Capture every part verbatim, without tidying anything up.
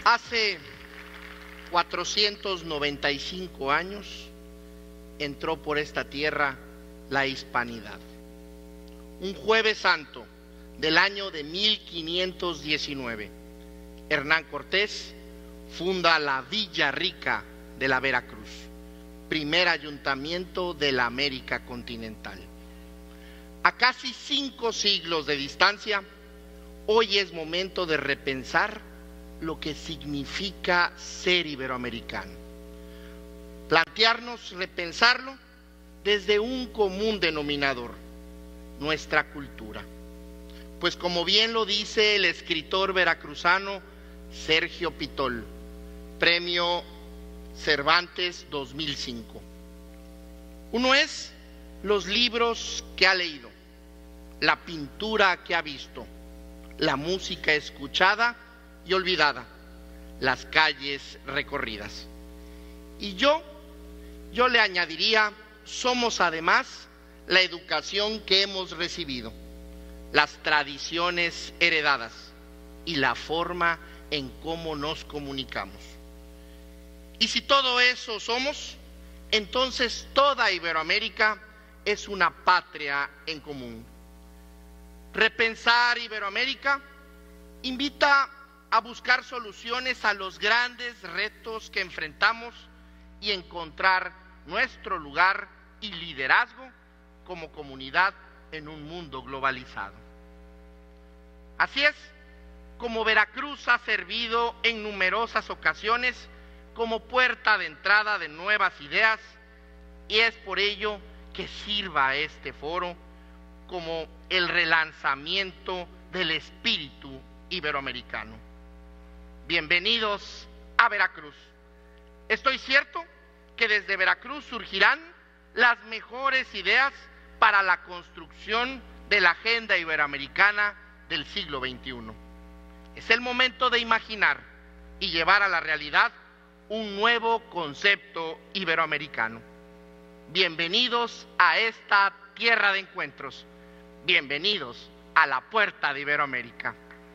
Hace cuatrocientos noventa y cinco años entró por esta tierra la hispanidad. Un jueves santo del año de mil quinientos diecinueve, Hernán Cortés funda la Villa Rica de la Veracruz, primer ayuntamiento de la América continental. A casi cinco siglos de distancia, hoy es momento de repensar lo que significa ser iberoamericano. Plantearnos, repensarlo desde un común denominador, nuestra cultura. Pues como bien lo dice el escritor veracruzano Sergio Pitol, Premio Cervantes dos mil cinco. Uno es los libros que ha leído, la pintura que ha visto, la música escuchada y olvidada, las calles recorridas. Y yo, yo le añadiría, somos además la educación que hemos recibido, las tradiciones heredadas y la forma en cómo nos comunicamos. Y si todo eso somos, entonces toda Iberoamérica es una patria en común. Repensar Iberoamérica invita a buscar soluciones a los grandes retos que enfrentamos y encontrar nuestro lugar y liderazgo como comunidad en un mundo globalizado. Así es como Veracruz ha servido en numerosas ocasiones como puerta de entrada de nuevas ideas, y es por ello que sirva este foro como el relanzamiento del espíritu iberoamericano. Bienvenidos a Veracruz. Estoy cierto que desde Veracruz surgirán las mejores ideas para la construcción de la agenda iberoamericana del siglo veintiuno. Es el momento de imaginar y llevar a la realidad un nuevo concepto iberoamericano. Bienvenidos a esta tierra de encuentros. Bienvenidos a la puerta de Iberoamérica.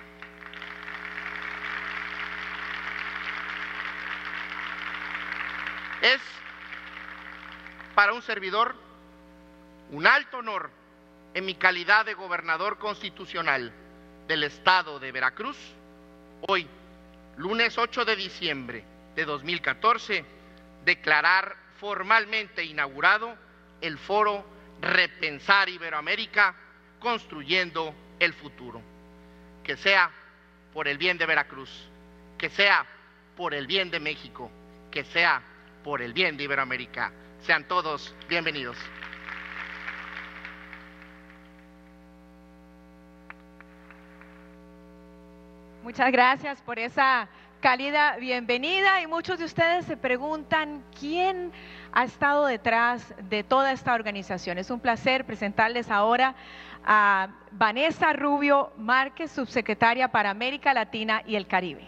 Es para un servidor un alto honor, en mi calidad de gobernador constitucional del estado de Veracruz, hoy, lunes ocho de diciembre de dos mil catorce, declarar formalmente inaugurado el foro Repensar Iberoamérica, construyendo el futuro. Que sea por el bien de Veracruz, que sea por el bien de México, que sea por el bien de Iberoamérica. Sean todos bienvenidos. Muchas gracias por esa cálida bienvenida, y muchos de ustedes se preguntan quién ha estado detrás de toda esta organización. Es un placer presentarles ahora a Vanessa Rubio Márquez, subsecretaria para América Latina y el Caribe.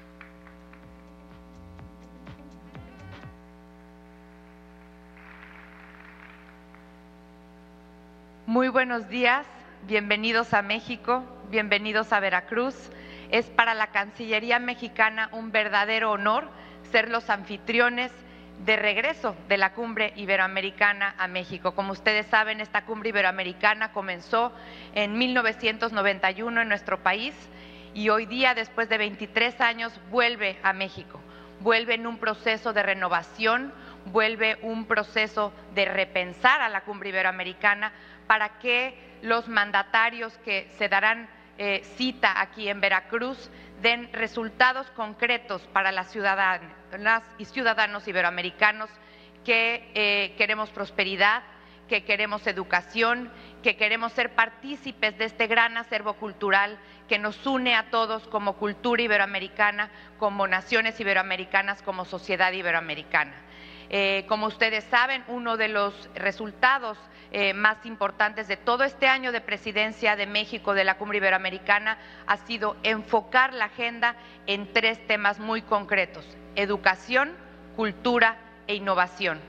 Muy buenos días, bienvenidos a México, bienvenidos a Veracruz. Es para la Cancillería mexicana un verdadero honor ser los anfitriones de regreso de la Cumbre Iberoamericana a México. Como ustedes saben, esta Cumbre Iberoamericana comenzó en mil novecientos noventa y uno en nuestro país y hoy día, después de veintitrés años, vuelve a México. Vuelve en un proceso de renovación, vuelve un proceso de repensar a la Cumbre Iberoamericana para que los mandatarios que se darán Eh, cita aquí en Veracruz den resultados concretos para las ciudadanas y ciudadanos iberoamericanos que eh, queremos prosperidad, que queremos educación, que queremos ser partícipes de este gran acervo cultural que nos une a todos como cultura iberoamericana, como naciones iberoamericanas, como sociedad iberoamericana. Eh, como ustedes saben, uno de los resultados Eh, más importantes de todo este año de presidencia de México de la Cumbre Iberoamericana ha sido enfocar la agenda en tres temas muy concretos: educación, cultura e innovación,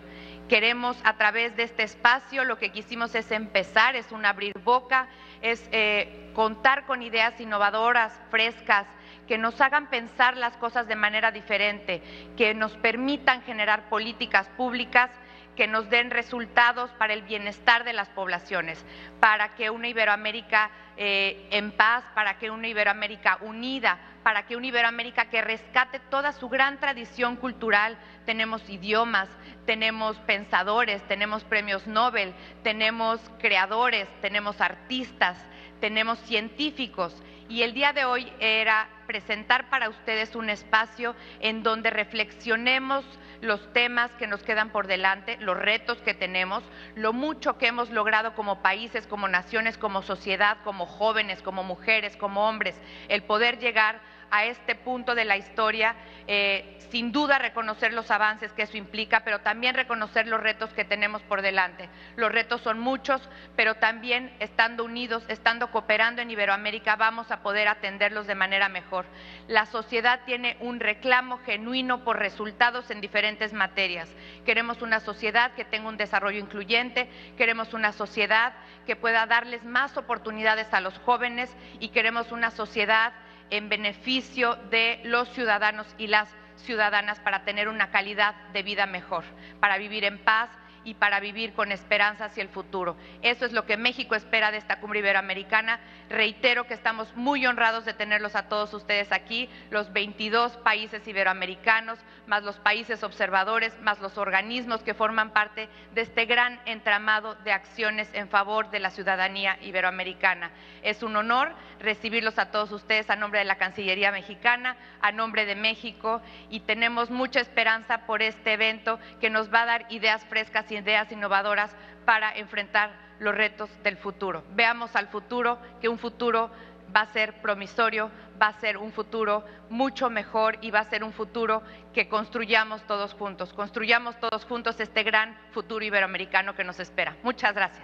Queremos, a través de este espacio, lo que quisimos es empezar, es un abrir boca, es eh, contar con ideas innovadoras, frescas, que nos hagan pensar las cosas de manera diferente, que nos permitan generar políticas públicas que nos den resultados para el bienestar de las poblaciones, para que una Iberoamérica eh, en paz, para que una Iberoamérica unida, para que una Iberoamérica que rescate toda su gran tradición cultural. Tenemos idiomas, tenemos pensadores, tenemos premios Nobel, tenemos creadores, tenemos artistas, tenemos científicos, y el día de hoy era presentar para ustedes un espacio en donde reflexionemos los temas que nos quedan por delante, los retos que tenemos, lo mucho que hemos logrado como países, como naciones, como sociedad, como jóvenes, como mujeres, como hombres, el poder llegar a este punto de la historia, eh, sin duda reconocer los avances que eso implica, pero también reconocer los retos que tenemos por delante. Los retos son muchos, pero también estando unidos, estando cooperando en Iberoamérica, vamos a poder atenderlos de manera mejor. La sociedad tiene un reclamo genuino por resultados en diferentes materias. Queremos una sociedad que tenga un desarrollo incluyente, queremos una sociedad que pueda darles más oportunidades a los jóvenes, y queremos una sociedad en beneficio de los ciudadanos y las ciudadanas para tener una calidad de vida mejor, para vivir en paz y para vivir con esperanza hacia el futuro. Eso es lo que México espera de esta cumbre iberoamericana. Reitero que estamos muy honrados de tenerlos a todos ustedes aquí, los veintidós países iberoamericanos, más los países observadores, más los organismos que forman parte de este gran entramado de acciones en favor de la ciudadanía iberoamericana. Es un honor recibirlos a todos ustedes a nombre de la Cancillería mexicana, a nombre de México, y tenemos mucha esperanza por este evento que nos va a dar ideas frescas y ideas innovadoras para enfrentar los retos del futuro. Veamos al futuro, que un futuro va a ser promisorio, va a ser un futuro mucho mejor, y va a ser un futuro que construyamos todos juntos, construyamos todos juntos este gran futuro iberoamericano que nos espera. Muchas gracias.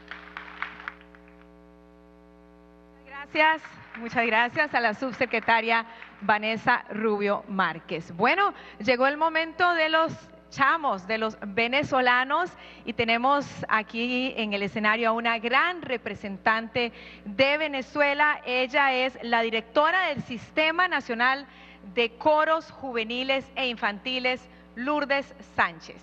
Gracias, muchas gracias a la subsecretaria Vanessa Rubio Márquez. Bueno, llegó el momento de los chamos, de los venezolanos, y tenemos aquí en el escenario a una gran representante de Venezuela. Ella es la directora del Sistema Nacional de Coros Juveniles e Infantiles, Lourdes Sánchez.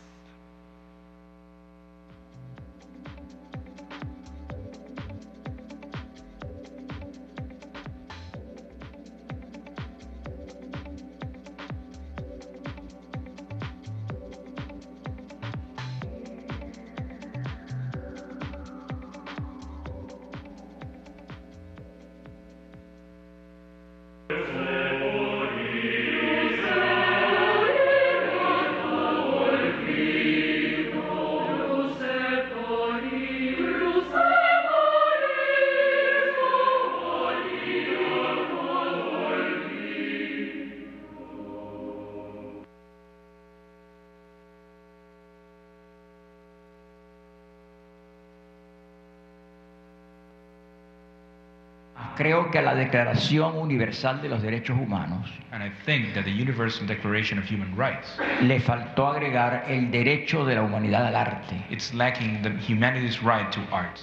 Creo que a la Declaración Universal de los Derechos Humanos And I think that the Universal Declaration of Human Rights, le faltó agregar el derecho de la humanidad al arte. it's lacking the humanity's right to art.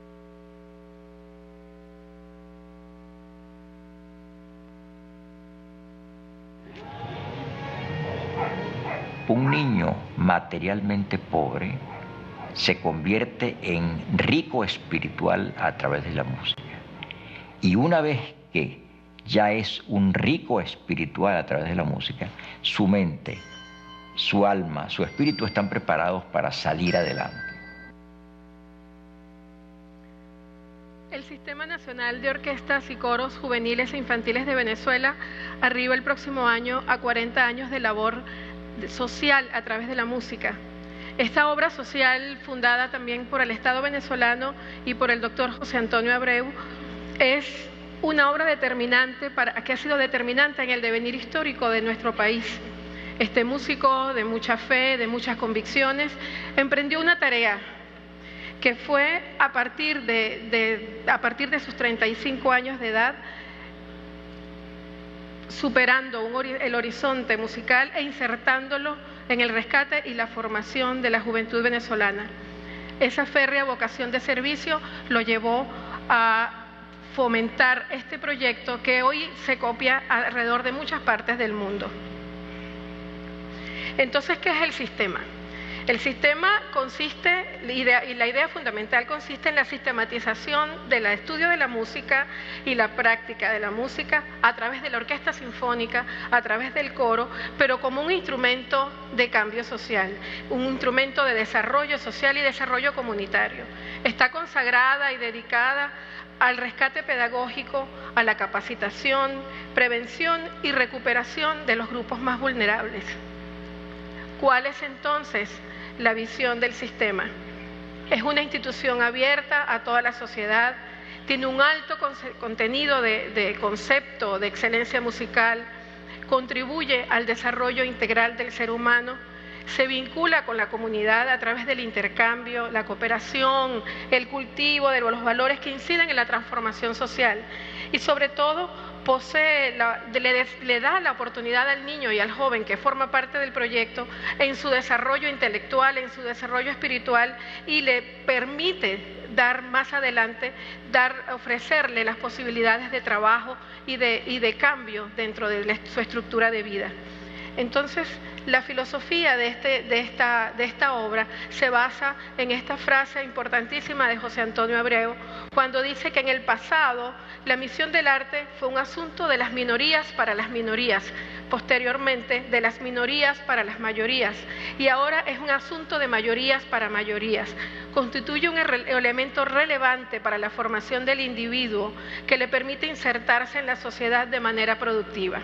Un niño materialmente pobre se convierte en rico espiritual a través de la música. Y una vez que ya es un rico espiritual a través de la música, su mente, su alma, su espíritu están preparados para salir adelante. El Sistema Nacional de Orquestas y Coros Juveniles e Infantiles de Venezuela arriba el próximo año a cuarenta años de labor social a través de la música. Esta obra social, fundada también por el Estado venezolano y por el doctor José Antonio Abreu, es una obra determinante para, que ha sido determinante en el devenir histórico de nuestro país. Este músico de mucha fe, de muchas convicciones, emprendió una tarea que fue a partir de, de, a partir de sus treinta y cinco años de edad, superando un ori- el horizonte musical e insertándolo en el rescate y la formación de la juventud venezolana. Esa férrea vocación de servicio lo llevó a fomentar este proyecto que hoy se copia alrededor de muchas partes del mundo. Entonces, ¿qué es el sistema? El sistema consiste, y la idea fundamental consiste en la sistematización del estudio de la música y la práctica de la música a través de la orquesta sinfónica, a través del coro, pero como un instrumento de cambio social, un instrumento de desarrollo social y desarrollo comunitario. Está consagrada y dedicada al rescate pedagógico, a la capacitación, prevención y recuperación de los grupos más vulnerables. ¿Cuál es entonces la visión del sistema? Es una institución abierta a toda la sociedad, tiene un alto contenido de, de concepto de excelencia musical, contribuye al desarrollo integral del ser humano, se vincula con la comunidad a través del intercambio, la cooperación, el cultivo de los valores que inciden en la transformación social y sobre todo posee la, le, le da la oportunidad al niño y al joven que forma parte del proyecto en su desarrollo intelectual, en su desarrollo espiritual y le permite dar más adelante, dar, ofrecerle las posibilidades de trabajo y de, y de cambio dentro de la, su estructura de vida. Entonces, la filosofía de, este, de, esta, de esta obra se basa en esta frase importantísima de José Antonio Abreu, cuando dice que en el pasado la misión del arte fue un asunto de las minorías para las minorías, posteriormente de las minorías para las mayorías, y ahora es un asunto de mayorías para mayorías. Constituye un elemento relevante para la formación del individuo que le permite insertarse en la sociedad de manera productiva.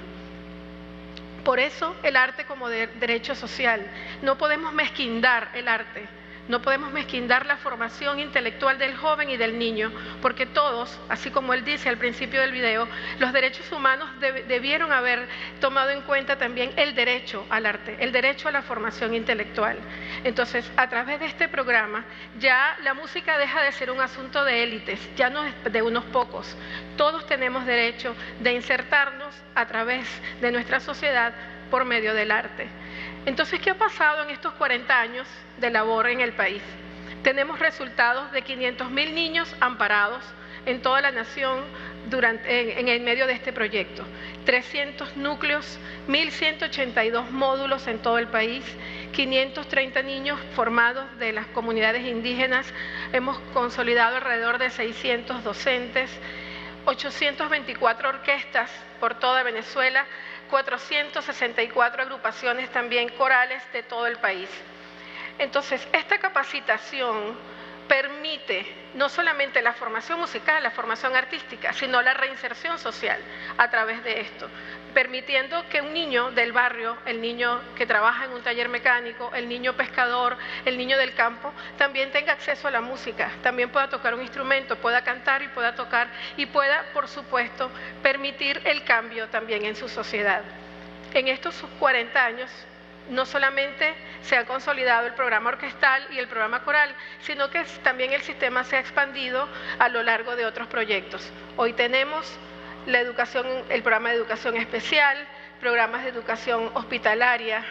Por eso el arte como de derecho social. No podemos mezquindar el arte, no podemos mezquindar la formación intelectual del joven y del niño, porque todos, así como él dice al principio del video, los derechos humanos deb- debieron haber tomado en cuenta también el derecho al arte, el derecho a la formación intelectual. Entonces, a través de este programa, ya la música deja de ser un asunto de élites, ya no es de unos pocos. Todos tenemos derecho de insertarnos a través de nuestra sociedad por medio del arte. Entonces, ¿qué ha pasado en estos cuarenta años de labor en el país? Tenemos resultados de quinientos mil niños amparados en toda la nación durante, en, en el medio de este proyecto, trescientos núcleos, mil ciento ochenta y dos módulos en todo el país, quinientos treinta niños formados de las comunidades indígenas, hemos consolidado alrededor de seiscientos docentes, ochocientas veinticuatro orquestas por toda Venezuela, cuatrocientas sesenta y cuatro agrupaciones también corales de todo el país. Entonces, esta capacitación permite no solamente la formación musical, la formación artística, sino la reinserción social a través de esto, permitiendo que un niño del barrio, el niño que trabaja en un taller mecánico, el niño pescador, el niño del campo, también tenga acceso a la música, también pueda tocar un instrumento, pueda cantar y pueda tocar y pueda, por supuesto, permitir el cambio también en su sociedad. En estos cuarenta años, no solamente se ha consolidado el programa orquestal y el programa coral, sino que también el sistema se ha expandido a lo largo de otros proyectos. Hoy tenemos la educación, el programa de educación especial, programas de educación hospitalaria,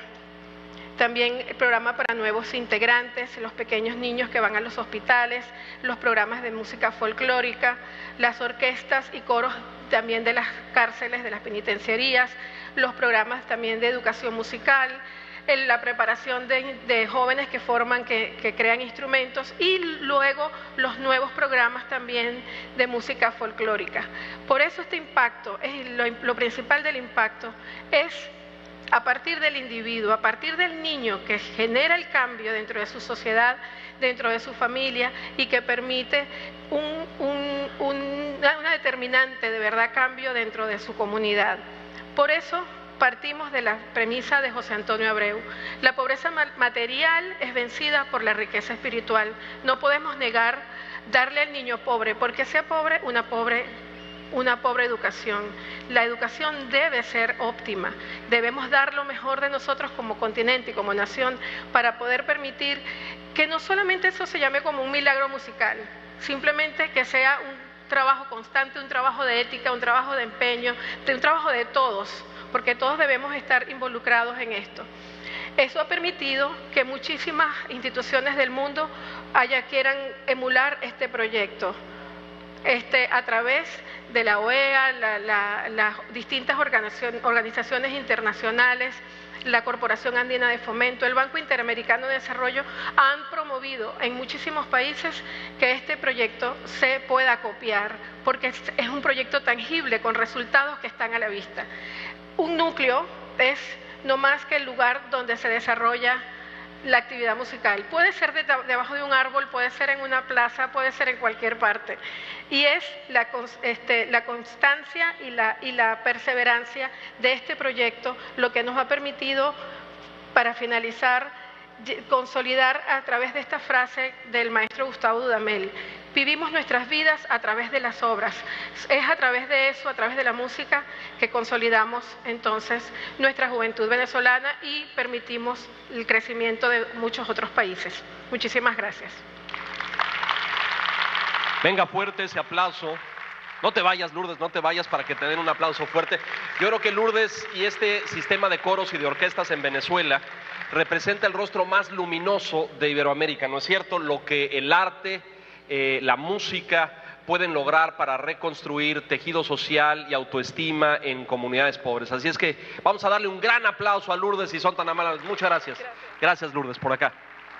también el programa para nuevos integrantes, los pequeños niños que van a los hospitales, los programas de música folclórica, las orquestas y coros también de las cárceles, de las penitenciarías, los programas también de educación musical, en la preparación de, de jóvenes que forman, que, que crean instrumentos y luego los nuevos programas también de música folclórica. Por eso este impacto, es lo, lo principal del impacto es a partir del individuo, a partir del niño que genera el cambio dentro de su sociedad, dentro de su familia y que permite un, un, un, una determinante de verdad cambio dentro de su comunidad. Por eso partimos de la premisa de José Antonio Abreu. La pobreza material es vencida por la riqueza espiritual. No podemos negar darle al niño pobre, porque sea pobre, una pobre, una pobre educación. La educación debe ser óptima. Debemos dar lo mejor de nosotros como continente y como nación para poder permitir que no solamente eso se llame como un milagro musical, simplemente que sea un trabajo constante, un trabajo de ética, un trabajo de empeño, de un trabajo de todos, porque todos debemos estar involucrados en esto. Eso ha permitido que muchísimas instituciones del mundo haya, quieran emular este proyecto este, a través de la O E A, la, la, las distintas organizaciones, organizaciones internacionales, la Corporación Andina de Fomento, el Banco Interamericano de Desarrollo, han promovido en muchísimos países que este proyecto se pueda copiar, porque es, es un proyecto tangible con resultados que están a la vista. Un núcleo es no más que el lugar donde se desarrolla la actividad musical. Puede ser de, debajo de un árbol, puede ser en una plaza, puede ser en cualquier parte. Y es la, este, la constancia y la, y la perseverancia de este proyecto lo que nos ha permitido, para finalizar, consolidar a través de esta frase del maestro Gustavo Dudamel: vivimos nuestras vidas a través de las obras. Es a través de eso, a través de la música, que consolidamos entonces nuestra juventud venezolana y permitimos el crecimiento de muchos otros países. Muchísimas gracias. Venga fuerte ese aplauso. No te vayas, Lourdes, no te vayas, para que te den un aplauso fuerte. Yo creo que Lourdes y este sistema de coros y de orquestas en Venezuela representa el rostro más luminoso de Iberoamérica, ¿no es cierto? Lo que el arte, eh, la música pueden lograr para reconstruir tejido social y autoestima en comunidades pobres. Así es que vamos a darle un gran aplauso a Lourdes, si son tan amables. Muchas gracias. Gracias, gracias Lourdes, por acá.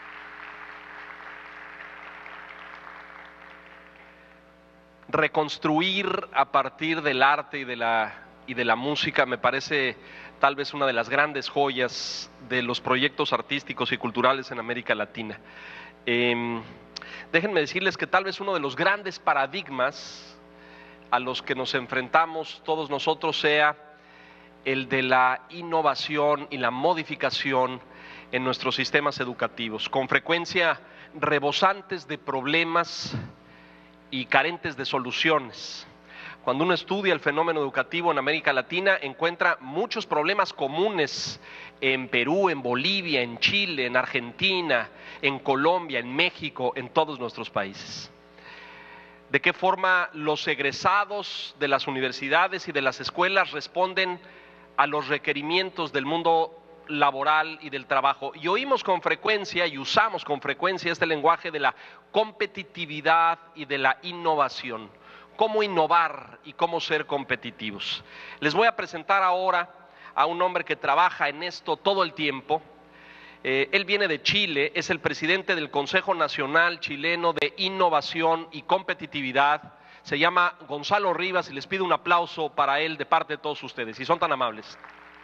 Reconstruir a partir del arte y de la, y de la música me parece tal vez una de las grandes joyas de los proyectos artísticos y culturales en América Latina. Eh, déjenme decirles que tal vez uno de los grandes paradigmas a los que nos enfrentamos todos nosotros sea el de la innovación y la modificación en nuestros sistemas educativos, con frecuencia rebosantes de problemas y carentes de soluciones. Cuando uno estudia el fenómeno educativo en América Latina, encuentra muchos problemas comunes en Perú, en Bolivia, en Chile, en Argentina, en Colombia, en México, en todos nuestros países. ¿De qué forma los egresados de las universidades y de las escuelas responden a los requerimientos del mundo laboral y del trabajo? Y oímos con frecuencia y usamos con frecuencia este lenguaje de la competitividad y de la innovación. Cómo innovar y cómo ser competitivos. Les voy a presentar ahora a un hombre que trabaja en esto todo el tiempo. Eh, él viene de Chile, es el presidente del Consejo Nacional Chileno de Innovación y Competitividad. Se llama Gonzalo Rivas y les pido un aplauso para él de parte de todos ustedes, si son tan amables.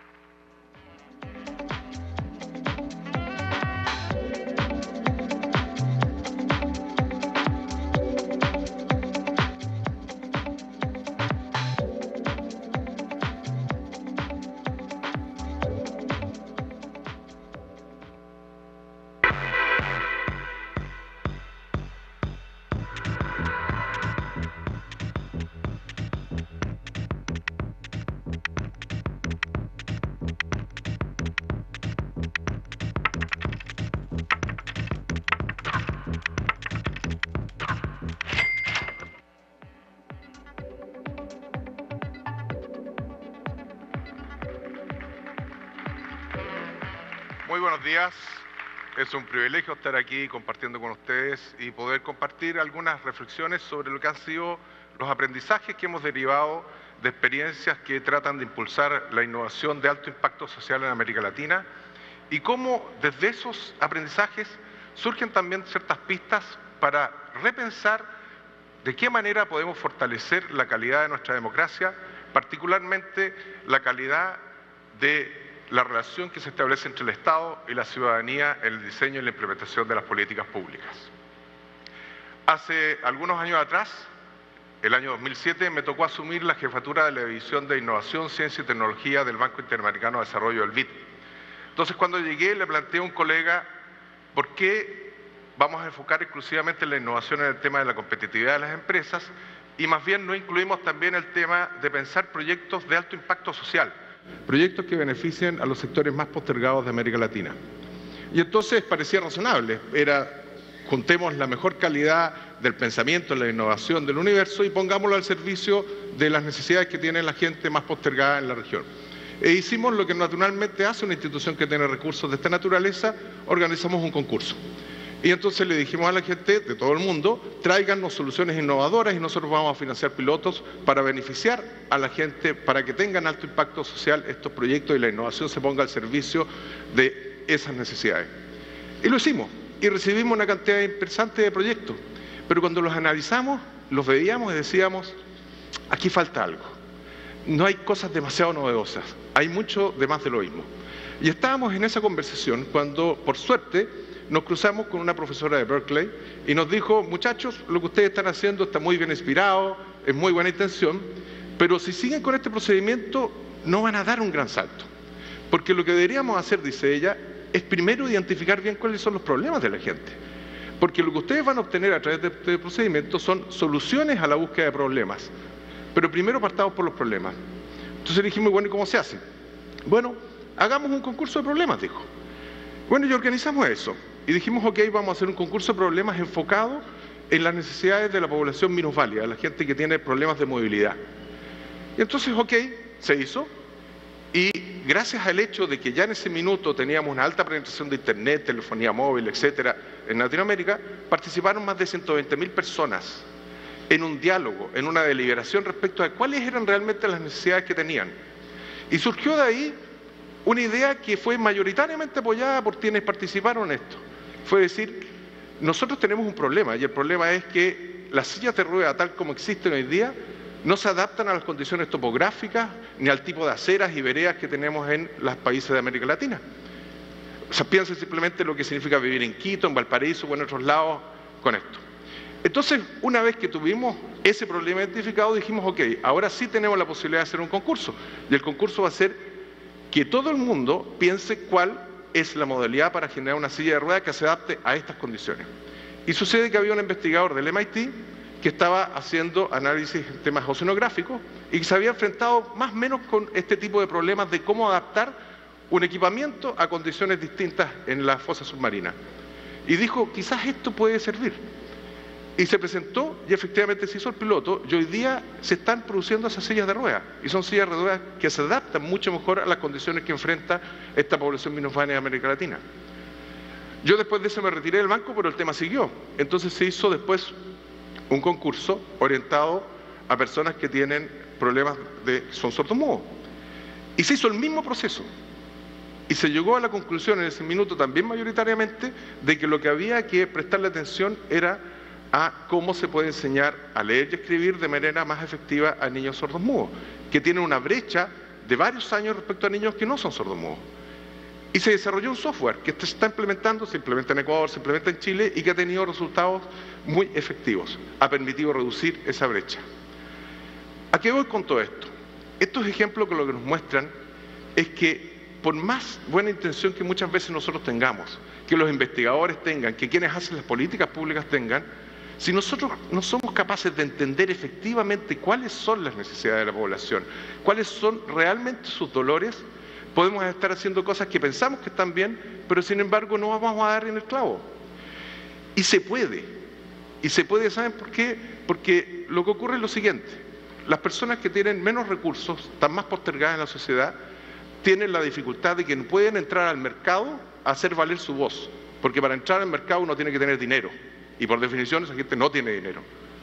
Muy buenos días, es un privilegio estar aquí compartiendo con ustedes y poder compartir algunas reflexiones sobre lo que han sido los aprendizajes que hemos derivado de experiencias que tratan de impulsar la innovación de alto impacto social en América Latina y cómo desde esos aprendizajes surgen también ciertas pistas para repensar de qué manera podemos fortalecer la calidad de nuestra democracia, particularmente la calidad de la relación que se establece entre el Estado y la ciudadanía en el diseño y la implementación de las políticas públicas. Hace algunos años atrás, el año dos mil siete, me tocó asumir la jefatura de la División de Innovación, Ciencia y Tecnología del Banco Interamericano de Desarrollo, el B I D. Entonces, cuando llegué, le planteé a un colega, ¿por qué vamos a enfocar exclusivamente en la innovación en el tema de la competitividad de las empresas y más bien no incluimos también el tema de pensar proyectos de alto impacto social? Proyectos que beneficien a los sectores más postergados de América Latina. Y entonces parecía razonable, era juntemos la mejor calidad del pensamiento, de la innovación del universo y pongámoslo al servicio de las necesidades que tiene la gente más postergada en la región. E hicimos lo que naturalmente hace una institución que tiene recursos de esta naturaleza, organizamos un concurso. Y entonces le dijimos a la gente de todo el mundo, tráiganos soluciones innovadoras y nosotros vamos a financiar pilotos para beneficiar a la gente, para que tengan alto impacto social estos proyectos y la innovación se ponga al servicio de esas necesidades. Y lo hicimos, y recibimos una cantidad interesante de proyectos, pero cuando los analizamos, los veíamos y decíamos, aquí falta algo. No hay cosas demasiado novedosas, hay mucho de más de lo mismo. Y estábamos en esa conversación cuando, por suerte, nos cruzamos con una profesora de Berkeley y nos dijo, muchachos, lo que ustedes están haciendo está muy bien inspirado, es muy buena intención, pero si siguen con este procedimiento no van a dar un gran salto. Porque lo que deberíamos hacer, dice ella, es primero identificar bien cuáles son los problemas de la gente. Porque lo que ustedes van a obtener a través de este procedimiento son soluciones a la búsqueda de problemas. Pero primero partamos por los problemas. Entonces dijimos, bueno, ¿y cómo se hace? Bueno, hagamos un concurso de problemas, dijo. Bueno, y organizamos eso. Y dijimos, ok, vamos a hacer un concurso de problemas enfocado en las necesidades de la población minusválida, la gente que tiene problemas de movilidad. Y entonces, ok, se hizo. Y gracias al hecho de que ya en ese minuto teníamos una alta penetración de internet, telefonía móvil, etcétera, en Latinoamérica, participaron más de ciento veinte mil personas en un diálogo, en una deliberación respecto a cuáles eran realmente las necesidades que tenían. Y surgió de ahí una idea que fue mayoritariamente apoyada por quienes participaron en esto. Fue decir, nosotros tenemos un problema, y el problema es que las sillas de rueda, tal como existen hoy día, no se adaptan a las condiciones topográficas ni al tipo de aceras y veredas que tenemos en los países de América Latina. O sea, piensen simplemente lo que significa vivir en Quito, en Valparaíso o en otros lados con esto. Entonces, una vez que tuvimos ese problema identificado, dijimos, ok, ahora sí tenemos la posibilidad de hacer un concurso. Y el concurso va a ser que todo el mundo piense cuál es la modalidad para generar una silla de ruedas que se adapte a estas condiciones. Y sucede que había un investigador del M I T que estaba haciendo análisis en temas oceanográficos y que se había enfrentado más o menos con este tipo de problemas de cómo adaptar un equipamiento a condiciones distintas en la fosa submarina. Y dijo, quizás esto puede servir. Y se presentó y efectivamente se hizo el piloto y hoy día se están produciendo esas sillas de ruedas. Y son sillas de ruedas que se adaptan mucho mejor a las condiciones que enfrenta esta población minusválida de América Latina. Yo después de eso me retiré del banco, pero el tema siguió. Entonces se hizo después un concurso orientado a personas que tienen problemas de, son sordomudos. Y se hizo el mismo proceso. Y se llegó a la conclusión en ese minuto también mayoritariamente de que lo que había que prestarle atención era a cómo se puede enseñar a leer y escribir de manera más efectiva a niños sordomudos, que tienen una brecha de varios años respecto a niños que no son sordomudos. Y se desarrolló un software que se está implementando, se implementa en Ecuador, se implementa en Chile y que ha tenido resultados muy efectivos, ha permitido reducir esa brecha. ¿A qué voy con todo esto? Estos ejemplos que lo que nos muestran es que por más buena intención que muchas veces nosotros tengamos, que los investigadores tengan, que quienes hacen las políticas públicas tengan, si nosotros no somos capaces de entender efectivamente cuáles son las necesidades de la población, cuáles son realmente sus dolores, podemos estar haciendo cosas que pensamos que están bien, pero sin embargo no vamos a dar en el clavo. Y se puede. Y se puede, ¿saben por qué? Porque lo que ocurre es lo siguiente. Las personas que tienen menos recursos, están más postergadas en la sociedad, tienen la dificultad de que no pueden entrar al mercado a hacer valer su voz. Porque para entrar al mercado uno tiene que tener dinero. Y por definición esa gente no tiene dinero.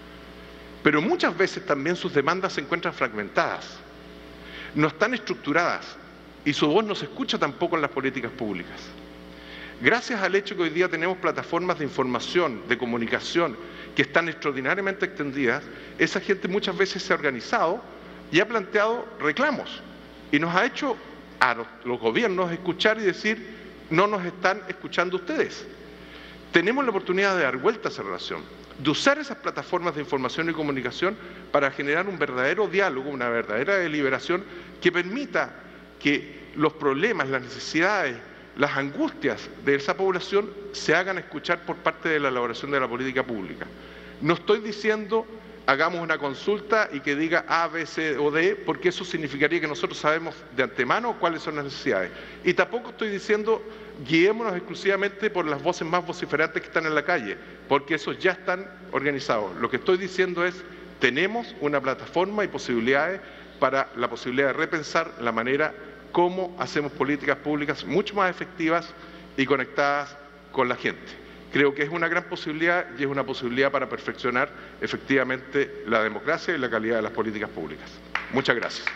Pero muchas veces también sus demandas se encuentran fragmentadas. No están estructuradas. Y su voz no se escucha tampoco en las políticas públicas. Gracias al hecho que hoy día tenemos plataformas de información, de comunicación, que están extraordinariamente extendidas, esa gente muchas veces se ha organizado y ha planteado reclamos. Y nos ha hecho a los, los gobiernos escuchar y decir, no nos están escuchando ustedes. Tenemos la oportunidad de dar vuelta a esa relación, de usar esas plataformas de información y comunicación para generar un verdadero diálogo, una verdadera deliberación que permita que los problemas, las necesidades, las angustias de esa población se hagan escuchar por parte de la elaboración de la política pública. No estoy diciendo hagamos una consulta y que diga A, B, C o D, porque eso significaría que nosotros sabemos de antemano cuáles son las necesidades. Y tampoco estoy diciendo guiémonos exclusivamente por las voces más vociferantes que están en la calle, porque esos ya están organizados. Lo que estoy diciendo es, tenemos una plataforma y posibilidades para la posibilidad de repensar la manera como hacemos políticas públicas mucho más efectivas y conectadas con la gente. Creo que es una gran posibilidad y es una posibilidad para perfeccionar efectivamente la democracia y la calidad de las políticas públicas. Muchas gracias.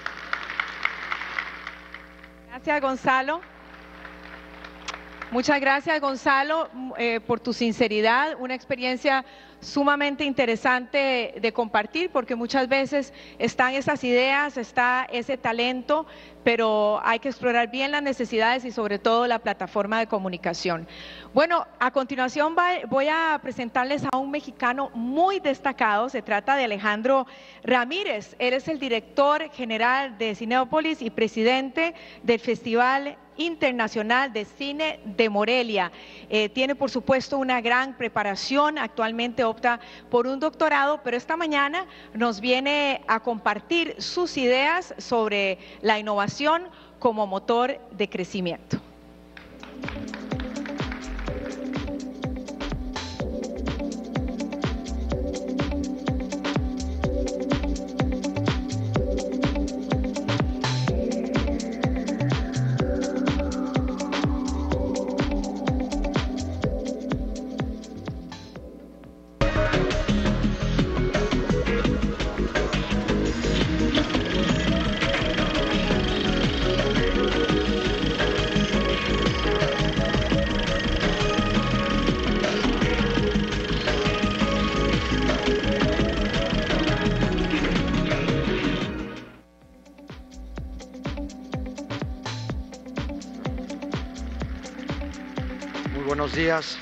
Gracias, Gonzalo. Muchas gracias, Gonzalo, eh, por tu sinceridad, una experiencia sumamente interesante de compartir, porque muchas veces están esas ideas, está ese talento, pero hay que explorar bien las necesidades y sobre todo la plataforma de comunicación. Bueno, a continuación voy a presentarles a un mexicano muy destacado, se trata de Alejandro Ramírez. Él es el director general de Cinépolis y presidente del Festival Internacional de Cine de Morelia. Eh, tiene por supuesto una gran preparación, actualmente opta por un doctorado, pero esta mañana nos viene a compartir sus ideas sobre la innovación como motor de crecimiento. Buenos días,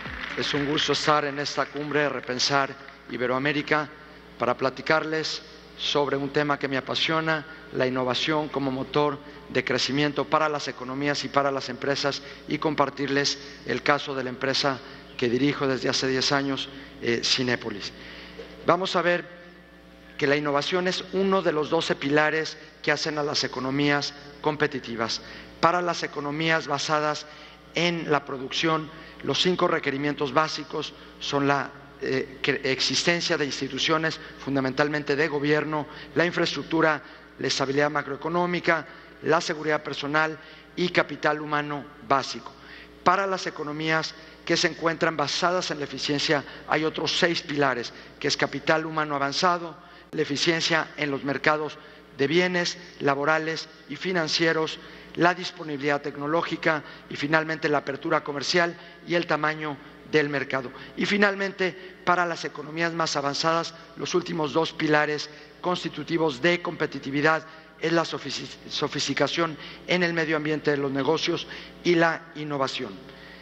es un gusto estar en esta cumbre Repensar Iberoamérica para platicarles sobre un tema que me apasiona, la innovación como motor de crecimiento para las economías y para las empresas, y compartirles el caso de la empresa que dirijo desde hace diez años, eh, Cinépolis. Vamos a ver que la innovación es uno de los doce pilares que hacen a las economías competitivas. Para las economías basadas en la producción, los cinco requerimientos básicos son la eh, existencia de instituciones, fundamentalmente de gobierno, la infraestructura, la estabilidad macroeconómica, la seguridad personal y capital humano básico. Para las economías que se encuentran basadas en la eficiencia hay otros seis pilares, que es capital humano avanzado, la eficiencia en los mercados de bienes, laborales y financieros, la disponibilidad tecnológica y finalmente la apertura comercial y el tamaño del mercado. Y finalmente, para las economías más avanzadas, los últimos dos pilares constitutivos de competitividad es la sofisticación en el medio ambiente de los negocios y la innovación.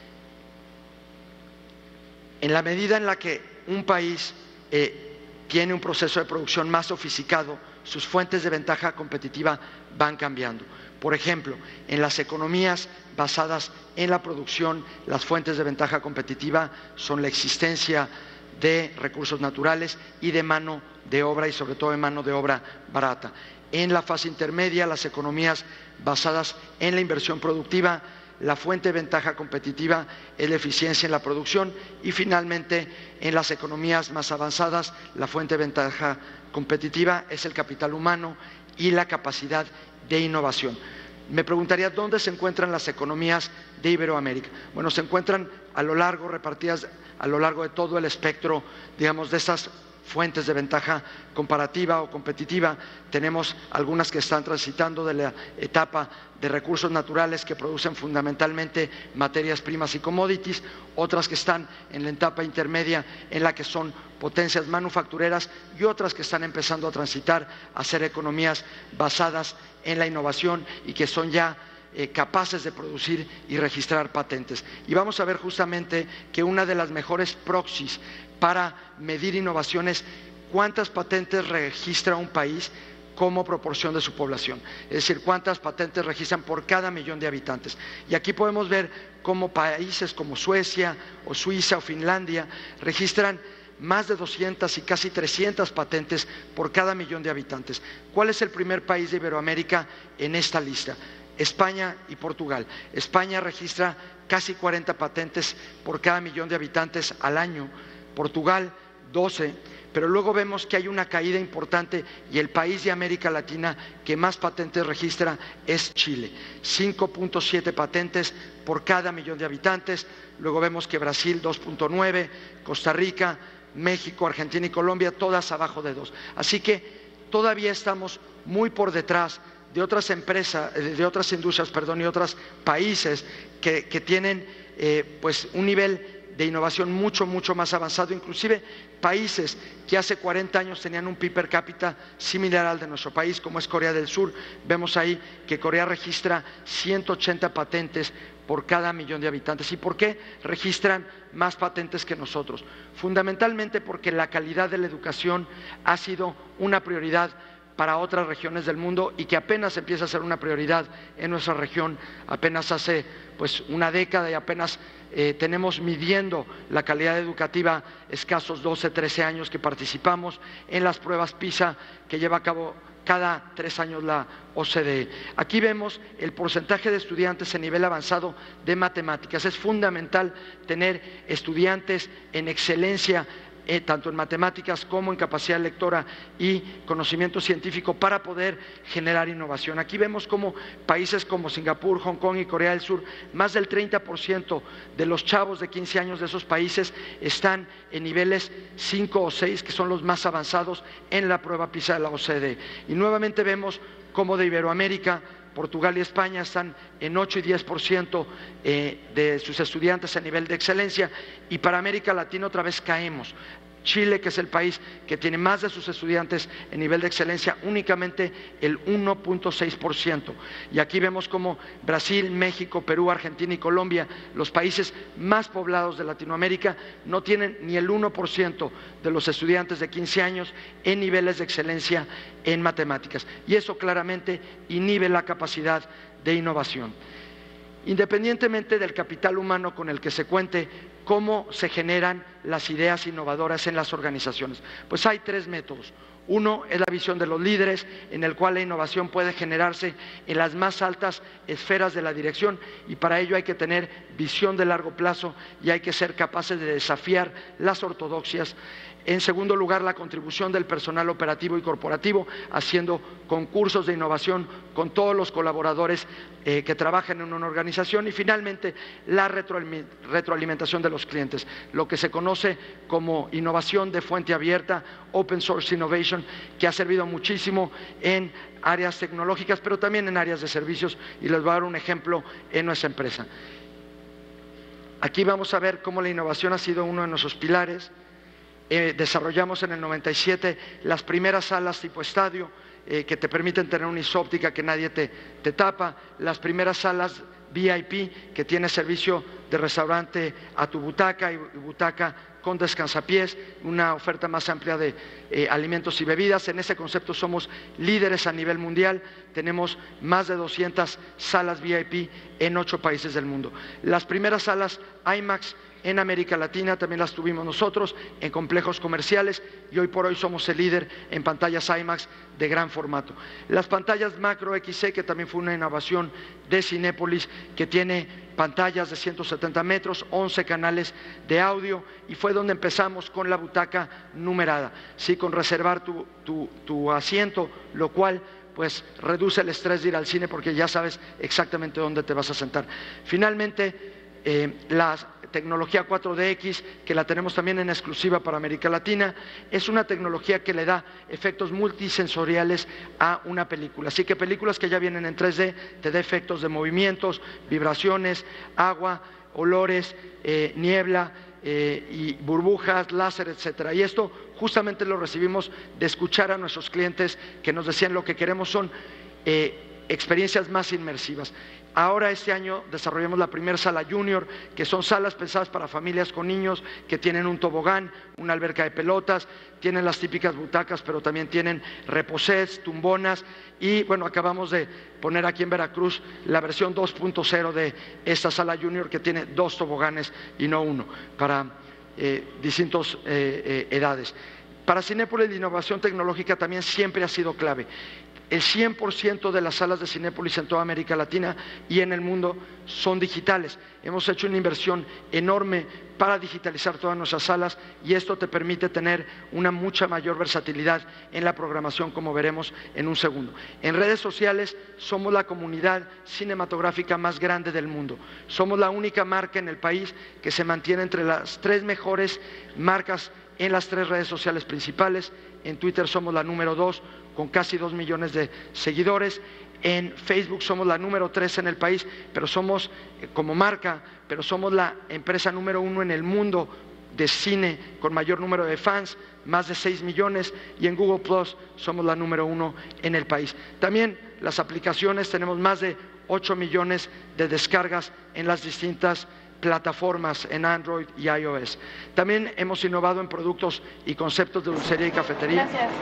En la medida en la que un país eh, tiene un proceso de producción más sofisticado, sus fuentes de ventaja competitiva van cambiando. Por ejemplo, en las economías basadas en la producción, las fuentes de ventaja competitiva son la existencia de recursos naturales y de mano de obra, y sobre todo de mano de obra barata. En la fase intermedia, las economías basadas en la inversión productiva, la fuente de ventaja competitiva es la eficiencia en la producción, y finalmente en las economías más avanzadas la fuente de ventaja competitiva es el capital humano y la capacidad de innovación. Me preguntaría, ¿dónde se encuentran las economías de Iberoamérica? Bueno, se encuentran a lo largo, repartidas a lo largo de todo el espectro, digamos, de estas fuentes de ventaja comparativa o competitiva. Tenemos algunas que están transitando de la etapa de recursos naturales que producen fundamentalmente materias primas y commodities, otras que están en la etapa intermedia en la que son potencias manufactureras, y otras que están empezando a transitar a ser economías basadas en la innovación y que son ya eh, capaces de producir y registrar patentes. Y vamos a ver justamente que una de las mejores proxies para medir innovaciones, cuántas patentes registra un país como proporción de su población, es decir, cuántas patentes registran por cada millón de habitantes. Y aquí podemos ver cómo países como Suecia o Suiza o Finlandia registran más de doscientas y casi trescientas patentes por cada millón de habitantes. ¿Cuál es el primer país de Iberoamérica en esta lista? España y Portugal. España registra casi cuarenta patentes por cada millón de habitantes al año, Portugal doce, pero luego vemos que hay una caída importante y el país de América Latina que más patentes registra es Chile, cinco punto siete patentes por cada millón de habitantes. Luego vemos que Brasil dos punto nueve, Costa Rica, México, Argentina y Colombia todas abajo de dos. Así que todavía estamos muy por detrás de otras empresas, de otras industrias, perdón, y otros países que, que tienen eh, pues un nivel de innovación mucho, mucho más avanzado, inclusive países que hace cuarenta años tenían un P I B per cápita similar al de nuestro país, como es Corea del Sur. Vemos ahí que Corea registra ciento ochenta patentes por cada millón de habitantes. ¿Y por qué registran más patentes que nosotros? Fundamentalmente porque la calidad de la educación ha sido una prioridad para otras regiones del mundo y que apenas empieza a ser una prioridad en nuestra región, apenas hace pues una década y apenas eh, tenemos midiendo la calidad educativa escasos doce, trece años que participamos en las pruebas PISA que lleva a cabo cada tres años la O C D E. Aquí vemos el porcentaje de estudiantes en nivel avanzado de matemáticas. Es fundamental tener estudiantes en excelencia Eh, tanto en matemáticas como en capacidad lectora y conocimiento científico para poder generar innovación. Aquí vemos cómo países como Singapur, Hong Kong y Corea del Sur, más del treinta por ciento de los chavos de quince años de esos países están en niveles cinco o seis, que son los más avanzados en la prueba PISA de la O C D E. Y nuevamente vemos cómo de Iberoamérica, Portugal y España están en ocho y diez por ciento eh, de sus estudiantes a nivel de excelencia, y para América Latina otra vez caemos. Chile, que es el país que tiene más de sus estudiantes en nivel de excelencia, únicamente el uno punto seis por ciento. Y aquí vemos cómo Brasil, México, Perú, Argentina y Colombia, los países más poblados de Latinoamérica, no tienen ni el uno por ciento de los estudiantes de quince años en niveles de excelencia en matemáticas. Y eso claramente inhibe la capacidad de innovación. Independientemente del capital humano con el que se cuente, ¿cómo se generan las ideas innovadoras en las organizaciones? Pues hay tres métodos. Uno es la visión de los líderes, en el cual la innovación puede generarse en las más altas esferas de la dirección, y para ello hay que tener visión de largo plazo y hay que ser capaces de desafiar las ortodoxias. En segundo lugar, la contribución del personal operativo y corporativo, haciendo concursos de innovación con todos los colaboradores eh, que trabajan en una organización. Y finalmente, la retroalimentación de los clientes, lo que se conoce como innovación de fuente abierta, Open Source Innovation, que ha servido muchísimo en áreas tecnológicas, pero también en áreas de servicios, y les voy a dar un ejemplo en nuestra empresa. Aquí vamos a ver cómo la innovación ha sido uno de nuestros pilares. Eh, desarrollamos en el noventa y siete las primeras salas tipo estadio eh, que te permiten tener una isóptica que nadie te, te tapa, las primeras salas V I P que tiene servicio de restaurante a tu butaca y, y butaca con descansapiés, una oferta más amplia de eh, alimentos y bebidas. En ese concepto somos líderes a nivel mundial, tenemos más de doscientas salas V I P en ocho países del mundo. Las primeras salas IMAX en América Latina también las tuvimos nosotros en complejos comerciales, y hoy por hoy somos el líder en pantallas IMAX de gran formato. Las pantallas Macro X C, que también fue una innovación de Cinépolis, que tiene pantallas de ciento setenta metros, once canales de audio, y fue donde empezamos con la butaca numerada, sí, con reservar tu, tu, tu asiento, lo cual pues reduce el estrés de ir al cine porque ya sabes exactamente dónde te vas a sentar. Finalmente, eh, las tecnología cuatro D X, que la tenemos también en exclusiva para América Latina, es una tecnología que le da efectos multisensoriales a una película. Así que películas que ya vienen en tres D te da efectos de movimientos, vibraciones, agua, olores, eh, niebla eh, y burbujas, láser, etcétera. Y esto justamente lo recibimos de escuchar a nuestros clientes que nos decían lo que queremos son eh, experiencias más inmersivas. Ahora este año desarrollamos la primera sala junior, que son salas pensadas para familias con niños que tienen un tobogán, una alberca de pelotas, tienen las típicas butacas, pero también tienen reposets, tumbonas, y bueno, acabamos de poner aquí en Veracruz la versión dos punto cero de esta sala junior, que tiene dos toboganes y no uno, para eh, distintas eh, eh, edades. Para Cinépolis la innovación tecnológica también siempre ha sido clave. El cien por ciento de las salas de Cinépolis en toda América Latina y en el mundo son digitales. Hemos hecho una inversión enorme para digitalizar todas nuestras salas y esto te permite tener una mucha mayor versatilidad en la programación, como veremos en un segundo. En redes sociales somos la comunidad cinematográfica más grande del mundo. Somos la única marca en el país que se mantiene entre las tres mejores marcas en las tres redes sociales principales. En Twitter somos la número dos, con casi dos millones de seguidores. En Facebook somos la número tres en el país, pero somos eh, como marca, pero somos la empresa número uno en el mundo de cine con mayor número de fans, más de seis millones, y en Google Plus somos la número uno en el país. También las aplicaciones, tenemos más de ocho millones de descargas en las distintas plataformas en Android y iOS. También hemos innovado en productos y conceptos de dulcería y cafetería. Gracias.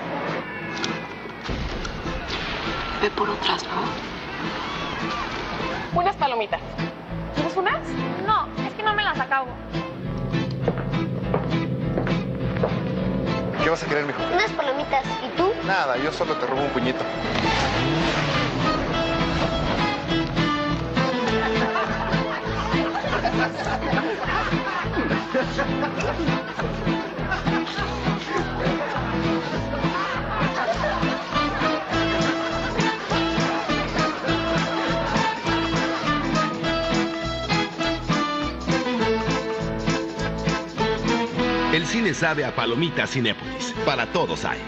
Ve por otras, ¿no? Unas palomitas. ¿Quieres unas? No, es que no me las acabo. ¿Qué vas a querer, mijo? Unas palomitas. ¿Y tú? Nada, yo solo te robo un puñito. El cine sabe a palomitas Cinépolis. Para todos hay.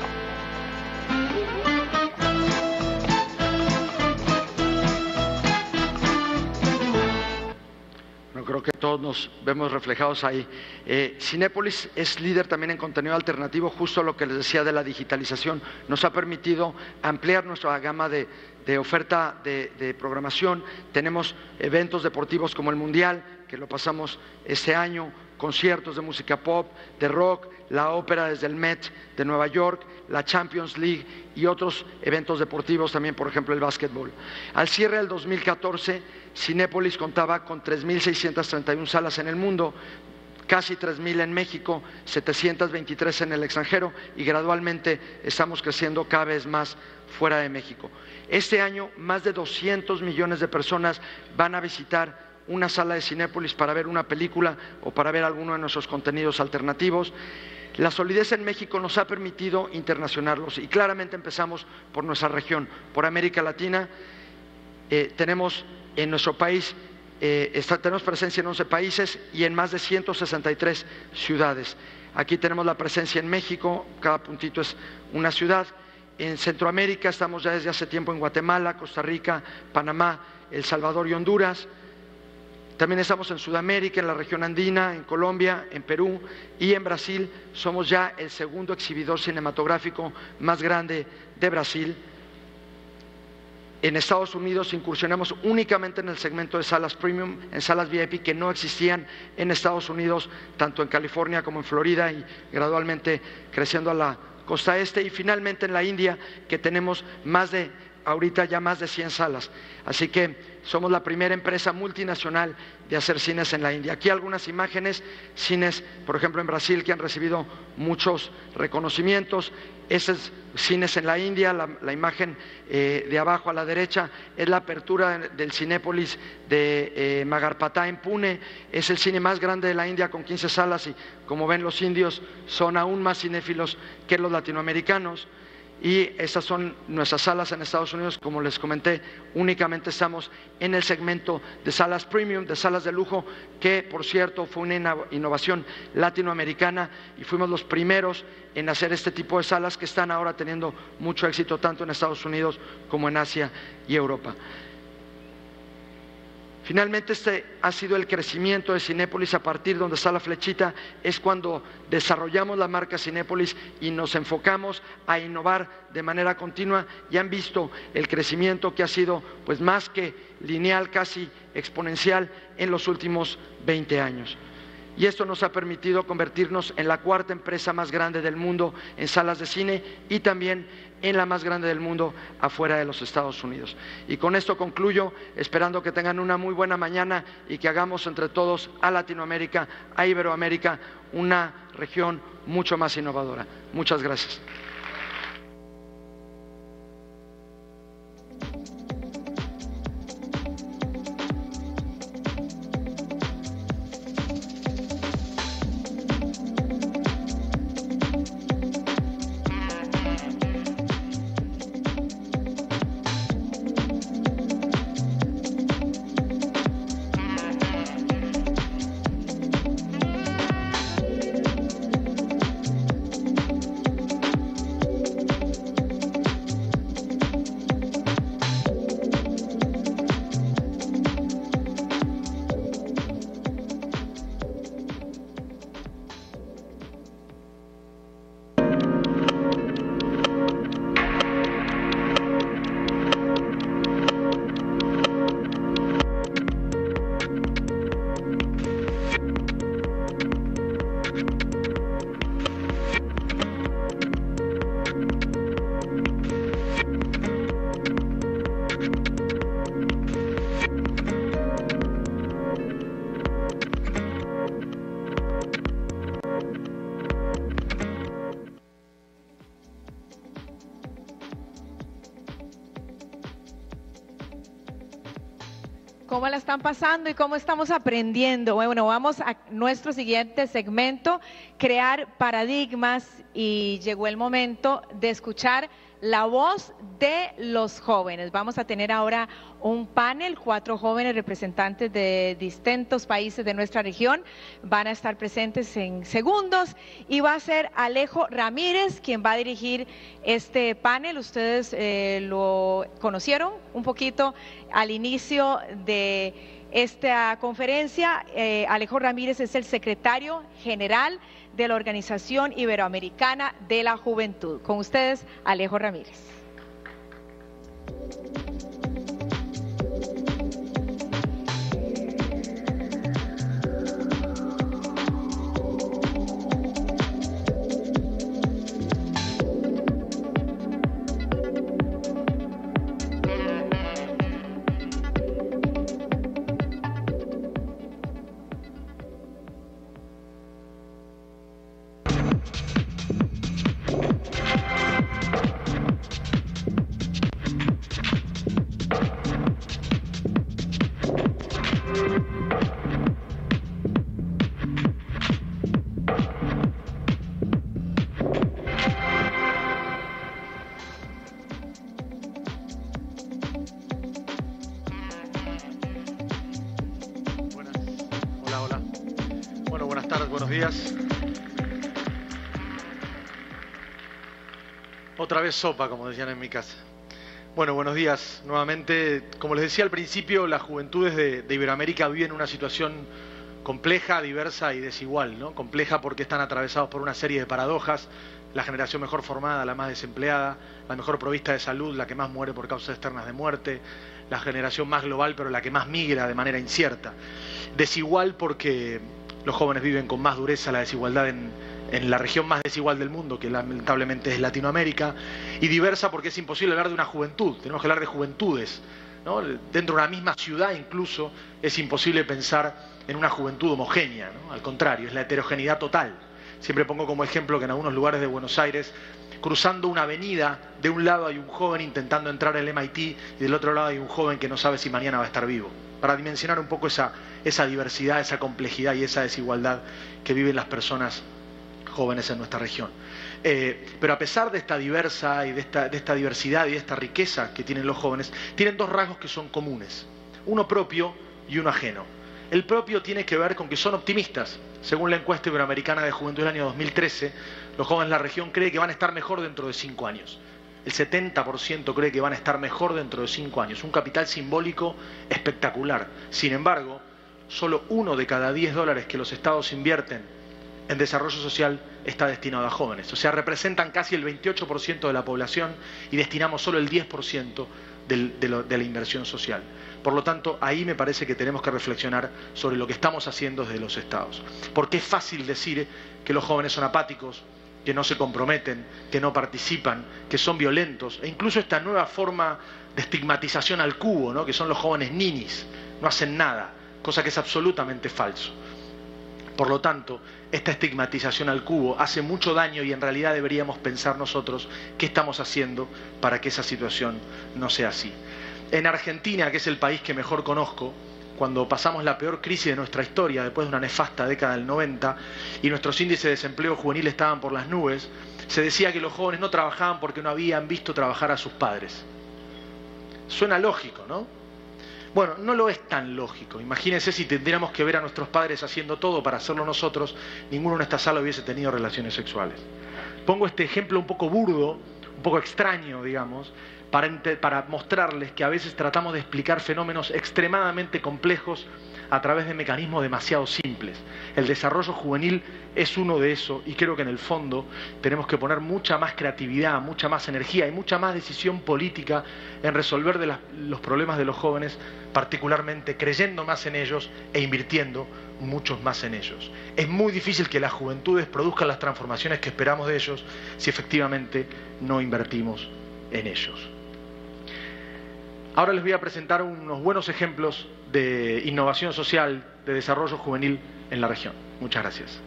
No creo que todos nos vemos reflejados ahí. Eh, Cinépolis es líder también en contenido alternativo, justo lo que les decía de la digitalización. Nos ha permitido ampliar nuestra gama de, de oferta de, de programación. Tenemos eventos deportivos como el Mundial, que lo pasamos este año, conciertos de música pop, de rock, la ópera desde el Met de Nueva York, la Champions League y otros eventos deportivos también, por ejemplo el básquetbol. Al cierre del dos mil catorce, Cinépolis contaba con tres mil seiscientas treinta y una salas en el mundo, casi tres mil en México, setecientas veintitrés en el extranjero y gradualmente estamos creciendo cada vez más fuera de México. Este año más de doscientos millones de personas van a visitar una sala de Cinépolis para ver una película o para ver alguno de nuestros contenidos alternativos. La solidez en México nos ha permitido internacionarlos y claramente empezamos por nuestra región, por América Latina. Eh, tenemos en nuestro país, eh, está, tenemos presencia en once países y en más de ciento sesenta y tres ciudades. Aquí tenemos la presencia en México, cada puntito es una ciudad. En Centroamérica estamos ya desde hace tiempo en Guatemala, Costa Rica, Panamá, El Salvador y Honduras. También estamos en Sudamérica, en la región andina, en Colombia, en Perú y en Brasil. Somos ya el segundo exhibidor cinematográfico más grande de Brasil. En Estados Unidos incursionamos únicamente en el segmento de salas premium, en salas V I P que no existían en Estados Unidos, tanto en California como en Florida y gradualmente creciendo a la costa este. Y finalmente en la India, que tenemos más de, ahorita ya más de cien salas. Así que somos la primera empresa multinacional de hacer cines en la India. Aquí algunas imágenes, cines, por ejemplo, en Brasil, que han recibido muchos reconocimientos. Esos cines en la India, la, la imagen eh, de abajo a la derecha, es la apertura del Cinépolis de eh, Magarpatá en Pune. Es el cine más grande de la India con quince salas y, como ven, los indios son aún más cinéfilos que los latinoamericanos. Y estas son nuestras salas en Estados Unidos. Como les comenté, únicamente estamos en el segmento de salas premium, de salas de lujo, que por cierto fue una innovación latinoamericana y fuimos los primeros en hacer este tipo de salas que están ahora teniendo mucho éxito tanto en Estados Unidos como en Asia y Europa. Finalmente, este ha sido el crecimiento de Cinépolis. A partir donde está la flechita es cuando desarrollamos la marca Cinépolis y nos enfocamos a innovar de manera continua, y han visto el crecimiento que ha sido pues más que lineal, casi exponencial en los últimos veinte años. Y esto nos ha permitido convertirnos en la cuarta empresa más grande del mundo en salas de cine y también en la más grande del mundo, afuera de los Estados Unidos. Y con esto concluyo, esperando que tengan una muy buena mañana y que hagamos entre todos a Latinoamérica, a Iberoamérica, una región mucho más innovadora. Muchas gracias. ¿Cómo la están pasando y cómo estamos aprendiendo? Bueno, vamos a nuestro siguiente segmento, crear paradigmas, y llegó el momento de escuchar la voz de los jóvenes. Vamos a tener ahora un panel, cuatro jóvenes representantes de distintos países de nuestra región, van a estar presentes en segundos, y va a ser Alejo Ramírez quien va a dirigir este panel. Ustedes eh, lo conocieron un poquito al inicio de esta conferencia. eh, Alejo Ramírez es el secretario general de la Organización Iberoamericana de la Juventud. Con ustedes, Alejo Ramírez. Otra vez sopa, como decían en mi casa. Bueno, buenos días nuevamente. Como les decía al principio, las juventudes de, de Iberoamérica viven una situación compleja, diversa y desigual, ¿no? Compleja porque están atravesados por una serie de paradojas: la generación mejor formada, la más desempleada; la mejor provista de salud, la que más muere por causas externas de muerte; la generación más global, pero la que más migra de manera incierta. Desigual porque los jóvenes viven con más dureza la desigualdad en, en la región más desigual del mundo, que lamentablemente es Latinoamérica; y diversa porque es imposible hablar de una juventud, tenemos que hablar de juventudes, ¿no? Dentro de una misma ciudad incluso es imposible pensar en una juventud homogénea, ¿no? Al contrario, es la heterogeneidad total. Siempre pongo como ejemplo que en algunos lugares de Buenos Aires, cruzando una avenida, de un lado hay un joven intentando entrar al M I T y del otro lado hay un joven que no sabe si mañana va a estar vivo, para dimensionar un poco esa, esa diversidad, esa complejidad y esa desigualdad que viven las personas jóvenes en nuestra región. Eh, pero a pesar de esta diversa y de esta, de esta diversidad y de esta riqueza que tienen los jóvenes, tienen dos rasgos que son comunes: uno propio y uno ajeno. El propio tiene que ver con que son optimistas. Según la encuesta iberoamericana de juventud del año dos mil trece, los jóvenes de la región creen que van a estar mejor dentro de cinco años. El setenta por ciento cree que van a estar mejor dentro de cinco años. Un capital simbólico espectacular. Sin embargo, solo uno de cada diez dólares que los estados invierten en desarrollo social está destinado a jóvenes. O sea, representan casi el veintiocho por ciento de la población y destinamos solo el diez por ciento del, de, lo, de la inversión social. Por lo tanto, ahí me parece que tenemos que reflexionar sobre lo que estamos haciendo desde los estados. Porque es fácil decir que los jóvenes son apáticos, que no se comprometen, que no participan, que son violentos, e incluso esta nueva forma de estigmatización al cubo, ¿no? Que son los jóvenes ninis, no hacen nada, cosa que es absolutamente falso. Por lo tanto, esta estigmatización al cubo hace mucho daño y en realidad deberíamos pensar nosotros qué estamos haciendo para que esa situación no sea así. En Argentina, que es el país que mejor conozco, cuando pasamos la peor crisis de nuestra historia, después de una nefasta década del noventa, y nuestros índices de desempleo juvenil estaban por las nubes, se decía que los jóvenes no trabajaban porque no habían visto trabajar a sus padres. Suena lógico, ¿no? Bueno, no lo es tan lógico. Imagínense si tendríamos que ver a nuestros padres haciendo todo para hacerlo nosotros, ninguno en esta sala hubiese tenido relaciones sexuales. Pongo este ejemplo un poco burdo, un poco extraño, digamos, para, para mostrarles que a veces tratamos de explicar fenómenos extremadamente complejos a través de mecanismos demasiado simples. El desarrollo juvenil es uno de esos y creo que en el fondo tenemos que poner mucha más creatividad, mucha más energía y mucha más decisión política en resolver de las, los problemas de los jóvenes, particularmente creyendo más en ellos e invirtiendo muchos más en ellos. Es muy difícil que las juventudes produzcan las transformaciones que esperamos de ellos si efectivamente no invertimos en ellos. Ahora les voy a presentar unos buenos ejemplos de innovación social, de desarrollo juvenil en la región. Muchas gracias.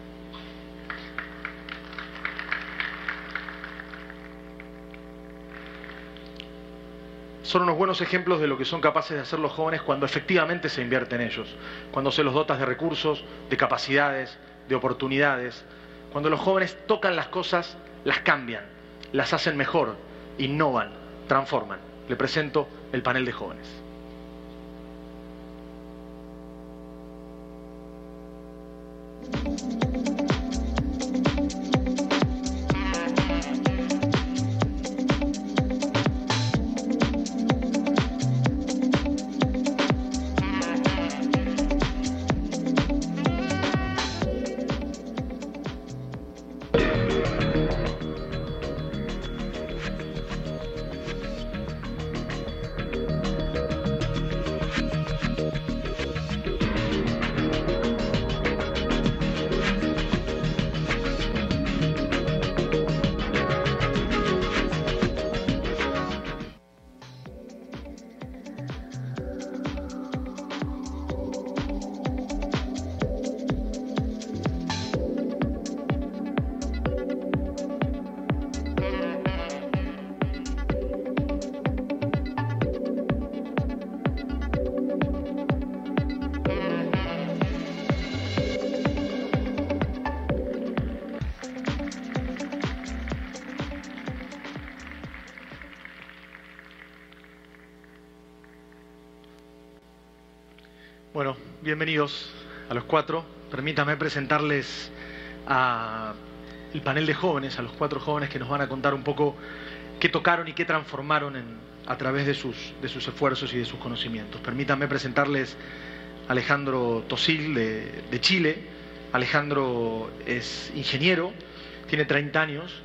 Son unos buenos ejemplos de lo que son capaces de hacer los jóvenes cuando efectivamente se invierte en ellos, cuando se los dotas de recursos, de capacidades, de oportunidades, cuando los jóvenes tocan las cosas, las cambian, las hacen mejor, innovan, transforman. Le presento el panel de jóvenes. Bueno, bienvenidos a los cuatro. Permítanme presentarles a el panel de jóvenes, a los cuatro jóvenes que nos van a contar un poco qué tocaron y qué transformaron en, a través de sus, de sus esfuerzos y de sus conocimientos. Permítanme presentarles a Alejandro Tosil de, de Chile. Alejandro es ingeniero, tiene treinta años,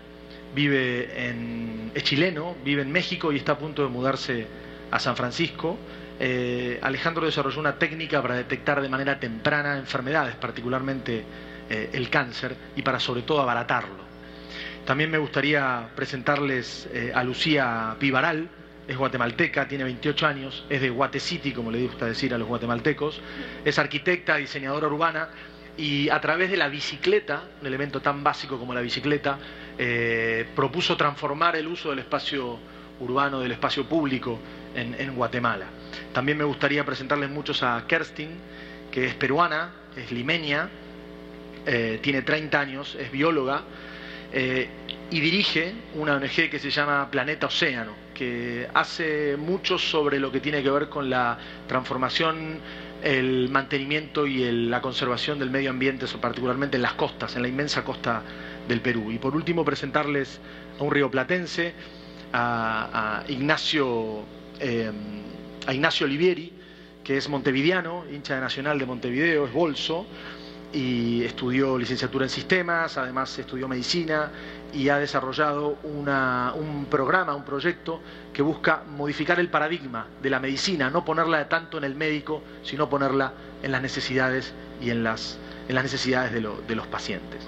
vive en, es chileno, vive en México y está a punto de mudarse a San Francisco. Eh, Alejandro desarrolló una técnica para detectar de manera temprana enfermedades, particularmente eh, el cáncer, y para sobre todo abaratarlo. También me gustaría presentarles eh, a Lucía Pivaral, es guatemalteca, tiene veintiocho años, es de Guate City, como le gusta decir a los guatemaltecos, es arquitecta, diseñadora urbana, y a través de la bicicleta, un elemento tan básico como la bicicleta, eh, propuso transformar el uso del espacio urbano, del espacio público en, en Guatemala. También me gustaría presentarles muchos a Kerstin, que es peruana, es limeña, eh, tiene treinta años, es bióloga eh, y dirige una O N G que se llama Planeta Océano, que hace mucho sobre lo que tiene que ver con la transformación, el mantenimiento y el, la conservación del medio ambiente, particularmente en las costas, en la inmensa costa del Perú. Y por último presentarles a un rioplatense, a, a Ignacio eh, a Ignacio Olivieri, que es montevideano, hincha de Nacional de Montevideo, es bolso y estudió licenciatura en sistemas, además estudió medicina y ha desarrollado una, un programa, un proyecto que busca modificar el paradigma de la medicina, no ponerla tanto en el médico, sino ponerla en las necesidades y en las, en las necesidades de, lo, de los pacientes.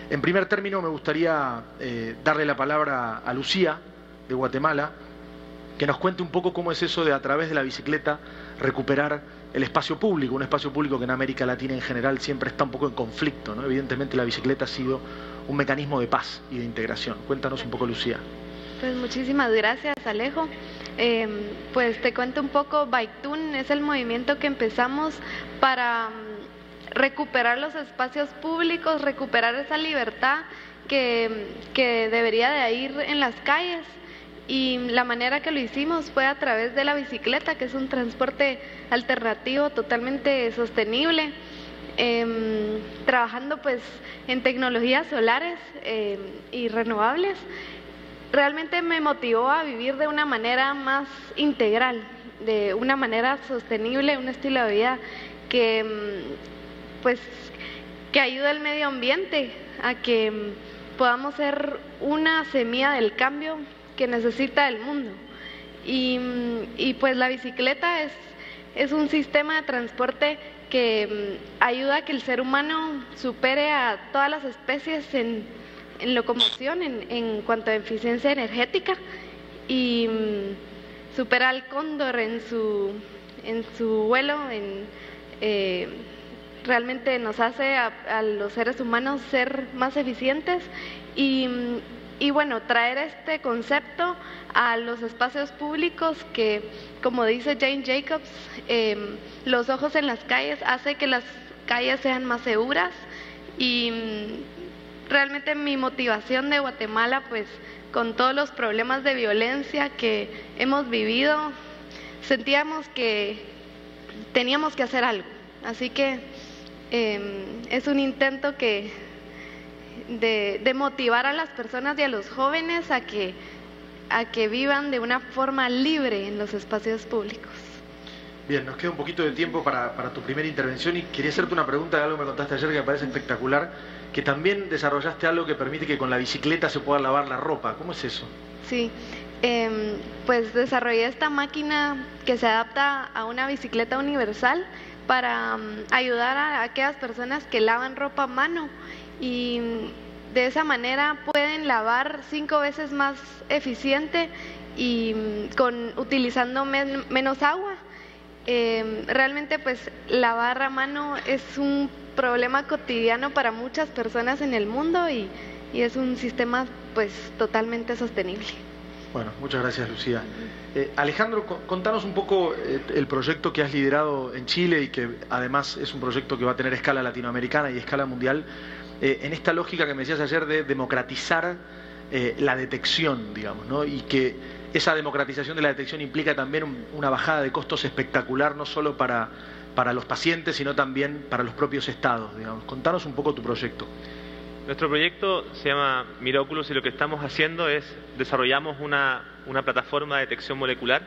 En primer término, me gustaría eh, darle la palabra a Lucía, de Guatemala, que nos cuente un poco cómo es eso de, a través de la bicicleta, recuperar el espacio público, un espacio público que en América Latina en general siempre está un poco en conflicto, ¿no? Evidentemente la bicicleta ha sido un mecanismo de paz y de integración. Cuéntanos un poco, Lucía. Pues muchísimas gracias, Alejo. Eh, pues te cuento un poco. Biketoon es el movimiento que empezamos para recuperar los espacios públicos, recuperar esa libertad que, que debería de ir en las calles. Y la manera que lo hicimos fue a través de la bicicleta, que es un transporte alternativo totalmente sostenible, eh, trabajando pues en tecnologías solares eh, y renovables. Realmente me motivó a vivir de una manera más integral, de una manera sostenible, un estilo de vida que pues que ayude al medio ambiente a que podamos ser una semilla del cambio que necesita el mundo. Y, y pues la bicicleta es, es un sistema de transporte que ayuda a que el ser humano supere a todas las especies en, en locomoción, en, en cuanto a eficiencia energética, y supera al cóndor en su, en su vuelo, en, eh, realmente nos hace a, a los seres humanos ser más eficientes y Y bueno, traer este concepto a los espacios públicos que, como dice Jane Jacobs, eh, los ojos en las calles hace que las calles sean más seguras. Y realmente mi motivación de Guatemala, pues con todos los problemas de violencia que hemos vivido, sentíamos que teníamos que hacer algo. Así que eh, es un intento que De, de motivar a las personas y a los jóvenes a que, a que vivan de una forma libre en los espacios públicos. Bien, nos queda un poquito de tiempo para, para tu primera intervención y quería hacerte una pregunta de algo que me contaste ayer que me parece espectacular, que también desarrollaste algo que permite que con la bicicleta se pueda lavar la ropa. ¿Cómo es eso? Sí, eh, pues desarrollé esta máquina que se adapta a una bicicleta universal para um, ayudar a aquellas personas que lavan ropa a mano, y de esa manera pueden lavar cinco veces más eficiente y con utilizando men, menos agua. Eh, realmente pues lavar a mano es un problema cotidiano para muchas personas en el mundo y, y es un sistema pues totalmente sostenible. Bueno, muchas gracias, Lucía. Eh, Alejandro, contanos un poco eh, el proyecto que has liderado en Chile y que además es un proyecto que va a tener escala latinoamericana y escala mundial. Eh, en esta lógica que me decías ayer de democratizar eh, la detección, digamos, ¿no? Y que esa democratización de la detección implica también un, una bajada de costos espectacular, no solo para, para los pacientes, sino también para los propios estados, digamos. Contanos un poco tu proyecto. Nuestro proyecto se llama Miraculous y lo que estamos haciendo es, desarrollamos una, una plataforma de detección molecular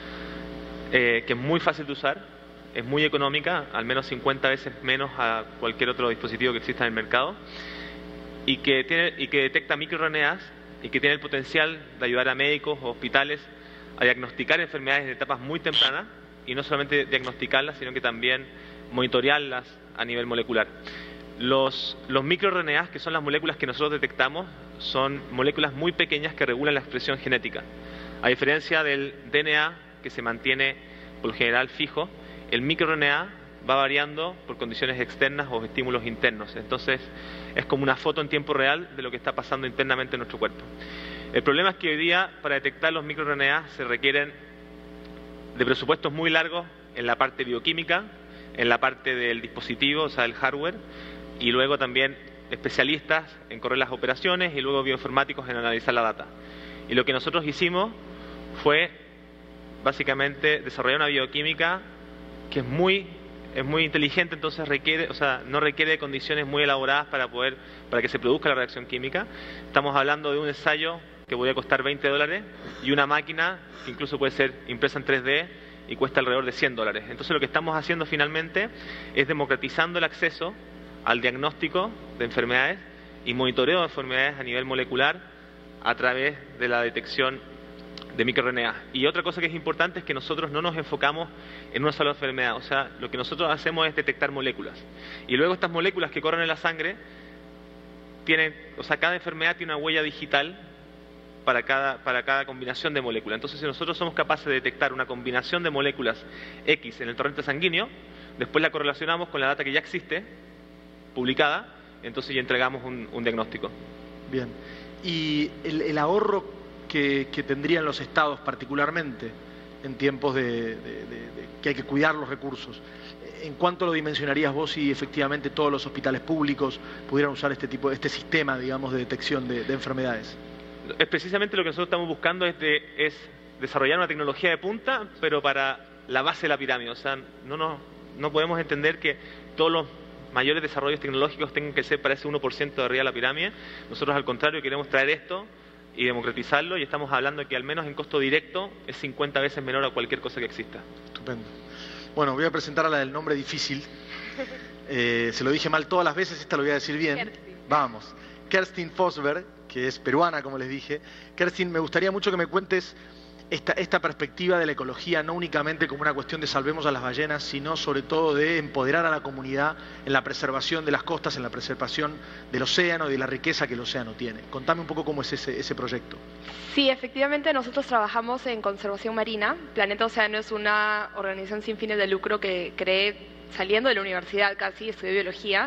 eh, que es muy fácil de usar, es muy económica, al menos cincuenta veces menos a cualquier otro dispositivo que exista en el mercado, y que, tiene, y que detecta microRNAs y que tiene el potencial de ayudar a médicos o hospitales a diagnosticar enfermedades en etapas muy tempranas, y no solamente diagnosticarlas, sino que también monitorearlas a nivel molecular. Los, los microRNAs, que son las moléculas que nosotros detectamos, son moléculas muy pequeñas que regulan la expresión genética. A diferencia del D N A, que se mantiene por lo general fijo, el microRNA va variando por condiciones externas o estímulos internos. Entonces, es como una foto en tiempo real de lo que está pasando internamente en nuestro cuerpo. El problema es que hoy día, para detectar los microRNA, se requieren de presupuestos muy largos en la parte bioquímica, en la parte del dispositivo, o sea, del hardware, y luego también especialistas en correr las operaciones y luego bioinformáticos en analizar la data. Y lo que nosotros hicimos fue, básicamente, desarrollar una bioquímica que es muy, es muy inteligente, entonces requiere, o sea, no requiere de condiciones muy elaboradas para poder, para que se produzca la reacción química. Estamos hablando de un ensayo que podría costar veinte dólares y una máquina que incluso puede ser impresa en tres D y cuesta alrededor de cien dólares. Entonces lo que estamos haciendo finalmente es democratizando el acceso al diagnóstico de enfermedades y monitoreo de enfermedades a nivel molecular a través de la detección de microRNA. Y otra cosa que es importante es que nosotros no nos enfocamos en una sola enfermedad, o sea, lo que nosotros hacemos es detectar moléculas. Y luego estas moléculas que corren en la sangre tienen, o sea, cada enfermedad tiene una huella digital para cada, para cada combinación de moléculas. Entonces, si nosotros somos capaces de detectar una combinación de moléculas X en el torrente sanguíneo, después la correlacionamos con la data que ya existe, publicada, entonces ya entregamos un, un diagnóstico. Bien. ¿Y el, el ahorro que, que tendrían los estados particularmente en tiempos de, de, de, de que hay que cuidar los recursos, ¿en cuánto lo dimensionarías vos si efectivamente todos los hospitales públicos pudieran usar este tipo, este sistema, digamos, de detección de, de enfermedades? Es precisamente lo que nosotros estamos buscando es, de, es desarrollar una tecnología de punta, pero para la base de la pirámide. O sea, no, no, no podemos entender que todos los mayores desarrollos tecnológicos tengan que ser para ese uno por ciento de arriba de la pirámide. Nosotros, al contrario, queremos traer esto y democratizarlo, y estamos hablando de que al menos en costo directo es cincuenta veces menor a cualquier cosa que exista. Estupendo. Bueno, voy a presentar a la del nombre difícil. Eh, se lo dije mal todas las veces, esta lo voy a decir bien. Kerstin. Vamos. Kerstin Fosberg, que es peruana, como les dije. Kerstin, me gustaría mucho que me cuentes esta, esta perspectiva de la ecología, no únicamente como una cuestión de salvemos a las ballenas, sino sobre todo de empoderar a la comunidad en la preservación de las costas, en la preservación del océano y de la riqueza que el océano tiene. Contame un poco cómo es ese, ese proyecto. Sí, efectivamente nosotros trabajamos en conservación marina. Planeta Océano es una organización sin fines de lucro que creé saliendo de la universidad casi, estudié biología.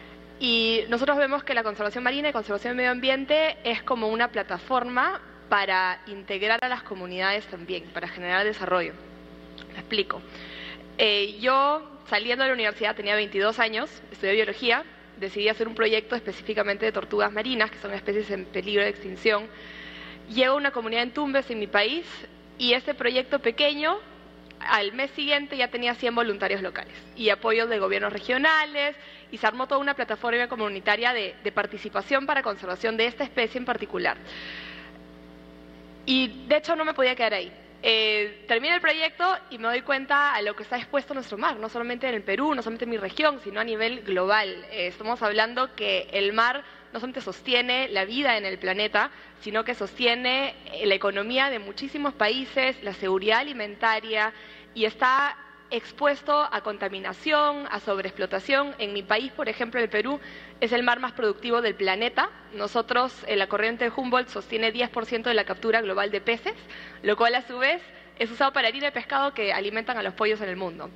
Y nosotros vemos que la conservación marina y conservación del medio ambiente es como una plataforma para integrar a las comunidades también, para generar desarrollo. Me explico. Eh, yo, saliendo de la universidad, tenía veintidós años, estudié biología, decidí hacer un proyecto específicamente de tortugas marinas, que son especies en peligro de extinción. Llego a una comunidad en Tumbes, en mi país, y este proyecto pequeño, al mes siguiente ya tenía cien voluntarios locales y apoyos de gobiernos regionales, y se armó toda una plataforma comunitaria de, de participación para conservación de esta especie en particular. Y de hecho no me podía quedar ahí. Eh, termino el proyecto y me doy cuenta a lo que está expuesto nuestro mar, no solamente en el Perú, no solamente en mi región, sino a nivel global. Eh, estamos hablando que el mar no solamente sostiene la vida en el planeta, sino que sostiene la economía de muchísimos países, la seguridad alimentaria, y está expuesto a contaminación, a sobreexplotación. En mi país, por ejemplo, el Perú, es el mar más productivo del planeta. Nosotros, en la corriente de Humboldt, sostiene diez por ciento de la captura global de peces, lo cual a su vez es usado para harina de pescado que alimentan a los pollos en el mundo.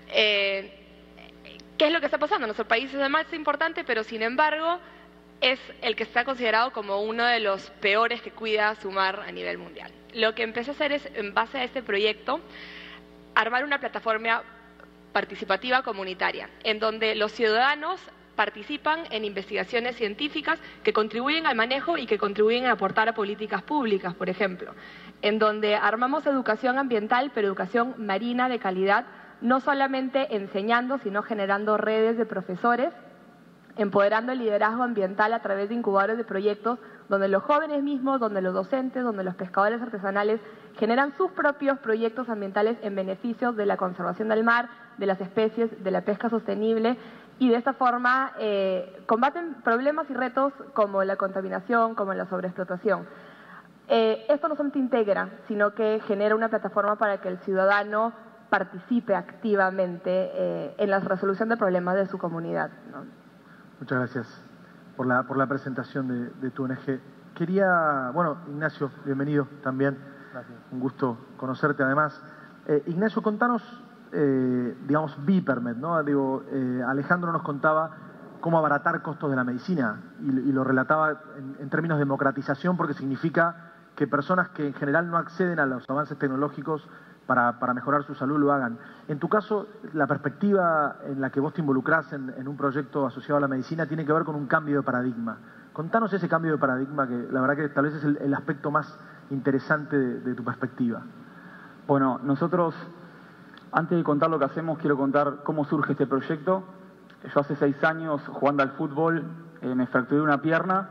Eh, ¿Qué es lo que está pasando? Nuestro país es el más importante, pero sin embargo es el que está considerado como uno de los peores que cuida su mar a nivel mundial. Lo que empecé a hacer es, en base a este proyecto, armar una plataforma participativa comunitaria, en donde los ciudadanos participan en investigaciones científicas que contribuyen al manejo y que contribuyen a aportar a políticas públicas, por ejemplo, en donde armamos educación ambiental, pero educación marina de calidad, no solamente enseñando, sino generando redes de profesores, empoderando el liderazgo ambiental a través de incubadores de proyectos donde los jóvenes mismos, donde los docentes, donde los pescadores artesanales generan sus propios proyectos ambientales en beneficio de la conservación del mar, de las especies, de la pesca sostenible, y de esta forma eh, combaten problemas y retos como la contaminación, como la sobreexplotación. Eh, esto no solamente integra, sino que genera una plataforma para que el ciudadano participe activamente eh, en la resolución de problemas de su comunidad, ¿no? Muchas gracias por la, por la presentación de, de tu O N G. Quería, bueno, Ignacio, bienvenido también. Gracias. Un gusto conocerte además. Eh, Ignacio, contanos, eh, digamos, Vipermed, ¿no? Digo, eh, Alejandro nos contaba cómo abaratar costos de la medicina y, y lo relataba en, en términos de democratización, porque significa que personas que en general no acceden a los avances tecnológicos Para, para mejorar su salud lo hagan. En tu caso, la perspectiva en la que vos te involucrás en, en un proyecto asociado a la medicina tiene que ver con un cambio de paradigma. Contanos ese cambio de paradigma, que la verdad que tal vez es el, el aspecto más interesante de, de tu perspectiva. Bueno, nosotros, antes de contar lo que hacemos, quiero contar cómo surge este proyecto. Yo hace seis años, jugando al fútbol, eh, me fracturé una pierna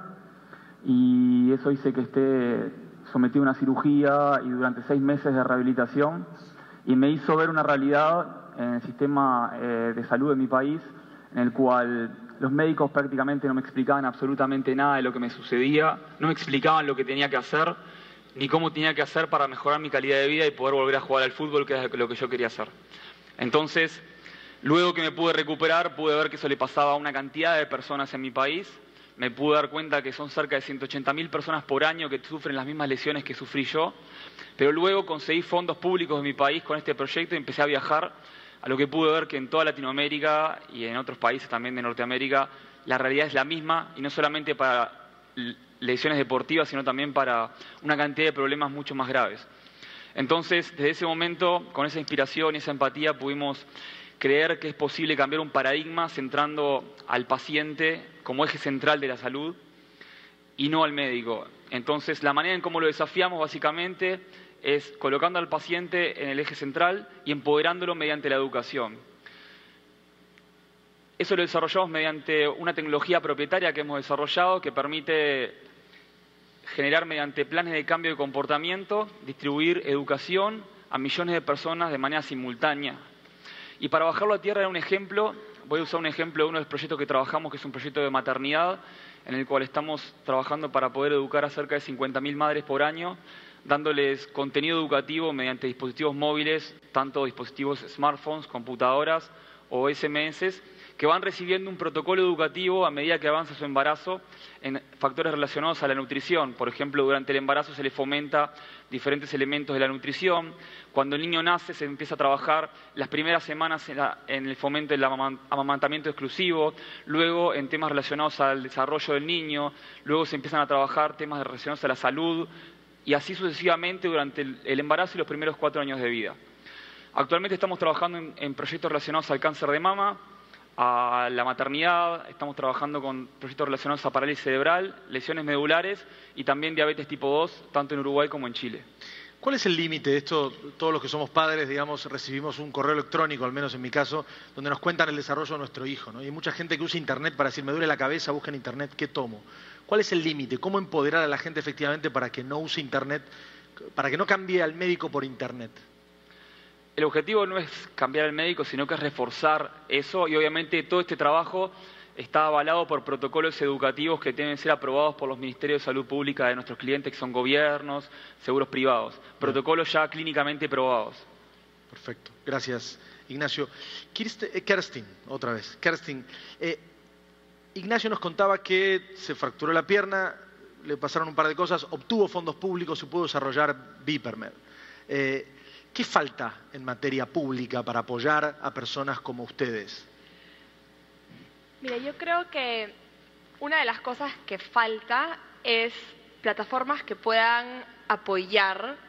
y eso hice que esté sometido a una cirugía y durante seis meses de rehabilitación, y me hizo ver una realidad en el sistema eh, de salud de mi país, en el cual los médicos prácticamente no me explicaban absolutamente nada de lo que me sucedía, no me explicaban lo que tenía que hacer, ni cómo tenía que hacer para mejorar mi calidad de vida y poder volver a jugar al fútbol, que es lo que yo quería hacer. Entonces, luego que me pude recuperar, pude ver que eso le pasaba a una cantidad de personas en mi país, me pude dar cuenta que son cerca de ciento ochenta mil personas por año que sufren las mismas lesiones que sufrí yo, pero luego conseguí fondos públicos de mi país con este proyecto y empecé a viajar, a lo que pude ver que en toda Latinoamérica y en otros países también de Norteamérica la realidad es la misma, y no solamente para lesiones deportivas, sino también para una cantidad de problemas mucho más graves. Entonces, desde ese momento, con esa inspiración y esa empatía, pudimos creer que es posible cambiar un paradigma centrando al paciente como eje central de la salud y no al médico. Entonces, la manera en cómo lo desafiamos básicamente es colocando al paciente en el eje central y empoderándolo mediante la educación. Eso lo desarrollamos mediante una tecnología propietaria que hemos desarrollado que permite generar mediante planes de cambio de comportamiento, distribuir educación a millones de personas de manera simultánea. Y para bajarlo a tierra era un ejemplo, voy a usar un ejemplo de uno de los proyectos que trabajamos, que es un proyecto de maternidad, en el cual estamos trabajando para poder educar a cerca de cincuenta mil madres por año, dándoles contenido educativo mediante dispositivos móviles, tanto dispositivos smartphones, computadoras o S M S, que van recibiendo un protocolo educativo a medida que avanza su embarazo en factores relacionados a la nutrición. Por ejemplo, durante el embarazo se le fomenta diferentes elementos de la nutrición. Cuando el niño nace se empieza a trabajar las primeras semanas en, la, en el fomento del amamantamiento exclusivo, luego en temas relacionados al desarrollo del niño, luego se empiezan a trabajar temas relacionados a la salud y así sucesivamente durante el, el embarazo y los primeros cuatro años de vida. Actualmente estamos trabajando en, en proyectos relacionados al cáncer de mama, a la maternidad, estamos trabajando con proyectos relacionados a parálisis cerebral, lesiones medulares y también diabetes tipo dos, tanto en Uruguay como en Chile. ¿Cuál es el límite? Esto, todos los que somos padres, digamos, recibimos un correo electrónico, al menos en mi caso, donde nos cuentan el desarrollo de nuestro hijo, ¿no? Y hay mucha gente que usa Internet para decir, me duele la cabeza, busca en Internet, ¿qué tomo? ¿Cuál es el límite? ¿Cómo empoderar a la gente efectivamente para que no use Internet, para que no cambie al médico por Internet? El objetivo no es cambiar al médico, sino que es reforzar eso, y obviamente todo este trabajo está avalado por protocolos educativos que deben ser aprobados por los Ministerios de Salud Pública de nuestros clientes, que son gobiernos, seguros privados. Protocolos ya clínicamente probados. Perfecto. Gracias, Ignacio. Kerstin, otra vez. Kerstin, eh, Ignacio nos contaba que se fracturó la pierna, le pasaron un par de cosas, obtuvo fondos públicos y pudo desarrollar Vipermed. Eh, ¿Qué falta en materia pública para apoyar a personas como ustedes? Mira, yo creo que una de las cosas que falta es plataformas que puedan apoyar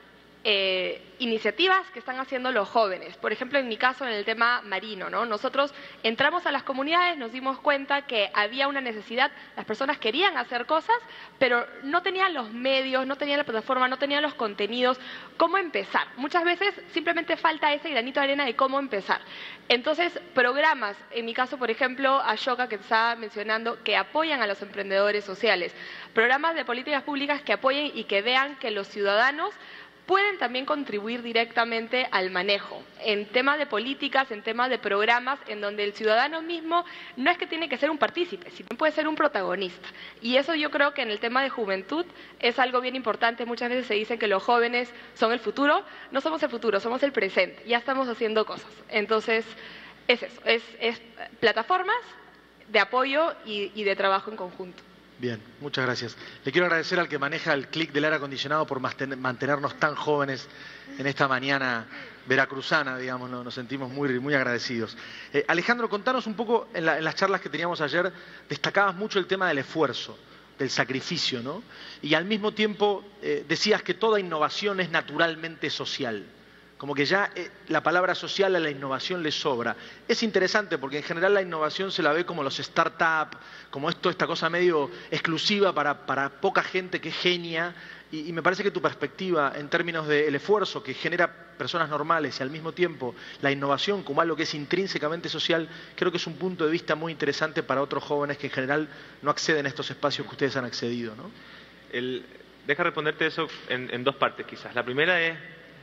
eh, iniciativas que están haciendo los jóvenes. Por ejemplo, en mi caso, en el tema marino, ¿no? Nosotros entramos a las comunidades, nos dimos cuenta que había una necesidad, las personas querían hacer cosas, pero no tenían los medios, no tenían la plataforma, no tenían los contenidos. ¿Cómo empezar? Muchas veces simplemente falta ese granito de arena de cómo empezar. Entonces, programas, en mi caso, por ejemplo, Ashoka, que estaba mencionando, que apoyan a los emprendedores sociales. Programas de políticas públicas que apoyen y que vean que los ciudadanos pueden también contribuir directamente al manejo, en temas de políticas, en temas de programas, en donde el ciudadano mismo no es que tiene que ser un partícipe, sino puede ser un protagonista. Y eso yo creo que en el tema de juventud es algo bien importante. Muchas veces se dice que los jóvenes son el futuro. No somos el futuro, somos el presente. Ya estamos haciendo cosas. Entonces, es eso, es, es plataformas de apoyo y, y de trabajo en conjunto. Bien, muchas gracias. Le quiero agradecer al que maneja el clic del aire acondicionado por mantenernos tan jóvenes en esta mañana veracruzana, digamos, nos sentimos muy, muy agradecidos. Eh, Alejandro, contanos un poco, en, la, en las charlas que teníamos ayer, destacabas mucho el tema del esfuerzo, del sacrificio, ¿no? Y al mismo tiempo eh, decías que toda innovación es naturalmente social. Como que ya eh, la palabra social a la innovación le sobra. Es interesante porque en general la innovación se la ve como los startups, como esto, esta cosa medio exclusiva para, para poca gente que es genia. Y, y me parece que tu perspectiva en términos del esfuerzo que genera personas normales y al mismo tiempo la innovación como algo que es intrínsecamente social, creo que es un punto de vista muy interesante para otros jóvenes que en general no acceden a estos espacios que ustedes han accedido, ¿no? El, deja responderte eso en, en dos partes quizás. La primera es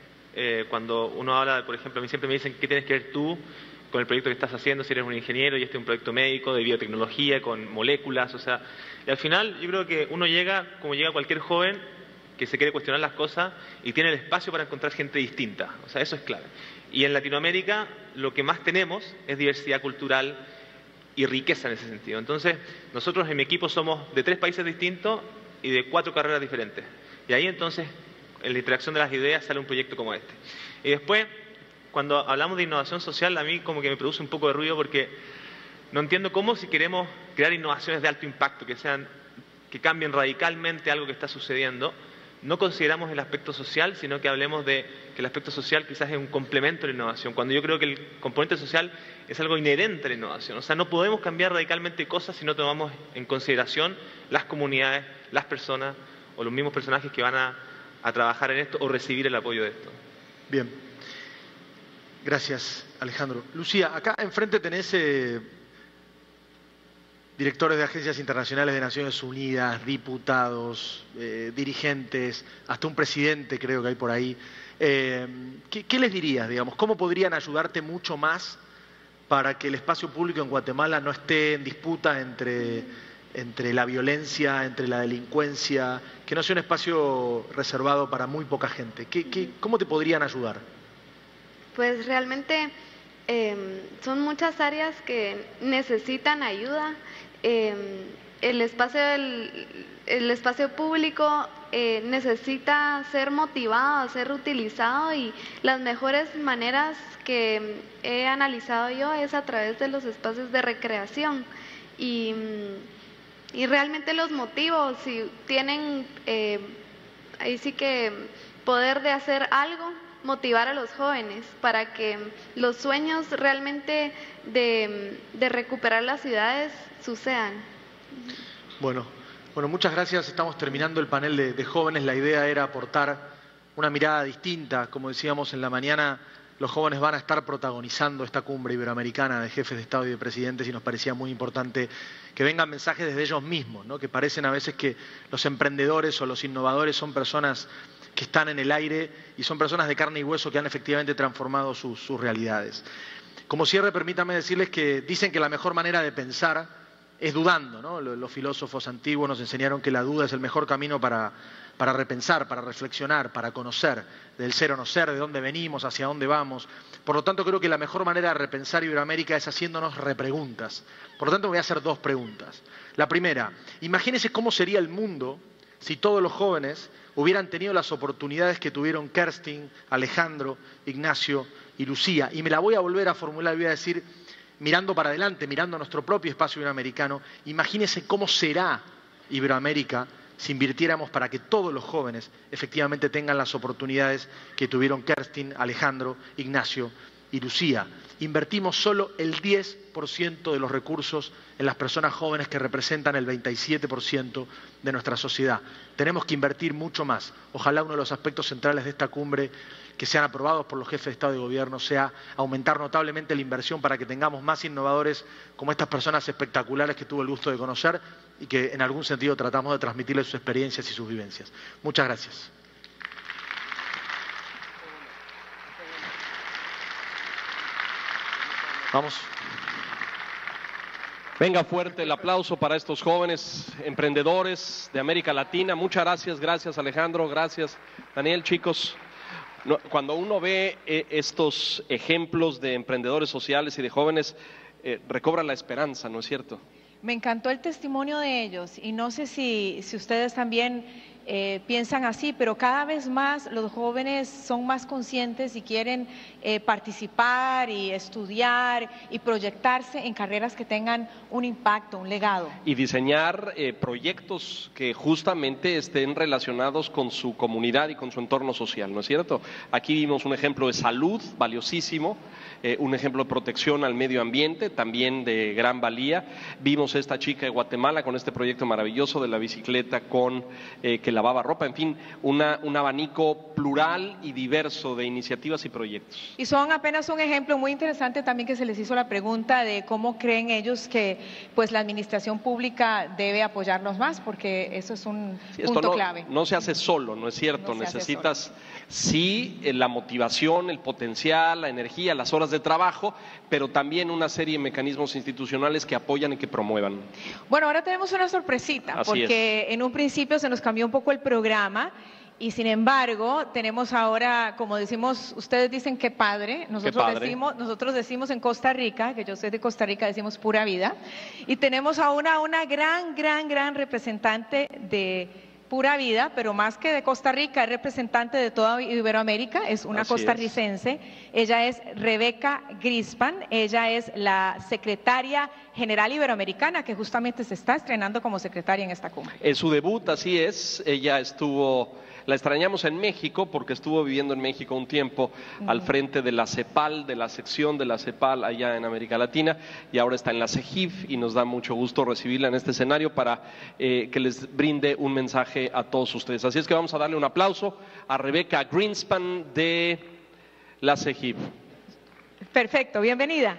Eh, cuando uno habla, por ejemplo, a mí siempre me dicen qué tienes que ver tú con el proyecto que estás haciendo, si eres un ingeniero y este es un proyecto médico de biotecnología con moléculas, o sea, y al final yo creo que uno llega como llega cualquier joven que se quiere cuestionar las cosas y tiene el espacio para encontrar gente distinta, o sea, eso es clave. Y en Latinoamérica lo que más tenemos es diversidad cultural y riqueza en ese sentido. Entonces, nosotros en mi equipo somos de tres países distintos y de cuatro carreras diferentes. Y ahí entonces, en la interacción de las ideas, sale un proyecto como este. Y después, cuando hablamos de innovación social, a mí como que me produce un poco de ruido porque no entiendo cómo si queremos crear innovaciones de alto impacto, que sean, que cambien radicalmente algo que está sucediendo, no consideramos el aspecto social, sino que hablemos de que el aspecto social quizás es un complemento a la innovación, cuando yo creo que el componente social es algo inherente a la innovación. O sea, no podemos cambiar radicalmente cosas si no tomamos en consideración las comunidades, las personas o los mismos personajes que van a, a trabajar en esto o recibir el apoyo de esto. Bien. Gracias, Alejandro. Lucía, acá enfrente tenés eh, directores de agencias internacionales de Naciones Unidas, diputados, eh, dirigentes, hasta un presidente creo que hay por ahí. Eh, ¿qué, ¿Qué les dirías, digamos? ¿Cómo podrían ayudarte mucho más para que el espacio público en Guatemala no esté en disputa entre, entre la violencia, entre la delincuencia, que no sea un espacio reservado para muy poca gente? ¿Qué, qué, ¿Cómo te podrían ayudar? Pues realmente eh, son muchas áreas que necesitan ayuda. Eh, el espacio del, el espacio público eh, necesita ser motivado, ser utilizado, y las mejores maneras que he analizado yo es a través de los espacios de recreación. Y, y realmente los motivos, si tienen eh, ahí sí que poder de hacer algo, motivar a los jóvenes para que los sueños realmente de, de recuperar las ciudades sucedan. Bueno, bueno, muchas gracias. Estamos terminando el panel de, de jóvenes. La idea era aportar una mirada distinta. Como decíamos en la mañana, los jóvenes van a estar protagonizando esta cumbre iberoamericana de jefes de Estado y de presidentes, y nos parecía muy importante que vengan mensajes desde ellos mismos, ¿no? Que parecen a veces que los emprendedores o los innovadores son personas que están en el aire y son personas de carne y hueso que han efectivamente transformado sus, sus realidades. Como cierre, permítanme decirles que dicen que la mejor manera de pensar es dudando, ¿no? Los filósofos antiguos nos enseñaron que la duda es el mejor camino para, para repensar, para reflexionar, para conocer del ser o no ser, de dónde venimos, hacia dónde vamos. Por lo tanto, creo que la mejor manera de repensar Iberoamérica es haciéndonos repreguntas. Por lo tanto, voy a hacer dos preguntas. La primera, imagínense cómo sería el mundo si todos los jóvenes hubieran tenido las oportunidades que tuvieron Kerstin, Alejandro, Ignacio y Lucía. Y me la voy a volver a formular y voy a decir, mirando para adelante, mirando a nuestro propio espacio iberoamericano, imagínense cómo será Iberoamérica si invirtiéramos para que todos los jóvenes efectivamente tengan las oportunidades que tuvieron Kerstin, Alejandro, Ignacio y Lucía. Invertimos solo el diez por ciento de los recursos en las personas jóvenes que representan el veintisiete por ciento de nuestra sociedad. Tenemos que invertir mucho más. Ojalá uno de los aspectos centrales de esta cumbre que sean aprobados por los jefes de Estado y Gobierno sea aumentar notablemente la inversión para que tengamos más innovadores como estas personas espectaculares que tuve el gusto de conocer y que en algún sentido tratamos de transmitirles sus experiencias y sus vivencias. Muchas gracias. Vamos. Venga fuerte el aplauso para estos jóvenes emprendedores de América Latina. Muchas gracias, gracias Alejandro, gracias Daniel, chicos. No, cuando uno ve eh, estos ejemplos de emprendedores sociales y de jóvenes, eh, recobra la esperanza, ¿no es cierto? Me encantó el testimonio de ellos y no sé si, si ustedes también eh, piensan así, pero cada vez más los jóvenes son más conscientes y quieren eh, participar y estudiar y proyectarse en carreras que tengan un impacto, un legado. Y diseñar eh, proyectos que justamente estén relacionados con su comunidad y con su entorno social, ¿no es cierto? Aquí vimos un ejemplo de salud valiosísimo, eh, un ejemplo de protección al medio ambiente, también de gran valía. Vimos a esta chica de Guatemala con este proyecto maravilloso de la bicicleta con eh, que lavaba ropa, en fin, una, un abanico plural y diverso de iniciativas y proyectos. Y son apenas un ejemplo muy interesante también que se les hizo la pregunta de cómo creen ellos que pues la administración pública debe apoyarnos más, porque eso es un sí, punto no, clave. No se hace solo, ¿no es cierto? No Necesitas sí la motivación, el potencial, la energía, las horas de trabajo, pero también una serie de mecanismos institucionales que apoyan y que promuevan. Bueno, ahora tenemos una sorpresita, Así porque es. en un principio se nos cambió un poco el programa Y sin embargo, tenemos ahora, como decimos, ustedes dicen qué padre, nosotros, Qué padre. Decimos, nosotros decimos en Costa Rica, que yo soy de Costa Rica, decimos pura vida, y tenemos ahora una gran, gran, gran representante de Pura Vida, pero más que de Costa Rica, es representante de toda Iberoamérica, es una Así costarricense. Ella es Rebeca Grispan, ella es la secretaria general iberoamericana, que justamente se está estrenando como secretaria en esta cumbre. En su debut, así es, ella estuvo, la extrañamos en México porque estuvo viviendo en México un tiempo uh-huh. al frente de la CEPAL, de la sección de la CEPAL allá en América Latina, y ahora está en la CEGIF y nos da mucho gusto recibirla en este escenario para eh, que les brinde un mensaje a todos ustedes. Así es que vamos a darle un aplauso a Rebeca Grispan de la CEGIF. Perfecto, bienvenida.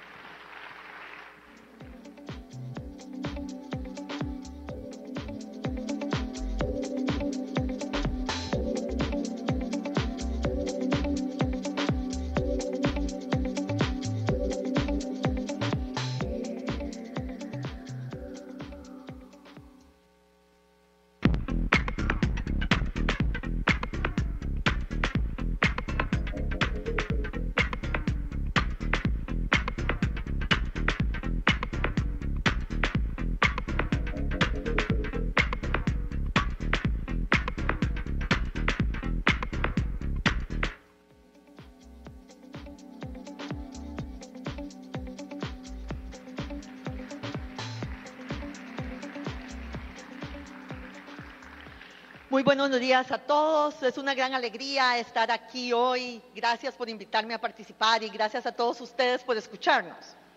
Muy buenos días a todos, es una gran alegría estar aquí hoy, gracias por invitarme a participar y gracias a todos ustedes por escucharnos.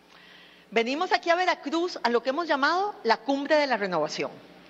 Venimos aquí a Veracruz a lo que hemos llamado la Cumbre de la Renovación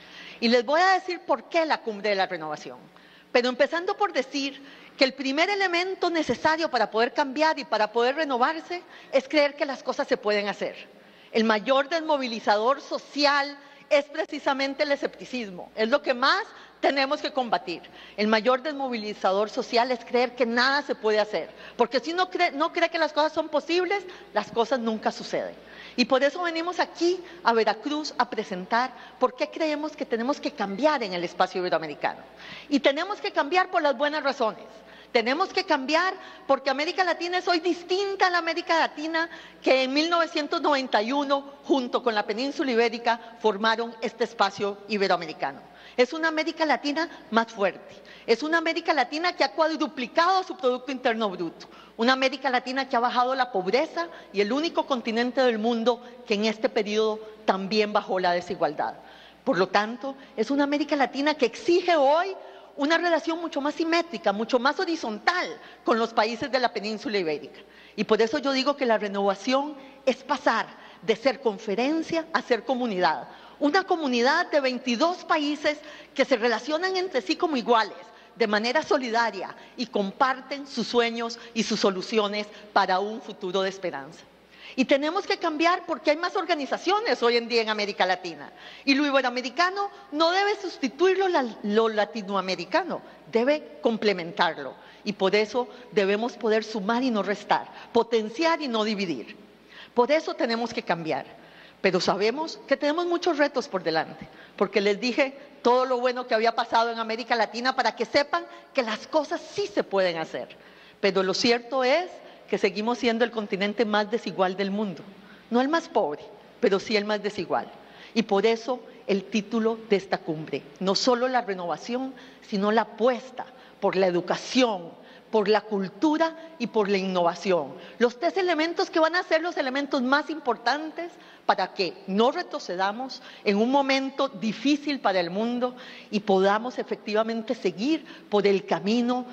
y les voy a decir por qué la Cumbre de la Renovación, pero empezando por decir que el primer elemento necesario para poder cambiar y para poder renovarse es creer que las cosas se pueden hacer. El mayor desmovilizador social es precisamente el escepticismo, es lo que más tenemos que combatir. El mayor desmovilizador social es creer que nada se puede hacer, porque si no cree, no cree que las cosas son posibles, las cosas nunca suceden. Y por eso venimos aquí a Veracruz a presentar por qué creemos que tenemos que cambiar en el espacio iberoamericano. Y tenemos que cambiar por las buenas razones. Tenemos que cambiar porque América Latina es hoy distinta a la América Latina que en mil novecientos noventa y uno, junto con la península ibérica, formaron este espacio iberoamericano. Es una América Latina más fuerte, es una América Latina que ha cuadruplicado su Producto Interno Bruto, una América Latina que ha bajado la pobreza y el único continente del mundo que en este periodo también bajó la desigualdad. Por lo tanto, es una América Latina que exige hoy una relación mucho más simétrica, mucho más horizontal con los países de la península ibérica. Y por eso yo digo que la renovación es pasar de ser conferencia a ser comunidad. Una comunidad de veintidós países que se relacionan entre sí como iguales, de manera solidaria y comparten sus sueños y sus soluciones para un futuro de esperanza. Y tenemos que cambiar porque hay más organizaciones hoy en día en América Latina. Y lo iberoamericano no debe sustituir lo, lo latinoamericano, debe complementarlo. Y por eso debemos poder sumar y no restar, potenciar y no dividir. Por eso tenemos que cambiar. Pero sabemos que tenemos muchos retos por delante, porque les dije todo lo bueno que había pasado en América Latina para que sepan que las cosas sí se pueden hacer. Pero lo cierto es que seguimos siendo el continente más desigual del mundo. No el más pobre, pero sí el más desigual. Y por eso el título de esta cumbre, no solo la renovación, sino la apuesta por la educación, por la cultura y por la innovación. Los tres elementos que van a ser los elementos más importantes para que no retrocedamos en un momento difícil para el mundo y podamos efectivamente seguir por el camino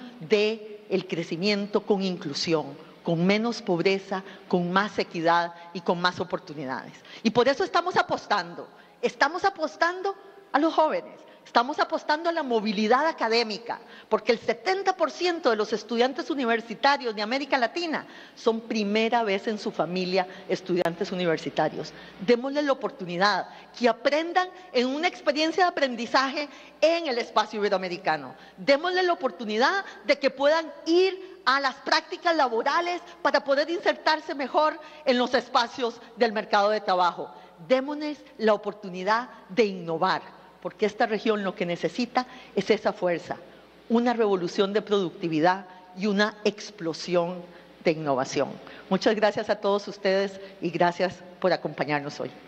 del crecimiento con inclusión, con menos pobreza, con más equidad y con más oportunidades. Y por eso estamos apostando, estamos apostando a los jóvenes. Estamos apostando a la movilidad académica, porque el setenta por ciento de los estudiantes universitarios de América Latina son primera vez en su familia estudiantes universitarios. Démosles la oportunidad que aprendan en una experiencia de aprendizaje en el espacio iberoamericano. Démosles la oportunidad de que puedan ir a las prácticas laborales para poder insertarse mejor en los espacios del mercado de trabajo. Démosles la oportunidad de innovar, porque esta región lo que necesita es esa fuerza, una revolución de productividad y una explosión de innovación. Muchas gracias a todos ustedes y gracias por acompañarnos hoy.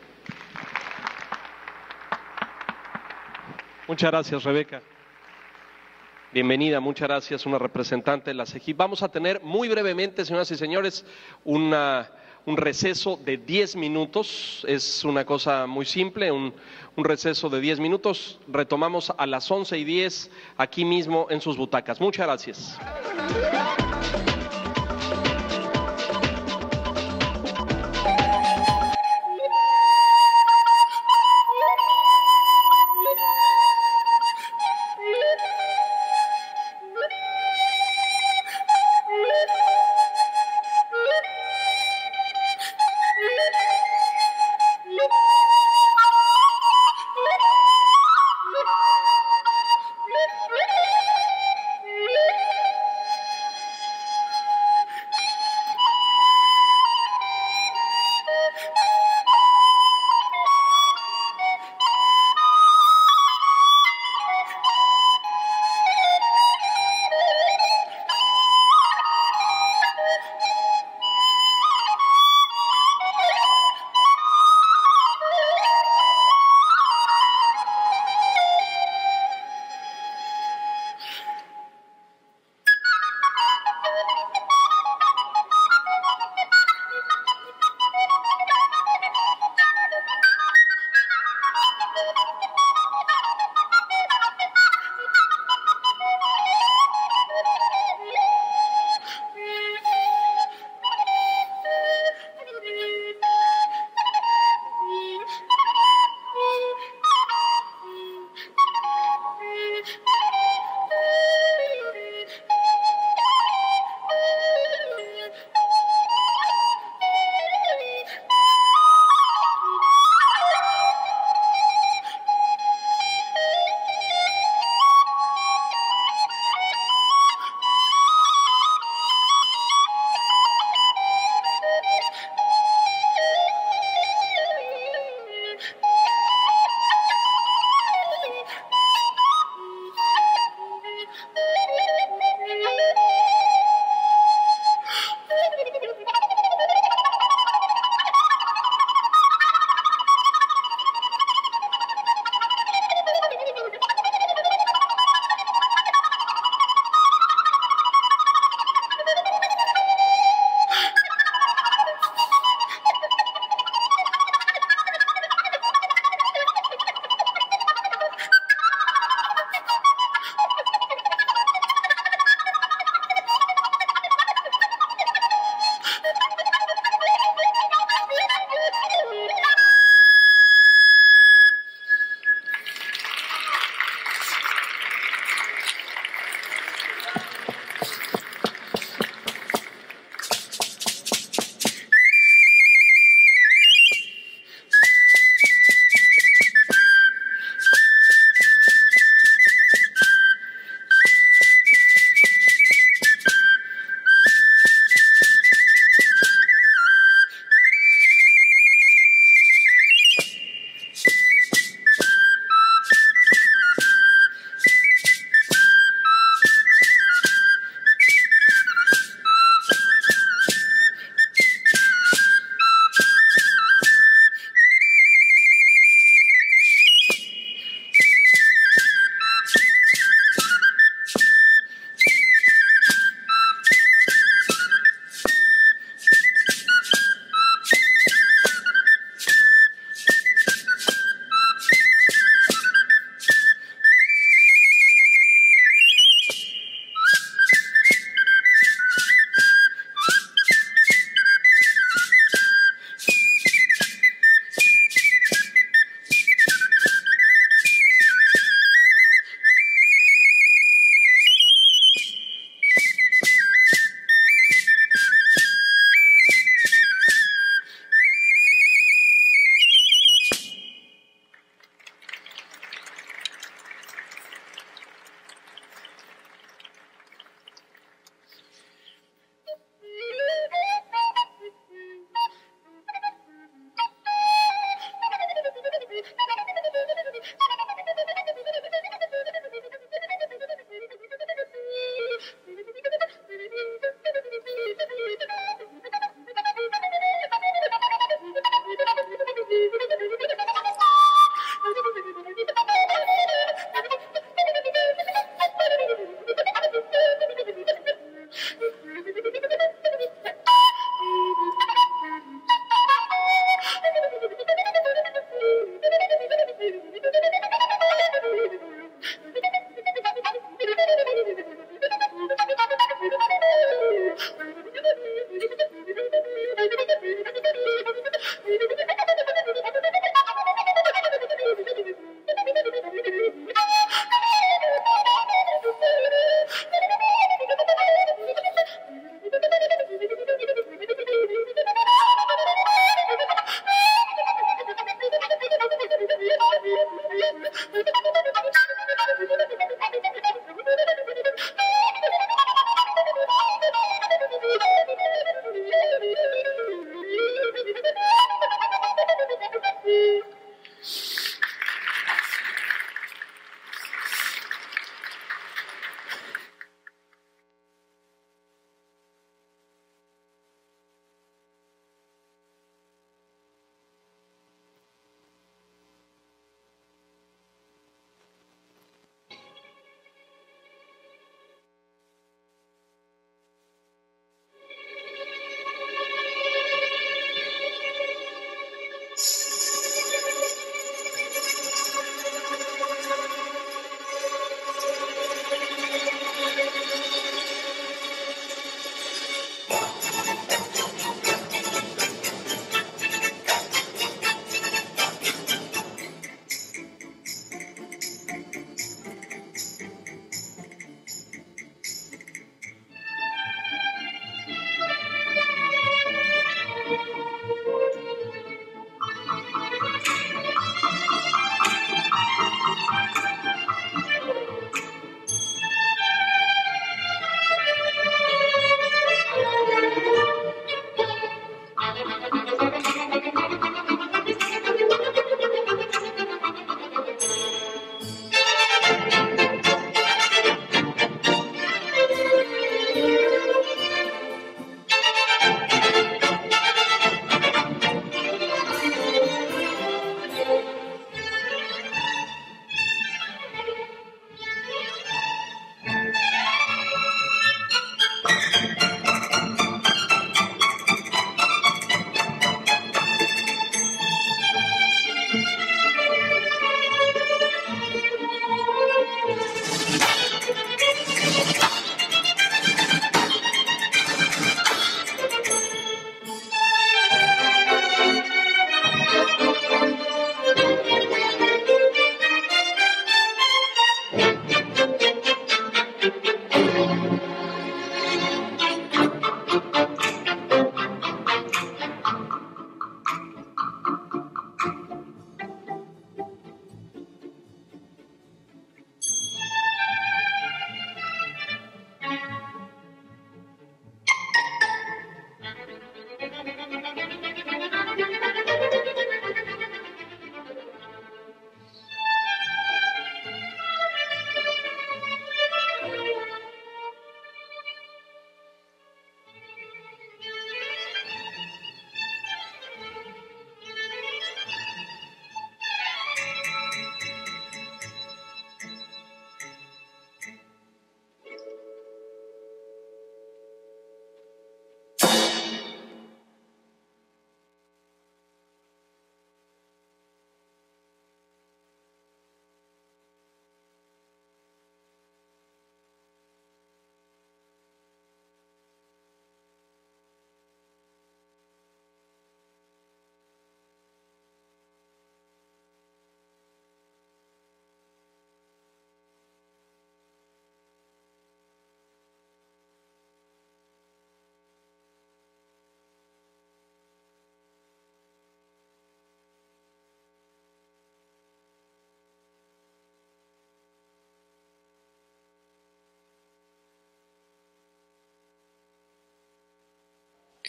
Muchas gracias, Rebeca. Bienvenida, muchas gracias, una representante de la CEGIP. Vamos a tener muy brevemente, señoras y señores, una, un receso de diez minutos. Es una cosa muy simple, un, un receso de diez minutos. Retomamos a las once y diez aquí mismo en sus butacas. Muchas gracias.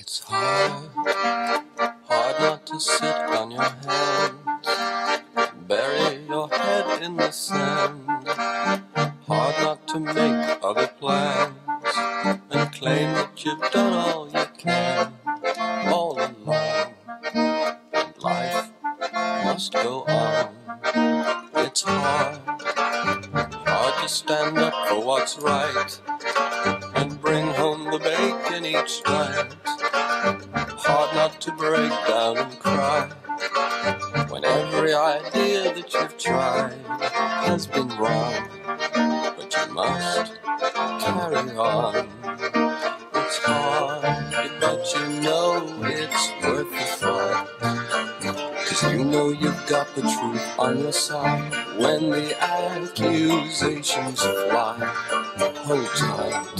It's hard, hard not to sit on your hands, bury your head in the sand. Hard not to make other plans and claim that you've done all you can all along, and life must go on. It's hard, hard to stand up for what's right and bring home the bacon each night. Hard not to break down and cry when every idea that you've tried has been wrong, but you must carry on. It's hard, but you know it's worth the fight, 'cause you know you've got the truth on your side. When the accusations fly, hold tight,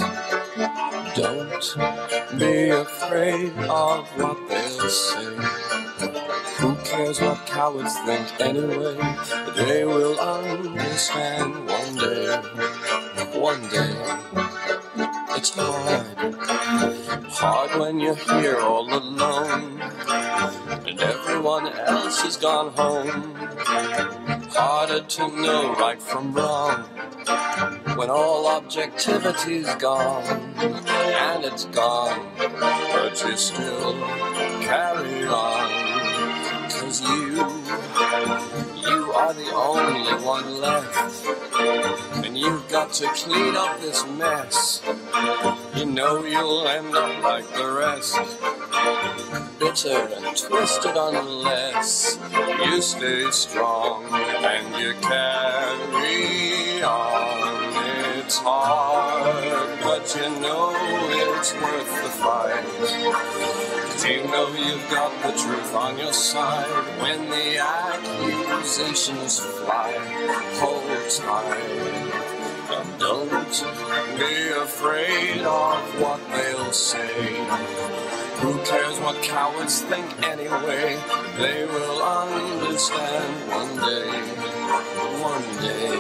don't be afraid of what they'll say. Who cares what cowards think anyway? They will understand one day, one day. It's hard, hard when you're here all alone and everyone else has gone home. Harder to know right from wrong when all objectivity's gone, and it's gone, but you still carry on, 'cause you, you are the only one left, and you've got to clean up this mess. You know you'll end up like the rest, bitter and twisted unless you stay strong and you carry on. It's hard, but you know it's worth the fight, 'cause you know you've got the truth on your side. When the accusations fly, hold tight and don't be afraid of what they'll say. Who cares what cowards think anyway? They will understand one day, one day.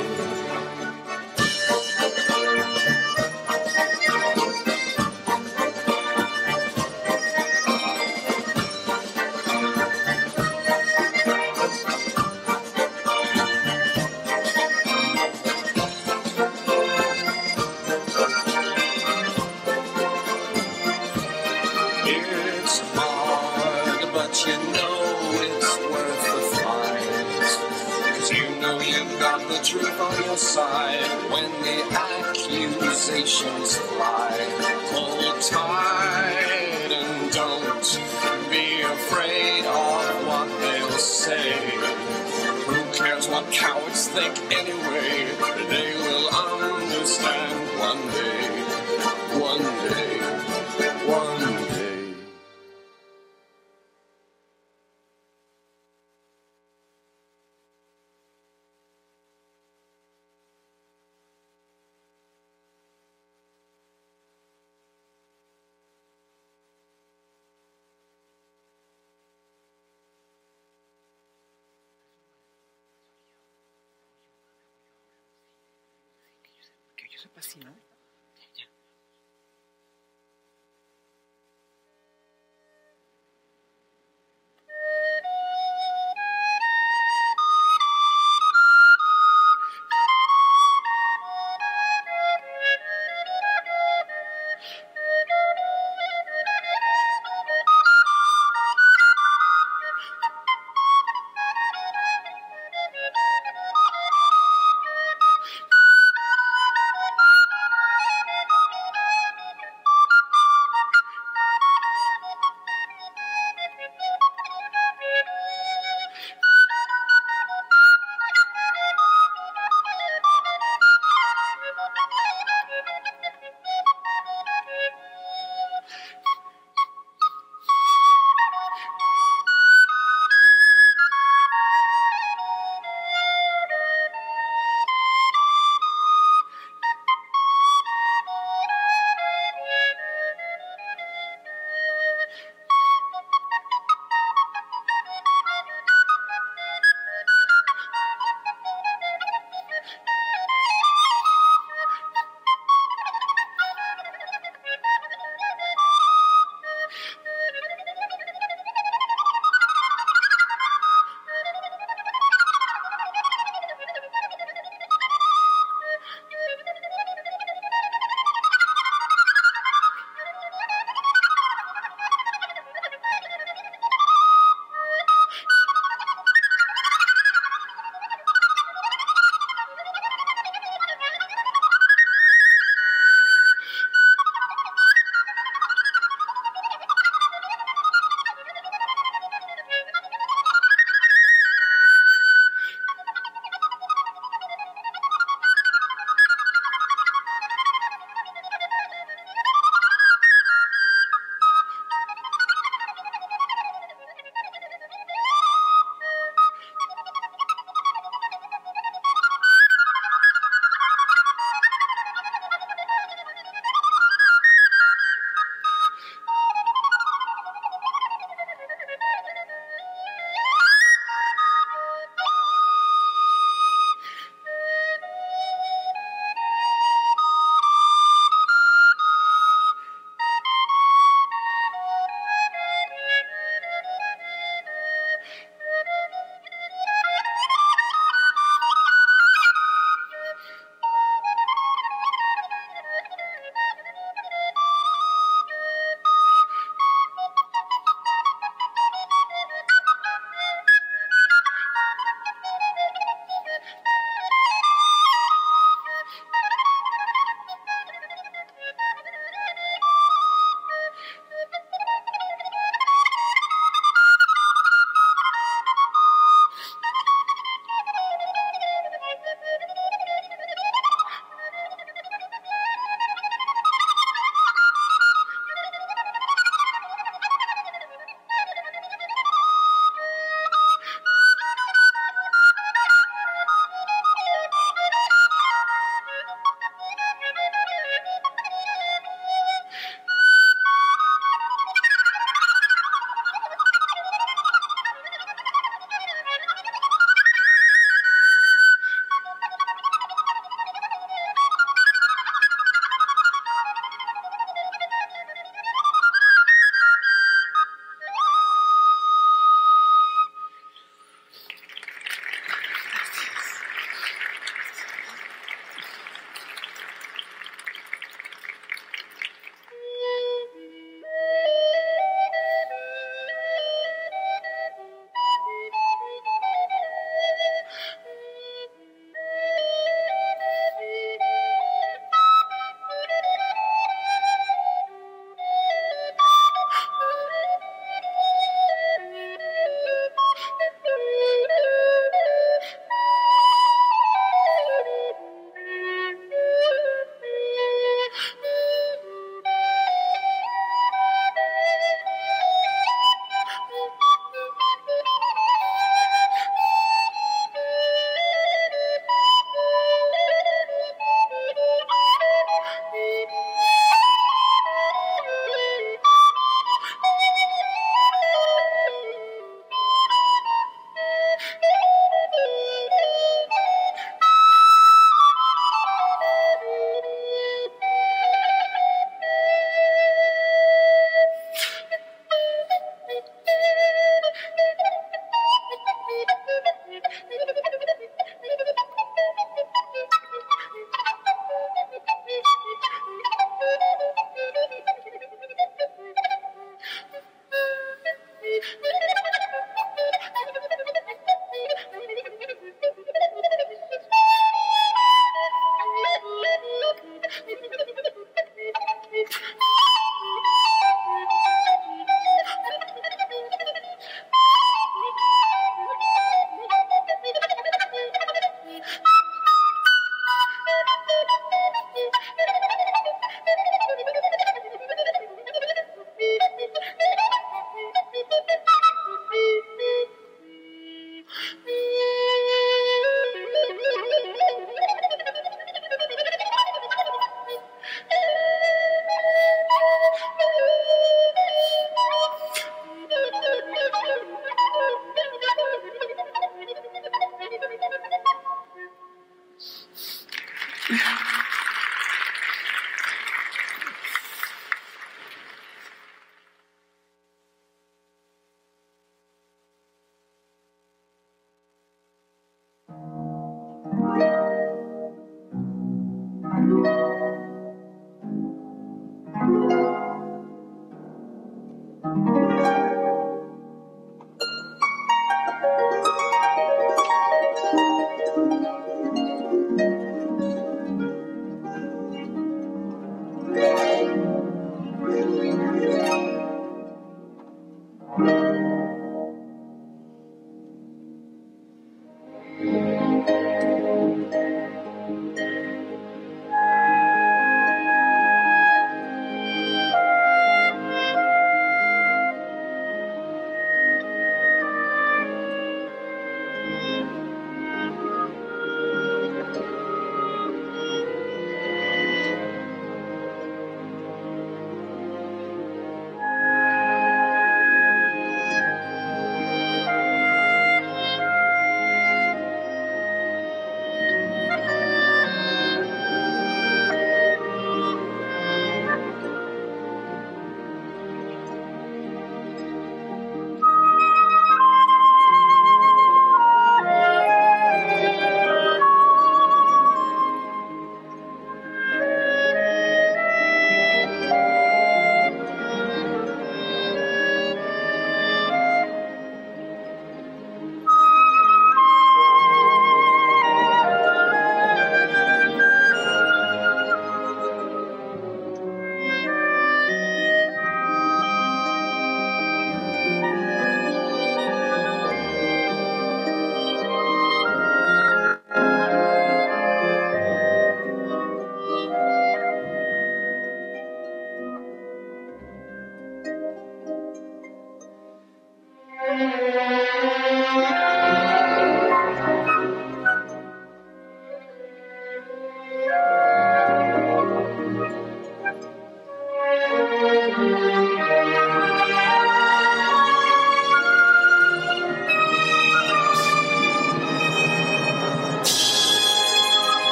Side when the accusations fly, hold tight and don't be afraid of what they'll say. Who cares what cowards think anyway? They will understand one day, one day, one day. Así, ¿no? Ya.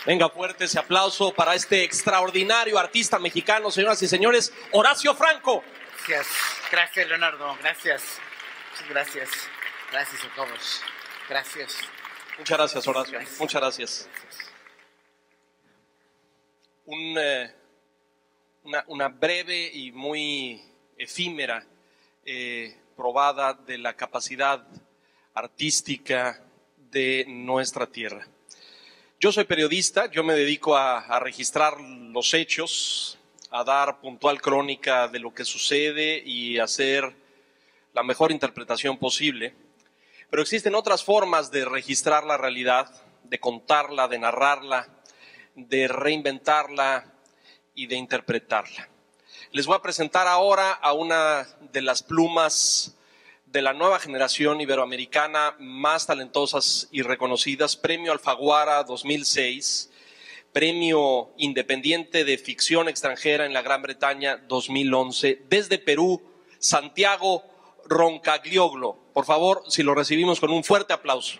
Venga, fuerte ese aplauso para este extraordinario artista mexicano, señoras y señores, Horacio Franco. Gracias, gracias Leonardo, gracias, muchas gracias, gracias a todos, gracias. Muchas gracias, Horacio, gracias. Muchas gracias. gracias. Un, eh, una, una breve y muy efímera eh, probada de la capacidad artística de nuestra tierra. Yo soy periodista, yo me dedico a, a registrar los hechos, a dar puntual crónica de lo que sucede y hacer la mejor interpretación posible. Pero existen otras formas de registrar la realidad, de contarla, de narrarla, de reinventarla y de interpretarla. Les voy a presentar ahora a una de las plumas de la nueva generación iberoamericana más talentosas y reconocidas, Premio Alfaguara dos mil seis, Premio Independiente de Ficción Extranjera en la Gran Bretaña dos mil once, desde Perú, Santiago Roncaglioglo. Por favor, si lo recibimos con un fuerte aplauso.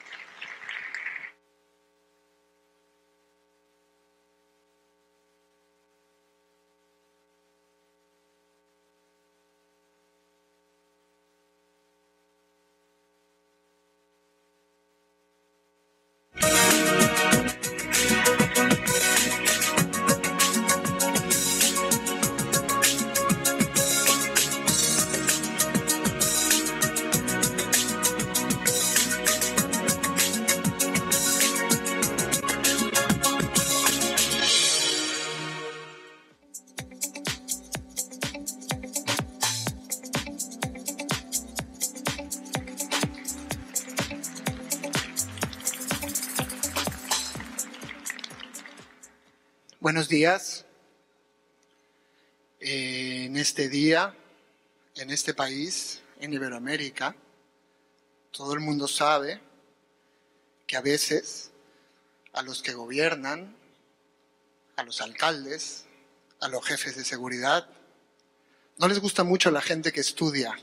Buenos días. Eh, en este día, en este país, en Iberoamérica, todo el mundo sabe que a veces a los que gobiernan, a los alcaldes, a los jefes de seguridad, no les gusta mucho la gente que estudia.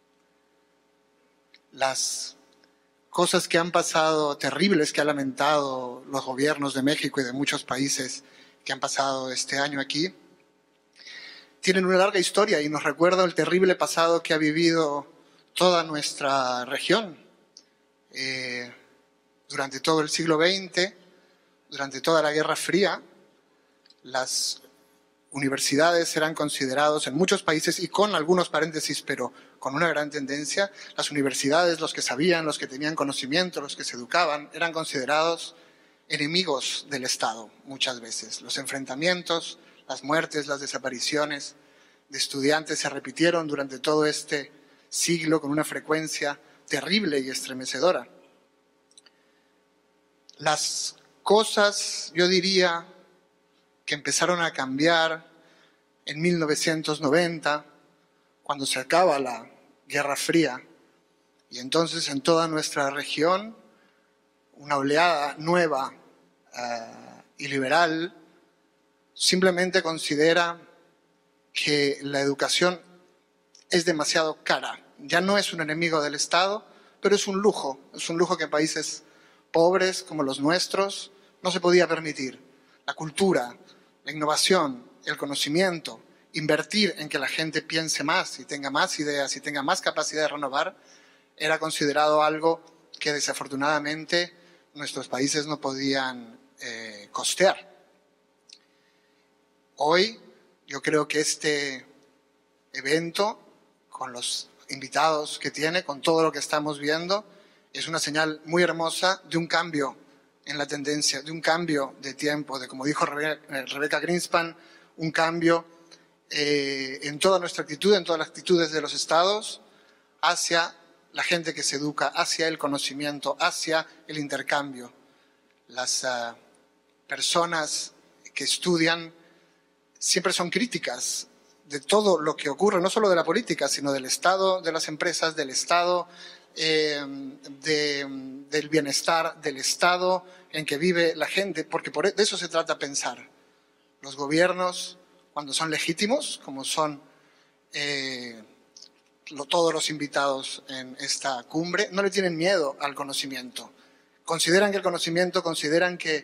Las cosas que han pasado, terribles que han lamentado los gobiernos de México y de muchos países que han pasado este año aquí, tienen una larga historia y nos recuerda el terrible pasado que ha vivido toda nuestra región. Eh, durante todo el siglo veinte, durante toda la Guerra Fría, las universidades eran considerados en muchos países, y con algunos paréntesis, pero con una gran tendencia, las universidades, los que sabían, los que tenían conocimiento, los que se educaban, eran considerados enemigos del Estado muchas veces. Los enfrentamientos, las muertes, las desapariciones de estudiantes se repitieron durante todo este siglo con una frecuencia terrible y estremecedora. Las cosas, yo diría, que empezaron a cambiar en mil novecientos noventa, cuando se acaba la Guerra Fría, y entonces en toda nuestra región una oleada nueva uh, y liberal simplemente considera que la educación es demasiado cara. Ya no es un enemigo del Estado, pero es un lujo. Es un lujo que en países pobres como los nuestros no se podía permitir. La cultura, la innovación, el conocimiento, invertir en que la gente piense más y tenga más ideas y tenga más capacidad de renovar, era considerado algo que desafortunadamente nuestros países no podían eh, costear. Hoy yo creo que este evento, con los invitados que tiene, con todo lo que estamos viendo, es una señal muy hermosa de un cambio en la tendencia, de un cambio de tiempo, de, como dijo Rebecca Greenspan, un cambio eh, en toda nuestra actitud, en todas las actitudes de los estados, hacia la gente que se educa, hacia el conocimiento, hacia el intercambio. Las uh, personas que estudian siempre son críticas de todo lo que ocurre, no solo de la política, sino del Estado, de las empresas, del Estado, eh, de, del bienestar, del Estado en que vive la gente, porque por, de eso se trata pensar. Los gobiernos, cuando son legítimos, como son eh, lo, todos los invitados en esta cumbre, no le tienen miedo al conocimiento. Consideran que el conocimiento, consideran que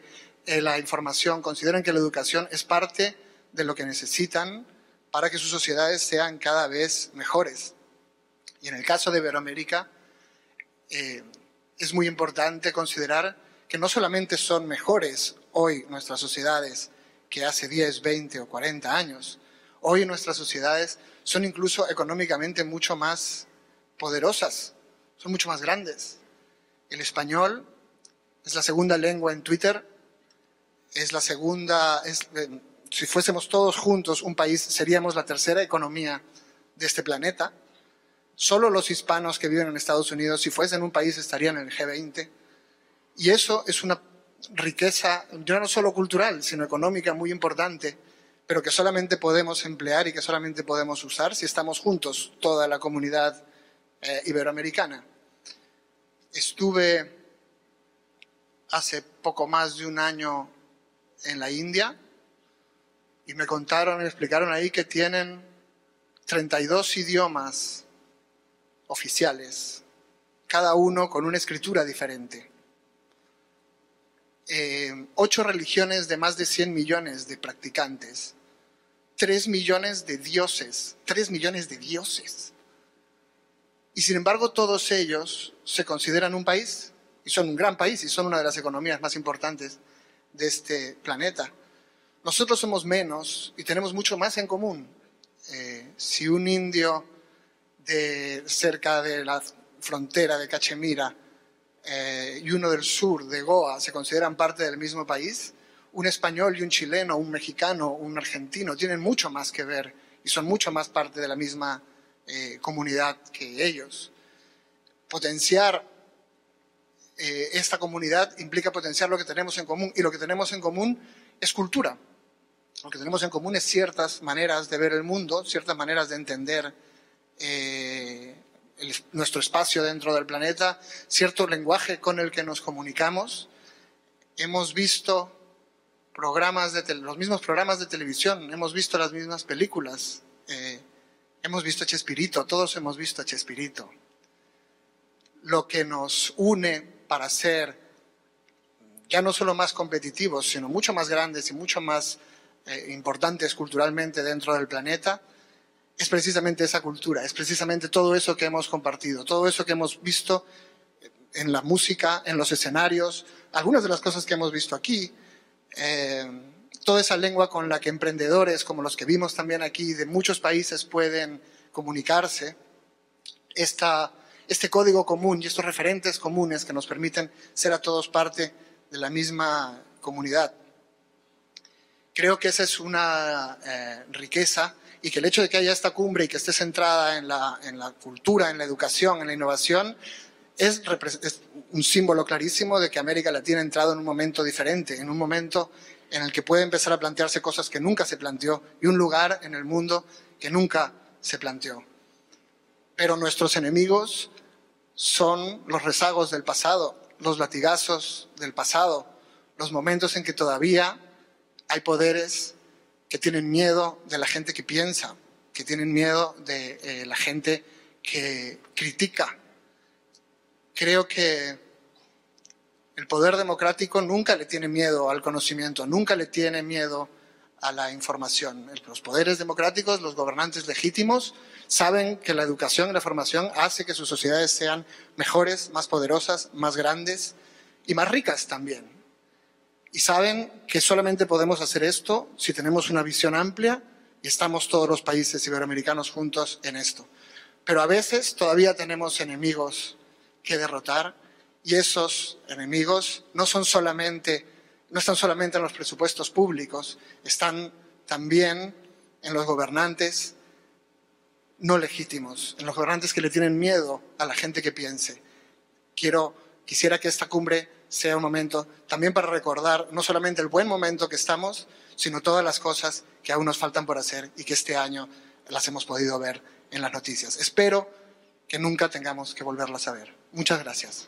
eh, la información, consideran que la educación es parte de lo que necesitan para que sus sociedades sean cada vez mejores. Y en el caso de Iberoamérica, eh, es muy importante considerar que no solamente son mejores hoy nuestras sociedades que hace diez, veinte o cuarenta años, hoy nuestras sociedades son incluso económicamente mucho más poderosas, son mucho más grandes. El español es la segunda lengua en Twitter, es la segunda, es, eh, si fuésemos todos juntos un país, seríamos la tercera economía de este planeta. Solo los hispanos que viven en Estados Unidos, si fuesen un país, estarían en el G veinte. Y eso es una riqueza, ya no solo cultural, sino económica muy importante, pero que solamente podemos emplear y que solamente podemos usar si estamos juntos, toda la comunidad eh, iberoamericana. Estuve hace poco más de un año en la India y me contaron, me explicaron ahí que tienen treinta y dos idiomas oficiales, cada uno con una escritura diferente. Eh, ocho religiones de más de cien millones de practicantes, tres millones de dioses, tres millones de dioses. Y sin embargo todos ellos se consideran un país, y son un gran país, y son una de las economías más importantes de este planeta. Nosotros somos menos y tenemos mucho más en común. Eh, si un indio de cerca de la frontera de Cachemira eh, y uno del sur de Goa se consideran parte del mismo país, un español y un chileno, un mexicano, un argentino tienen mucho más que ver y son mucho más parte de la misma eh, comunidad que ellos. Potenciar eh, esta comunidad implica potenciar lo que tenemos en común, y lo que tenemos en común es cultura. Lo que tenemos en común es ciertas maneras de ver el mundo, ciertas maneras de entender eh, el, nuestro espacio dentro del planeta, cierto lenguaje con el que nos comunicamos. Hemos visto programas de tele, los mismos programas de televisión, hemos visto las mismas películas, eh, hemos visto Chespirito, todos hemos visto a Chespirito. Lo que nos une para ser ya no solo más competitivos, sino mucho más grandes y mucho más eh, importantes culturalmente dentro del planeta, es precisamente esa cultura, es precisamente todo eso que hemos compartido, todo eso que hemos visto en la música, en los escenarios, algunas de las cosas que hemos visto aquí, eh, toda esa lengua con la que emprendedores, como los que vimos también aquí, de muchos países pueden comunicarse, esta, este código común y estos referentes comunes que nos permiten ser a todos parte de la misma comunidad. Creo que esa es una eh, riqueza, y que el hecho de que haya esta cumbre y que esté centrada en la, en la cultura, en la educación, en la innovación, es, es un símbolo clarísimo de que América Latina ha entrado en un momento diferente, en un momento en el que puede empezar a plantearse cosas que nunca se planteó y un lugar en el mundo que nunca se planteó. Pero nuestros enemigos son los rezagos del pasado, los latigazos del pasado, los momentos en que todavía hay poderes que tienen miedo de la gente que piensa, que tienen miedo de eh, la gente que critica. Creo que el poder democrático nunca le tiene miedo al conocimiento, nunca le tiene miedo a la información. Los poderes democráticos, los gobernantes legítimos, saben que la educación y la formación hace que sus sociedades sean mejores, más poderosas, más grandes y más ricas también. Y saben que solamente podemos hacer esto si tenemos una visión amplia y estamos todos los países iberoamericanos juntos en esto. Pero a veces todavía tenemos enemigos que derrotar, y esos enemigos no son solamente, no están solamente en los presupuestos públicos, están también en los gobernantes no legítimos, en los gobernantes que le tienen miedo a la gente que piense. Quiero, quisiera que esta cumbre sea un momento también para recordar no solamente el buen momento que estamos, sino todas las cosas que aún nos faltan por hacer y que este año las hemos podido ver en las noticias. Espero que nunca tengamos que volverlas a ver. Muchas gracias.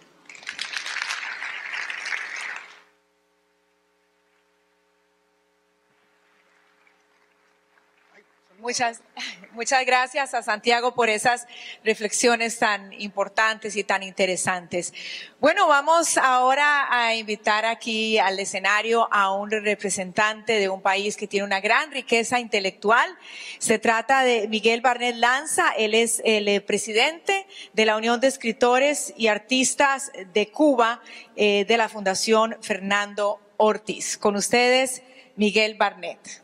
Muchas, muchas gracias a Santiago por esas reflexiones tan importantes y tan interesantes. Bueno, vamos ahora a invitar aquí al escenario a un representante de un país que tiene una gran riqueza intelectual. Se trata de Miguel Barnett Lanza. Él es el presidente de la Unión de Escritores y Artistas de Cuba, eh, de la Fundación Fernando Ortiz. Con ustedes, Miguel Barnett.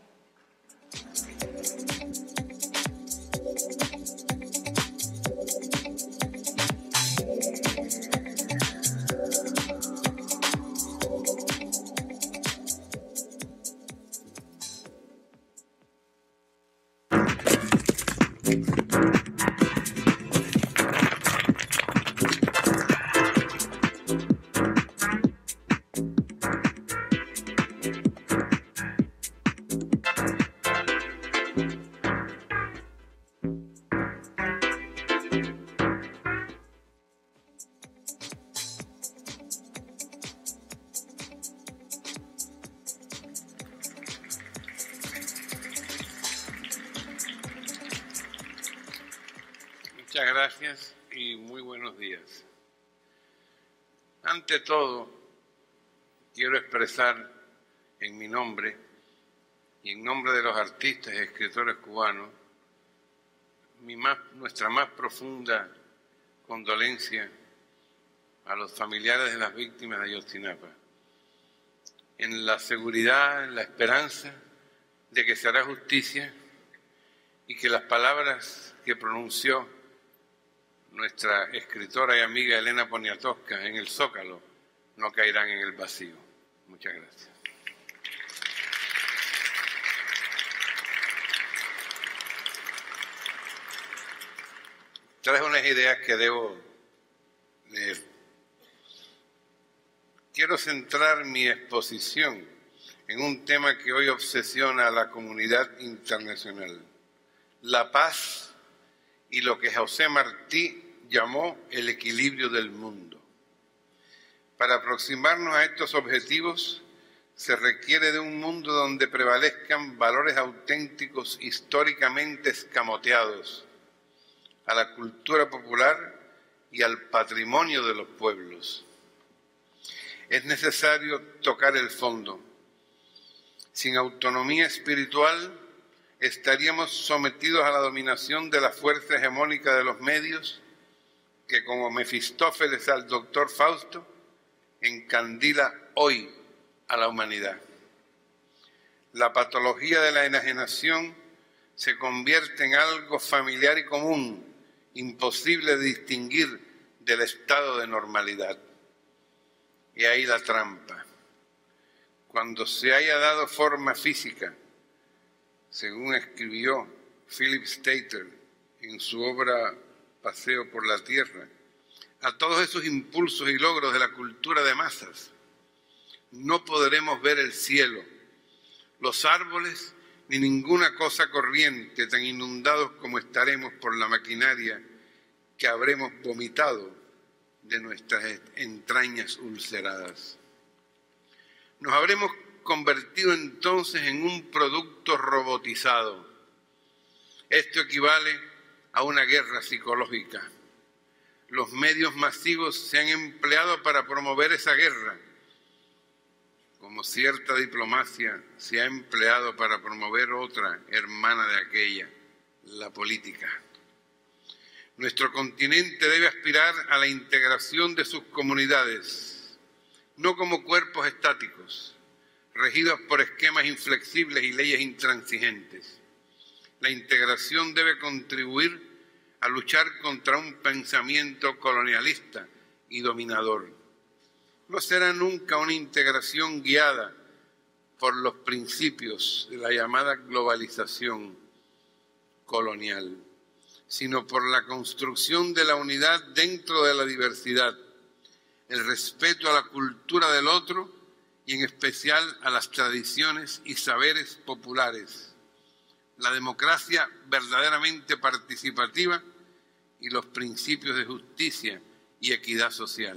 Muchas gracias y muy buenos días. Ante todo, quiero expresar en mi nombre y en nombre de los artistas y escritores cubanos mi más, nuestra más profunda condolencia a los familiares de las víctimas de Ayotzinapa, en la seguridad, en la esperanza de que se hará justicia y que las palabras que pronunció nuestra escritora y amiga Elena Poniatowska en el Zócalo no caerán en el vacío. Muchas gracias. Traje unas ideas que debo leer. Quiero centrar mi exposición en un tema que hoy obsesiona a la comunidad internacional: la paz y lo que José Martí llamó el equilibrio del mundo. Para aproximarnos a estos objetivos se requiere de un mundo donde prevalezcan valores auténticos históricamente escamoteados, a la cultura popular y al patrimonio de los pueblos. Es necesario tocar el fondo. Sin autonomía espiritual estaríamos sometidos a la dominación de la fuerza hegemónica de los medios que, como Mefistófeles al doctor Fausto, encandila hoy a la humanidad. La patología de la enajenación se convierte en algo familiar y común, imposible de distinguir del estado de normalidad. Y ahí la trampa. Cuando se haya dado forma física, según escribió Philip Stater en su obra Paseo por la Tierra, a todos esos impulsos y logros de la cultura de masas, no podremos ver el cielo, los árboles, ni ninguna cosa corriente, tan inundados como estaremos por la maquinaria que habremos vomitado de nuestras entrañas ulceradas. Nos habremos convertido entonces en un producto robotizado. Esto equivale a una guerra psicológica. Los medios masivos se han empleado para promover esa guerra, como cierta diplomacia se ha empleado para promover otra hermana de aquella, la política. Nuestro continente debe aspirar a la integración de sus comunidades, no como cuerpos estáticos, regidos por esquemas inflexibles y leyes intransigentes. La integración debe contribuir a luchar contra un pensamiento colonialista y dominador. No será nunca una integración guiada por los principios de la llamada globalización colonial, sino por la construcción de la unidad dentro de la diversidad, el respeto a la cultura del otro y en especial a las tradiciones y saberes populares, la democracia verdaderamente participativa y los principios de justicia y equidad social.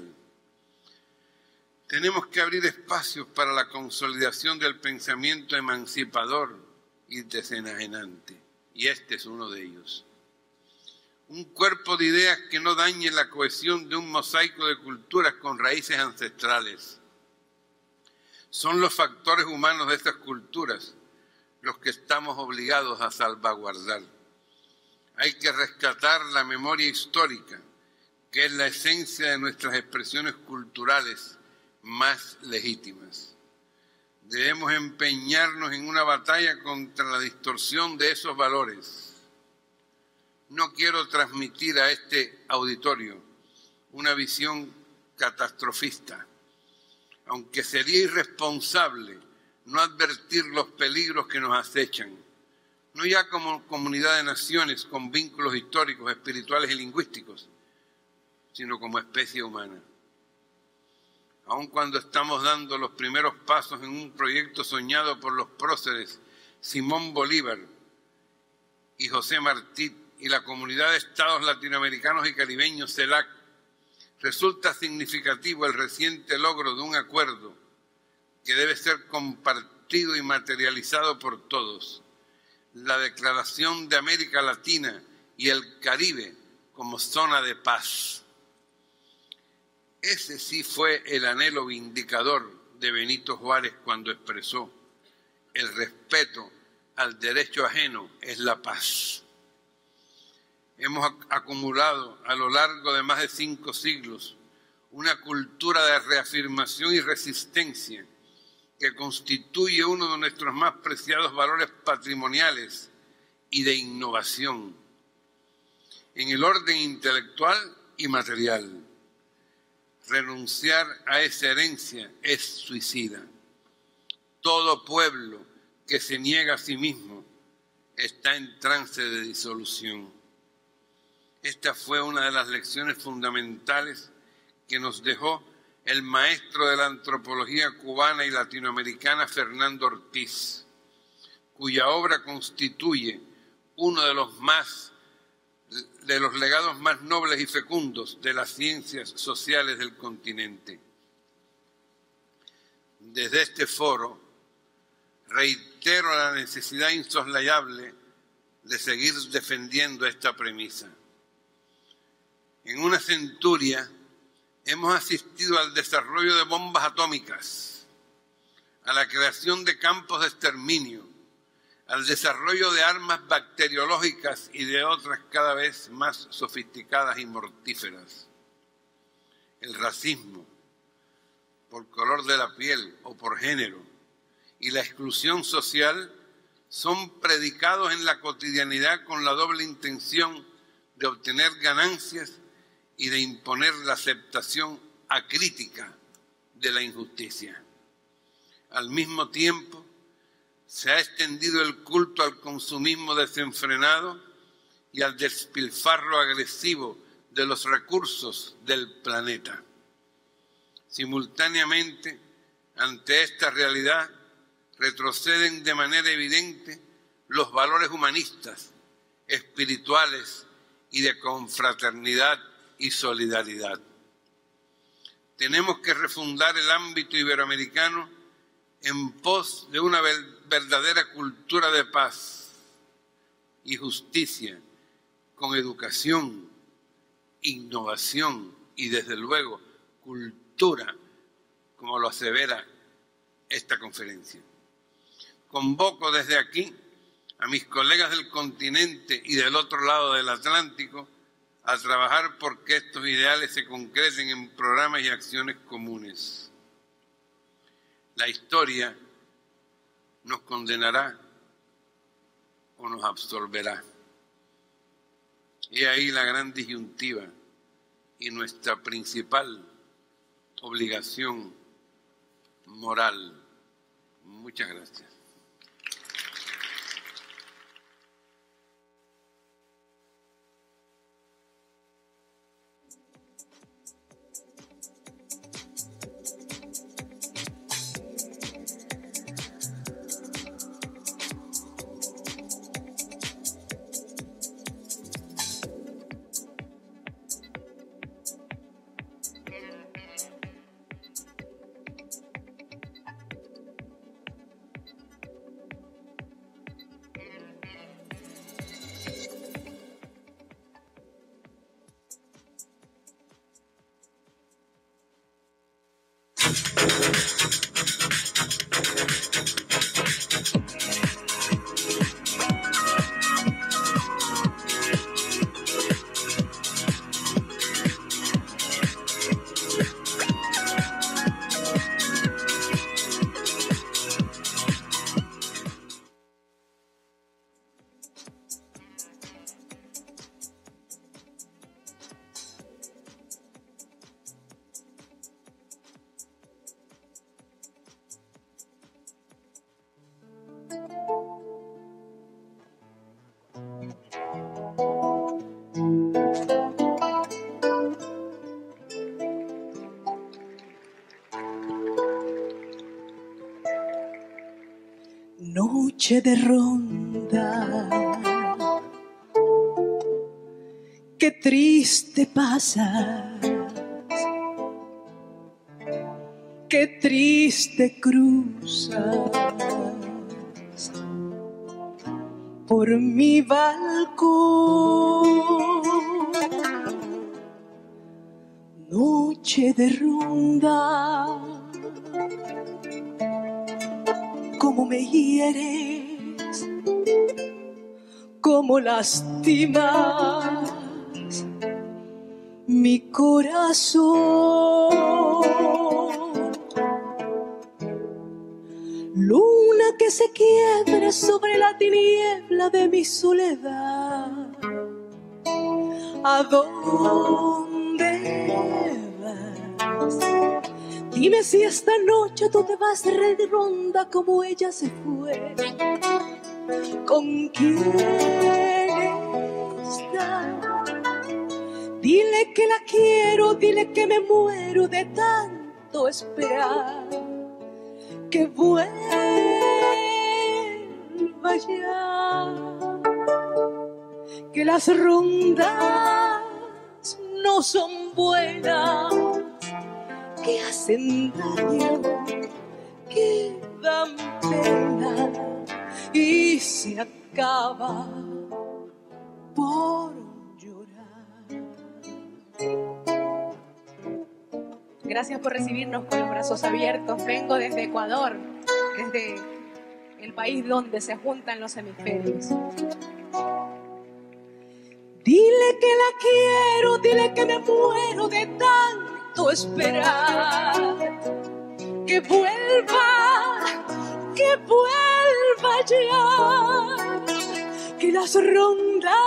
Tenemos que abrir espacios para la consolidación del pensamiento emancipador y desenajenante. y este es uno de ellos. Un cuerpo de ideas que no dañe la cohesión de un mosaico de culturas con raíces ancestrales. Son los factores humanos de estas culturas los que estamos obligados a salvaguardar. Hay que rescatar la memoria histórica, que es la esencia de nuestras expresiones culturales más legítimas. Debemos empeñarnos en una batalla contra la distorsión de esos valores. No quiero transmitir a este auditorio una visión catastrofista, aunque sería irresponsable no advertir los peligros que nos acechan, no ya como comunidad de naciones con vínculos históricos, espirituales y lingüísticos, sino como especie humana. Aun cuando estamos dando los primeros pasos en un proyecto soñado por los próceres Simón Bolívar y José Martí y la Comunidad de Estados Latinoamericanos y Caribeños, CELAC, resulta significativo el reciente logro de un acuerdo que debe ser compartido y materializado por todos: la Declaración de América Latina y el Caribe como zona de paz. Ese sí fue el anhelo vindicador de Benito Juárez cuando expresó: el respeto al derecho ajeno es la paz. Hemos acumulado a lo largo de más de cinco siglos una cultura de reafirmación y resistencia que constituye uno de nuestros más preciados valores patrimoniales y de innovación en el orden intelectual y material. Renunciar a esa herencia es suicida. Todo pueblo que se niega a sí mismo está en trance de disolución. Esta fue una de las lecciones fundamentales que nos dejó el maestro de la antropología cubana y latinoamericana Fernando Ortiz, cuya obra constituye uno de los más de los legados más nobles y fecundos de las ciencias sociales del continente. Desde este foro reitero la necesidad insoslayable de seguir defendiendo esta premisa. En una centuria hemos asistido al desarrollo de bombas atómicas, a la creación de campos de exterminio, al desarrollo de armas bacteriológicas y de otras cada vez más sofisticadas y mortíferas. El racismo, por color de la piel o por género, y la exclusión social son predicados en la cotidianidad con la doble intención de obtener ganancias y de imponer la aceptación acrítica de la injusticia. Al mismo tiempo, se ha extendido el culto al consumismo desenfrenado y al despilfarro agresivo de los recursos del planeta. Simultáneamente, ante esta realidad, retroceden de manera evidente los valores humanistas, espirituales y de confraternidad y solidaridad. Tenemos que refundar el ámbito iberoamericano en pos de una verdadera cultura de paz y justicia, con educación, innovación y, desde luego, cultura, como lo asevera esta conferencia. Convoco desde aquí a mis colegas del continente y del otro lado del Atlántico a trabajar porque estos ideales se concreten en programas y acciones comunes. La historia nos condenará o nos absolverá. He ahí la gran disyuntiva y nuestra principal obligación moral. Muchas gracias. Noche de ronda, qué triste pasas, qué triste cruzas por mi balcón. Noche de ronda, cómo me hieres, cómo lastimas mi corazón. Luna que se quiebra sobre la tiniebla de mi soledad. ¿A dónde vas? Dime si esta noche tú te vas de ronda como ella se fue. ¿Con quién está? Dile que la quiero, dile que me muero de tanto esperar. Que vuelva ya. Que las rondas no son buenas, que hacen daño, que dan pena y se acaba por llorar. Gracias por recibirnos con los brazos abiertos. Vengo desde Ecuador, desde el país donde se juntan los hemisferios. Dile que la quiero, dile que me muero de tanto esperar. Que vuelva, que vuelva ya. Que las rondas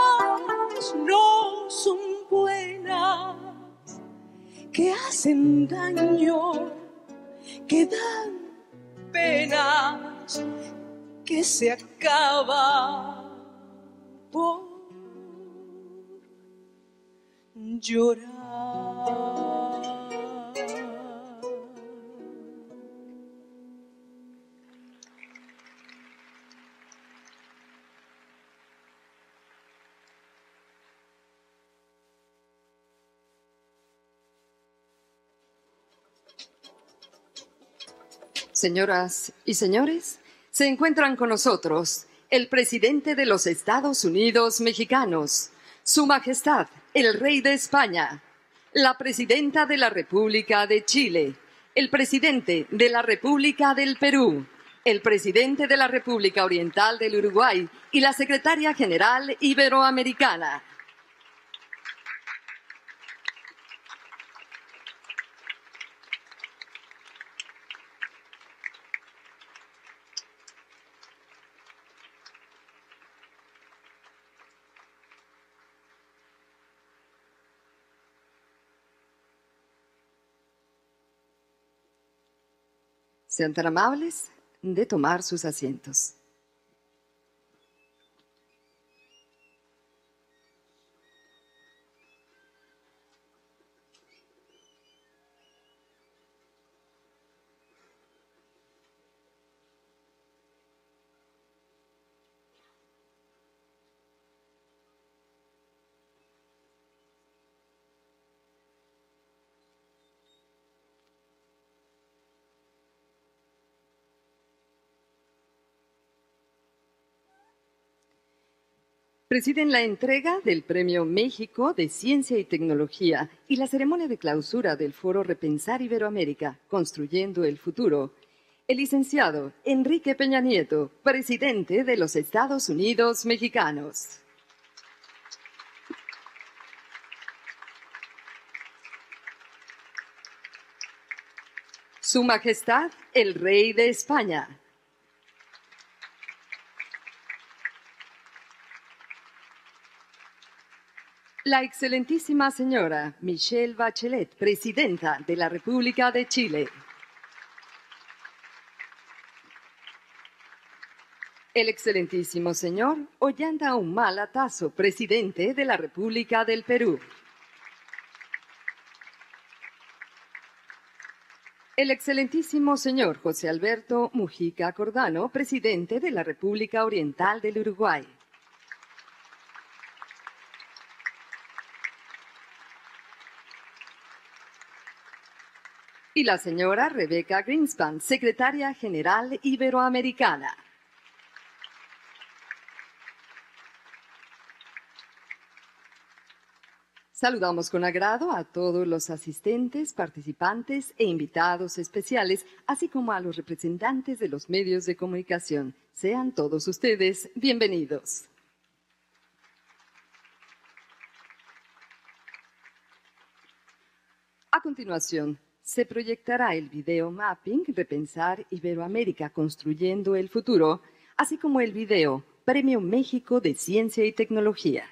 no son buenas, que hacen daño, que dan penas, que se acaba por llorar. Señoras y señores, se encuentran con nosotros el presidente de los Estados Unidos mexicanos, Su Majestad, el Rey de España, la presidenta de la República de Chile, el presidente de la República del Perú, el presidente de la República Oriental del Uruguay y la secretaria general iberoamericana. Sean tan amables de tomar sus asientos. Presiden la entrega del Premio México de Ciencia y Tecnología y la ceremonia de clausura del Foro Repensar Iberoamérica, Construyendo el Futuro, el licenciado Enrique Peña Nieto, presidente de los Estados Unidos mexicanos. Su Majestad, el Rey de España. La excelentísima señora Michelle Bachelet, presidenta de la República de Chile. El excelentísimo señor Ollanta Humala Tazo, presidente de la República del Perú. El excelentísimo señor José Alberto Mujica Cordano, presidente de la República Oriental del Uruguay. Y la señora Rebeca Greenspan, secretaria general iberoamericana. Saludamos con agrado a todos los asistentes, participantes e invitados especiales, así como a los representantes de los medios de comunicación. Sean todos ustedes bienvenidos. A continuación, se proyectará el video mapping Repensar Iberoamérica construyendo el futuro, así como el video Premio México de Ciencia y Tecnología.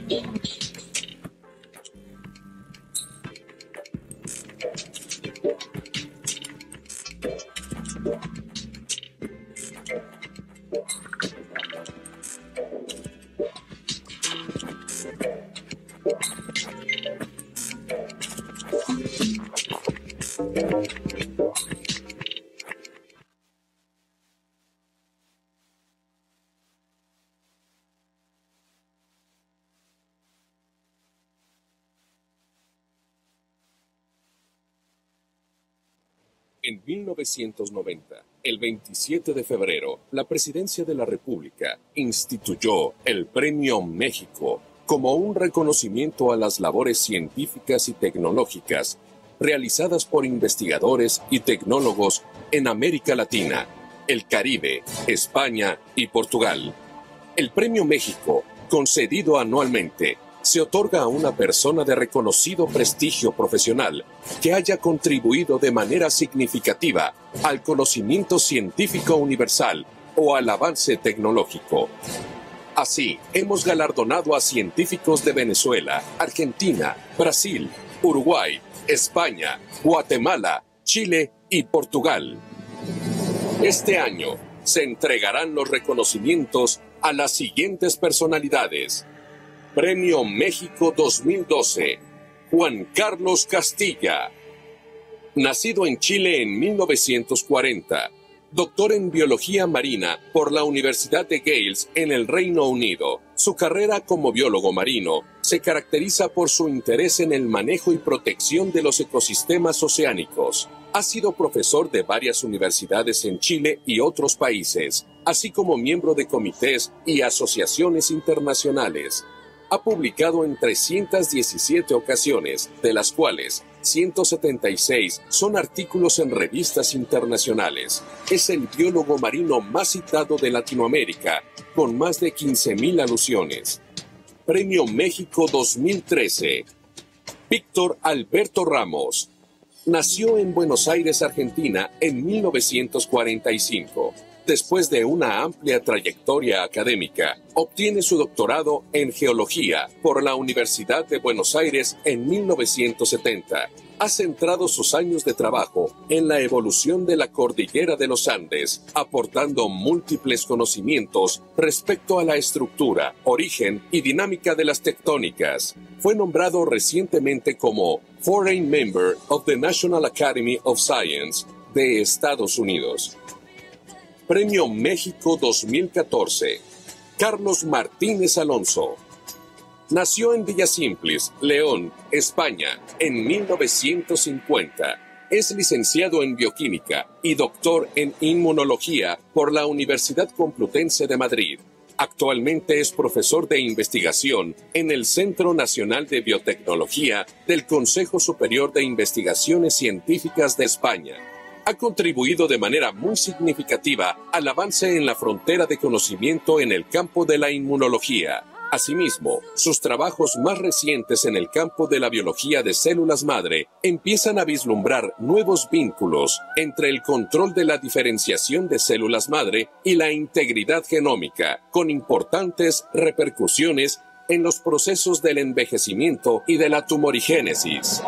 En mil novecientos noventa, el veintisiete de febrero, la Presidencia de la República instituyó el Premio México como un reconocimiento a las labores científicas y tecnológicas realizadas por investigadores y tecnólogos en América Latina, el Caribe, España y Portugal. El Premio México, concedido anualmente, se otorga a una persona de reconocido prestigio profesional que haya contribuido de manera significativa al conocimiento científico universal o al avance tecnológico. Así, hemos galardonado a científicos de Venezuela, Argentina, Brasil, Uruguay, España, Guatemala, Chile y Portugal. Este año se entregarán los reconocimientos a las siguientes personalidades. Premio México dos mil doce, Juan Carlos Castilla. Nacido en Chile en mil novecientos cuarenta, doctor en Biología Marina por la Universidad de Gales en el Reino Unido. Su carrera como biólogo marino se caracteriza por su interés en el manejo y protección de los ecosistemas oceánicos. Ha sido profesor de varias universidades en Chile y otros países, así como miembro de comités y asociaciones internacionales. Ha publicado en trescientas diecisiete ocasiones, de las cuales ciento setenta y seis son artículos en revistas internacionales. Es el biólogo marino más citado de Latinoamérica, con más de quince mil alusiones. Premio México dos mil trece. Víctor Alberto Ramos. Nació en Buenos Aires, Argentina, en mil novecientos cuarenta y cinco. Después de una amplia trayectoria académica, obtiene su doctorado en Geología por la Universidad de Buenos Aires en mil novecientos setenta. Ha centrado sus años de trabajo en la evolución de la cordillera de los Andes, aportando múltiples conocimientos respecto a la estructura, origen y dinámica de las tectónicas. Fue nombrado recientemente como Foreign Member of the National Academy of Science de Estados Unidos. Premio México dos mil catorce. Carlos Martínez Alonso. Nació en Villa Simples, León, España, en mil novecientos cincuenta. Es licenciado en Bioquímica y doctor en Inmunología por la Universidad Complutense de Madrid. Actualmente es profesor de investigación en el Centro Nacional de Biotecnología del Consejo Superior de Investigaciones Científicas de España. Ha contribuido de manera muy significativa al avance en la frontera de conocimiento en el campo de la inmunología. Asimismo, sus trabajos más recientes en el campo de la biología de células madre empiezan a vislumbrar nuevos vínculos entre el control de la diferenciación de células madre y la integridad genómica, con importantes repercusiones en los procesos del envejecimiento y de la tumorigénesis.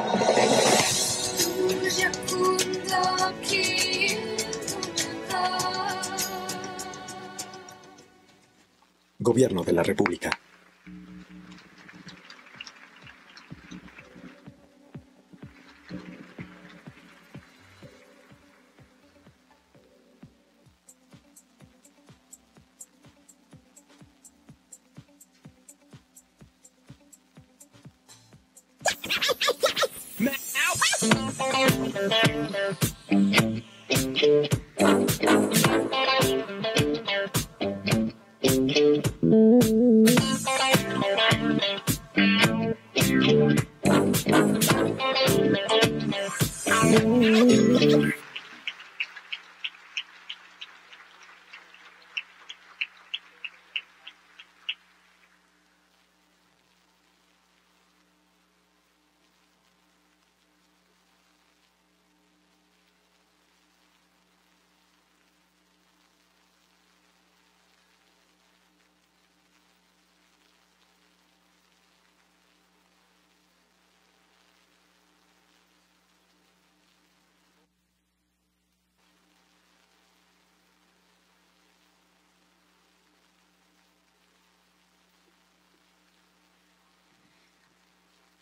Gobierno de la República.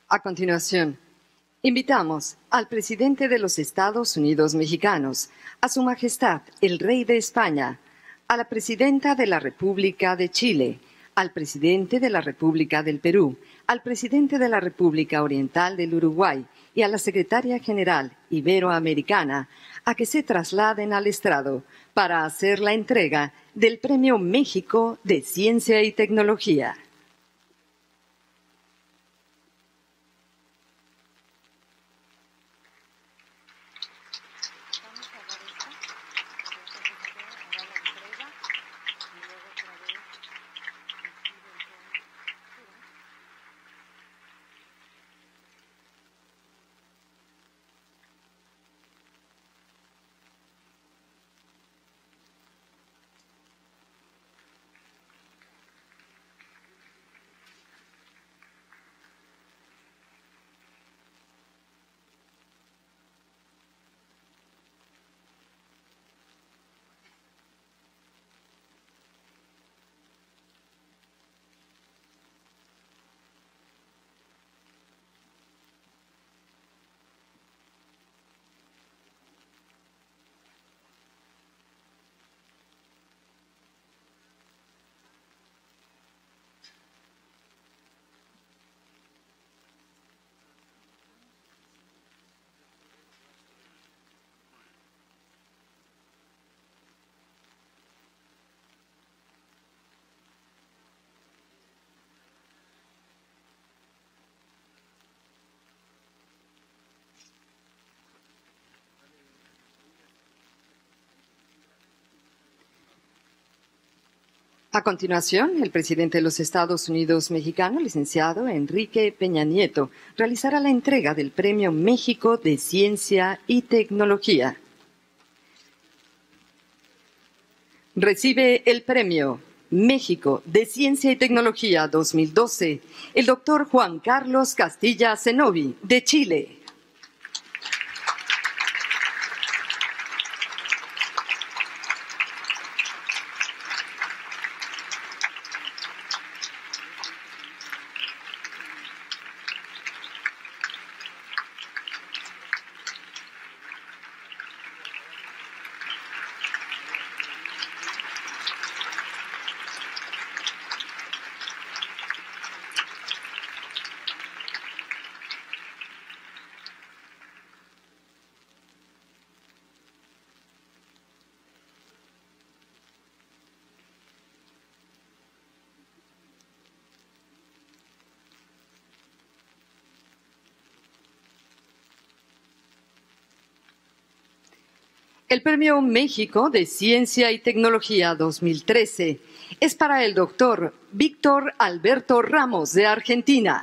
A continuación, invitamos al presidente de los Estados Unidos mexicanos, a Su Majestad el Rey de España, a la presidenta de la República de Chile, al presidente de la República del Perú, al presidente de la República Oriental del Uruguay y a la secretaria general iberoamericana a que se trasladen al estrado para hacer la entrega del Premio México de Ciencia y Tecnología. A continuación, el presidente de los Estados Unidos mexicanos, licenciado Enrique Peña Nieto, realizará la entrega del Premio México de Ciencia y Tecnología. Recibe el Premio México de Ciencia y Tecnología dos mil doce el doctor Juan Carlos Castilla Zenobi, de Chile. El Premio México de Ciencia y Tecnología dos mil trece es para el doctor Víctor Alberto Ramos, de Argentina.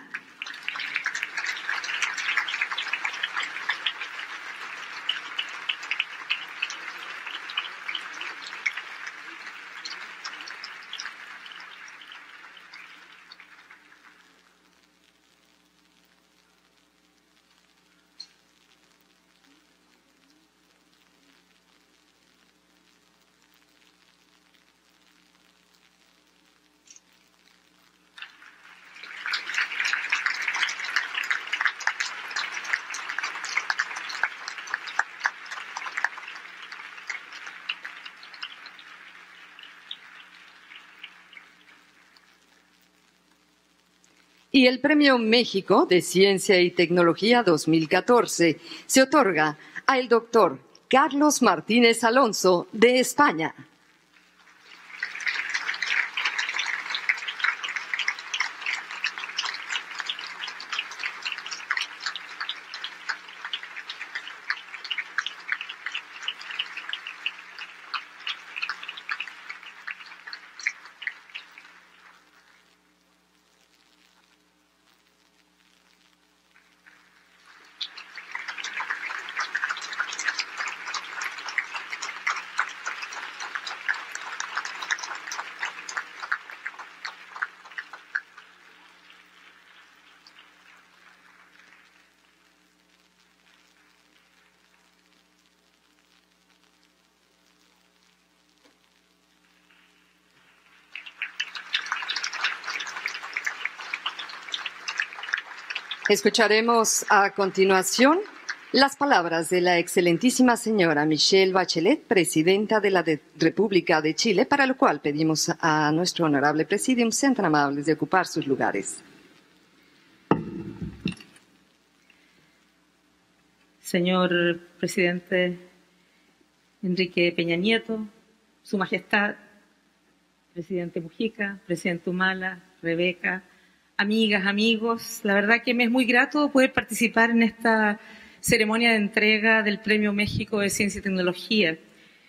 Y el Premio México de Ciencia y Tecnología dos mil catorce se otorga al doctor Carlos Martínez Alonso, de España. Escucharemos a continuación las palabras de la excelentísima señora Michelle Bachelet, presidenta de la de República de Chile, para lo cual pedimos a nuestro honorable presidium sean tan amables de ocupar sus lugares. Señor presidente Enrique Peña Nieto, Su Majestad, presidente Mujica, presidente Humala, Rebeca, amigas, amigos, la verdad que me es muy grato poder participar en esta ceremonia de entrega del Premio México de Ciencia y Tecnología.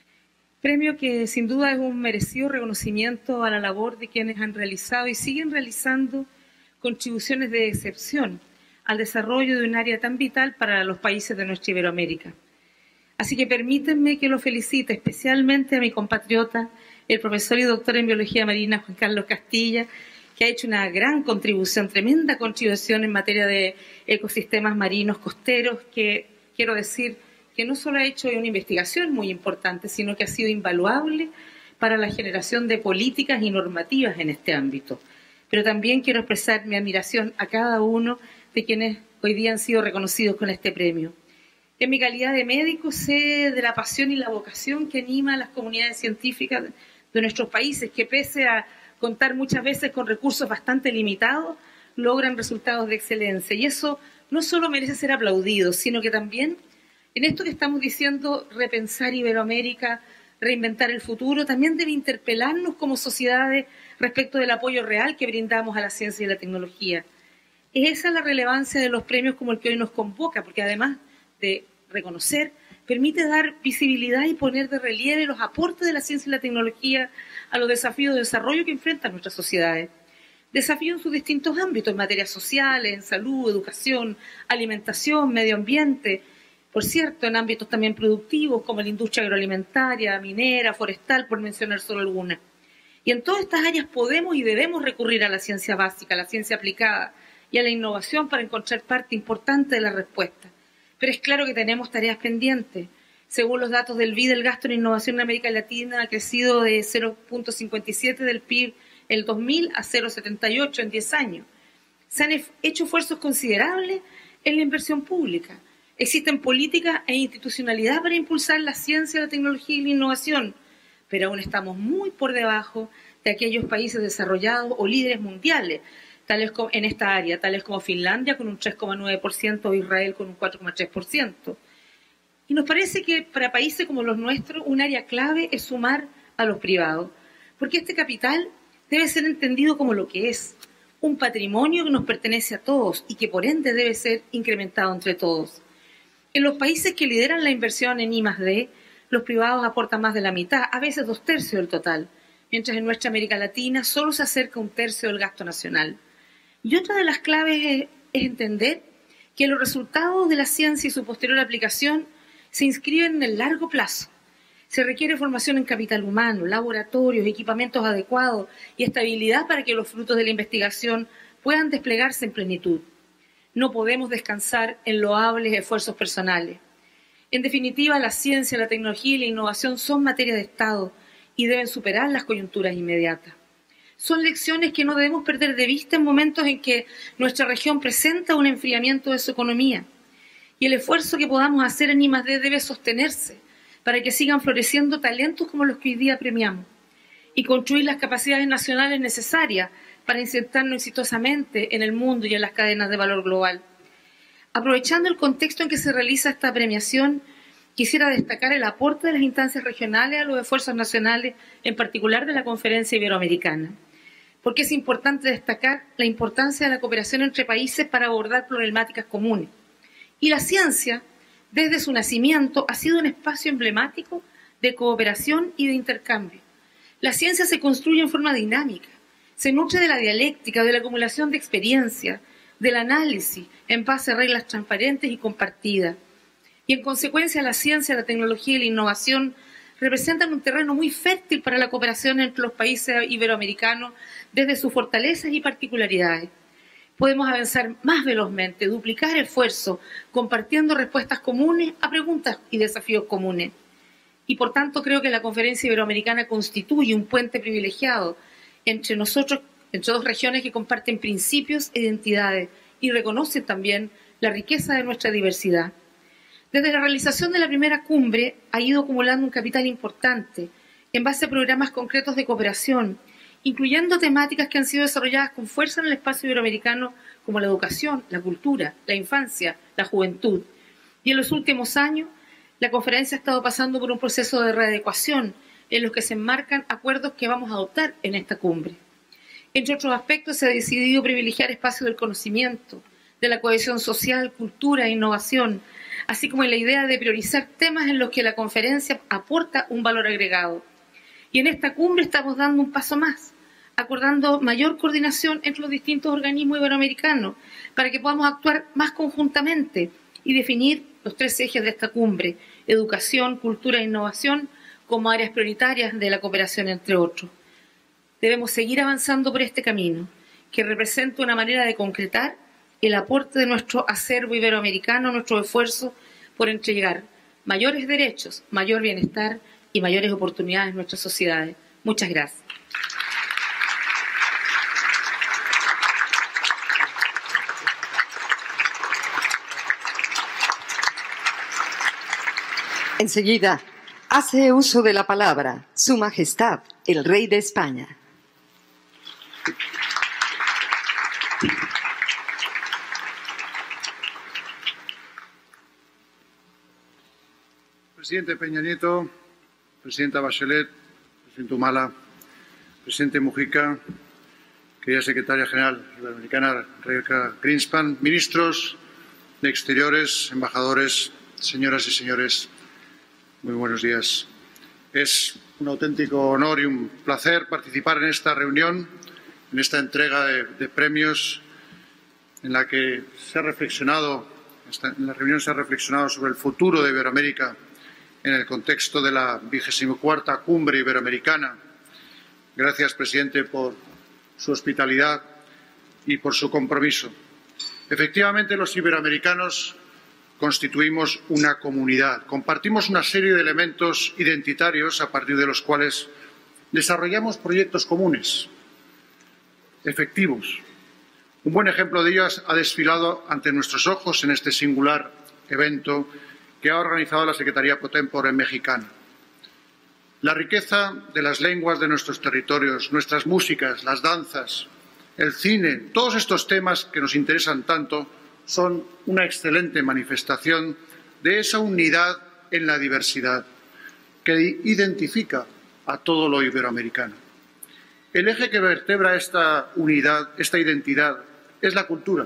Premio que sin duda es un merecido reconocimiento a la labor de quienes han realizado y siguen realizando contribuciones de excepción al desarrollo de un área tan vital para los países de nuestra Iberoamérica. Así que permítanme que lo felicite especialmente a mi compatriota, el profesor y doctor en Biología Marina Juan Carlos Castilla, que ha hecho una gran contribución, tremenda contribución en materia de ecosistemas marinos costeros, que quiero decir que no solo ha hecho una investigación muy importante, sino que ha sido invaluable para la generación de políticas y normativas en este ámbito. Pero también quiero expresar mi admiración a cada uno de quienes hoy día han sido reconocidos con este premio. En mi calidad de médico sé de la pasión y la vocación que anima a las comunidades científicas de nuestros países, que pese a contar muchas veces con recursos bastante limitados, logran resultados de excelencia. Y eso no solo merece ser aplaudido, sino que también, en esto que estamos diciendo, repensar Iberoamérica, reinventar el futuro, también debe interpelarnos como sociedades respecto del apoyo real que brindamos a la ciencia y la tecnología. Es esa la relevancia de los premios como el que hoy nos convoca, porque además de reconocer, permite dar visibilidad y poner de relieve los aportes de la ciencia y la tecnología a los desafíos de desarrollo que enfrentan nuestras sociedades. Desafíos en sus distintos ámbitos, en materias sociales, en salud, educación, alimentación, medio ambiente, por cierto, en ámbitos también productivos como la industria agroalimentaria, minera, forestal, por mencionar solo algunas. Y en todas estas áreas podemos y debemos recurrir a la ciencia básica, a la ciencia aplicada y a la innovación para encontrar parte importante de la respuesta. Pero es claro que tenemos tareas pendientes. Según los datos del B I D, el gasto en innovación en América Latina ha crecido de cero punto cincuenta y siete del P I B el dos mil a cero punto setenta y ocho en diez años. Se han hecho esfuerzos considerables en la inversión pública. Existen políticas e institucionalidad para impulsar la ciencia, la tecnología y la innovación, pero aún estamos muy por debajo de aquellos países desarrollados o líderes mundiales tales como, en esta área, tales como Finlandia con un tres coma nueve por ciento o Israel con un cuatro coma tres por ciento. Y nos parece que para países como los nuestros, un área clave es sumar a los privados, porque este capital debe ser entendido como lo que es, un patrimonio que nos pertenece a todos y que por ende debe ser incrementado entre todos. En los países que lideran la inversión en I más D, los privados aportan más de la mitad, a veces dos tercios del total, mientras en nuestra América Latina solo se acerca un tercio del gasto nacional. Y otra de las claves es, es entender que los resultados de la ciencia y su posterior aplicación se inscriben en el largo plazo. Se requiere formación en capital humano, laboratorios, equipamientos adecuados y estabilidad para que los frutos de la investigación puedan desplegarse en plenitud. No podemos descansar en loables esfuerzos personales. En definitiva, la ciencia, la tecnología y la innovación son materia de Estado y deben superar las coyunturas inmediatas. Son lecciones que no debemos perder de vista en momentos en que nuestra región presenta un enfriamiento de su economía. Y el esfuerzo que podamos hacer en I más D debe sostenerse para que sigan floreciendo talentos como los que hoy día premiamos y construir las capacidades nacionales necesarias para insertarnos exitosamente en el mundo y en las cadenas de valor global. Aprovechando el contexto en que se realiza esta premiación, quisiera destacar el aporte de las instancias regionales a los esfuerzos nacionales, en particular de la Conferencia Iberoamericana, porque es importante destacar la importancia de la cooperación entre países para abordar problemáticas comunes. Y la ciencia, desde su nacimiento, ha sido un espacio emblemático de cooperación y de intercambio. La ciencia se construye en forma dinámica, se nutre de la dialéctica, de la acumulación de experiencia, del análisis en base a reglas transparentes y compartidas. Y en consecuencia la ciencia, la tecnología y la innovación representan un terreno muy fértil para la cooperación entre los países iberoamericanos desde sus fortalezas y particularidades. Podemos avanzar más velozmente, duplicar esfuerzos, compartiendo respuestas comunes a preguntas y desafíos comunes. Y por tanto creo que la Conferencia Iberoamericana constituye un puente privilegiado entre nosotros, entre dos regiones que comparten principios e identidades y reconocen también la riqueza de nuestra diversidad. Desde la realización de la primera cumbre ha ido acumulando un capital importante en base a programas concretos de cooperación, incluyendo temáticas que han sido desarrolladas con fuerza en el espacio iberoamericano como la educación, la cultura, la infancia, la juventud. Y en los últimos años, la conferencia ha estado pasando por un proceso de readecuación en los que se enmarcan acuerdos que vamos a adoptar en esta cumbre. Entre otros aspectos, se ha decidido privilegiar espacios del conocimiento, de la cohesión social, cultura e innovación, así como en la idea de priorizar temas en los que la conferencia aporta un valor agregado. Y en esta cumbre estamos dando un paso más, acordando mayor coordinación entre los distintos organismos iberoamericanos para que podamos actuar más conjuntamente y definir los tres ejes de esta cumbre: educación, cultura e innovación como áreas prioritarias de la cooperación, entre otros. Debemos seguir avanzando por este camino, que representa una manera de concretar el aporte de nuestro acervo iberoamericano, nuestro esfuerzo por entregar mayores derechos, mayor bienestar y mayores oportunidades en nuestras sociedades. Muchas gracias. Enseguida, hace uso de la palabra Su Majestad, el Rey de España. Presidente Peña Nieto, Presidenta Bachelet, Presidente Humala, Presidente Mujica, querida Secretaria General Iberoamericana Rebeca Greenspan, ministros de Exteriores, embajadores, señoras y señores, muy buenos días. Es un auténtico honor y un placer participar en esta reunión, en esta entrega de, de premios, en la que se ha reflexionado, en la reunión se ha reflexionado sobre el futuro de Iberoamérica en el contexto de la vigésima cuarta Cumbre Iberoamericana. Gracias, presidente, por su hospitalidad y por su compromiso. Efectivamente, los iberoamericanos constituimos una comunidad. Compartimos una serie de elementos identitarios a partir de los cuales desarrollamos proyectos comunes, efectivos. Un buen ejemplo de ellos ha desfilado ante nuestros ojos en este singular evento que ha organizado la Secretaría Pro Tempore mexicana. La riqueza de las lenguas de nuestros territorios, nuestras músicas, las danzas, el cine, todos estos temas que nos interesan tanto son una excelente manifestación de esa unidad en la diversidad que identifica a todo lo iberoamericano. El eje que vertebra esta unidad, esta identidad, es la cultura,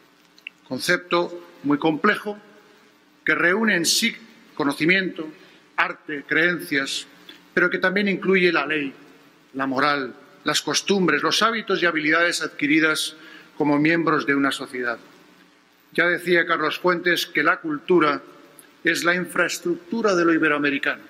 concepto muy complejo que reúne en sí conocimiento, arte, creencias, pero que también incluye la ley, la moral, las costumbres, los hábitos y habilidades adquiridas como miembros de una sociedad. Ya decía Carlos Fuentes que la cultura es la infraestructura de lo iberoamericano.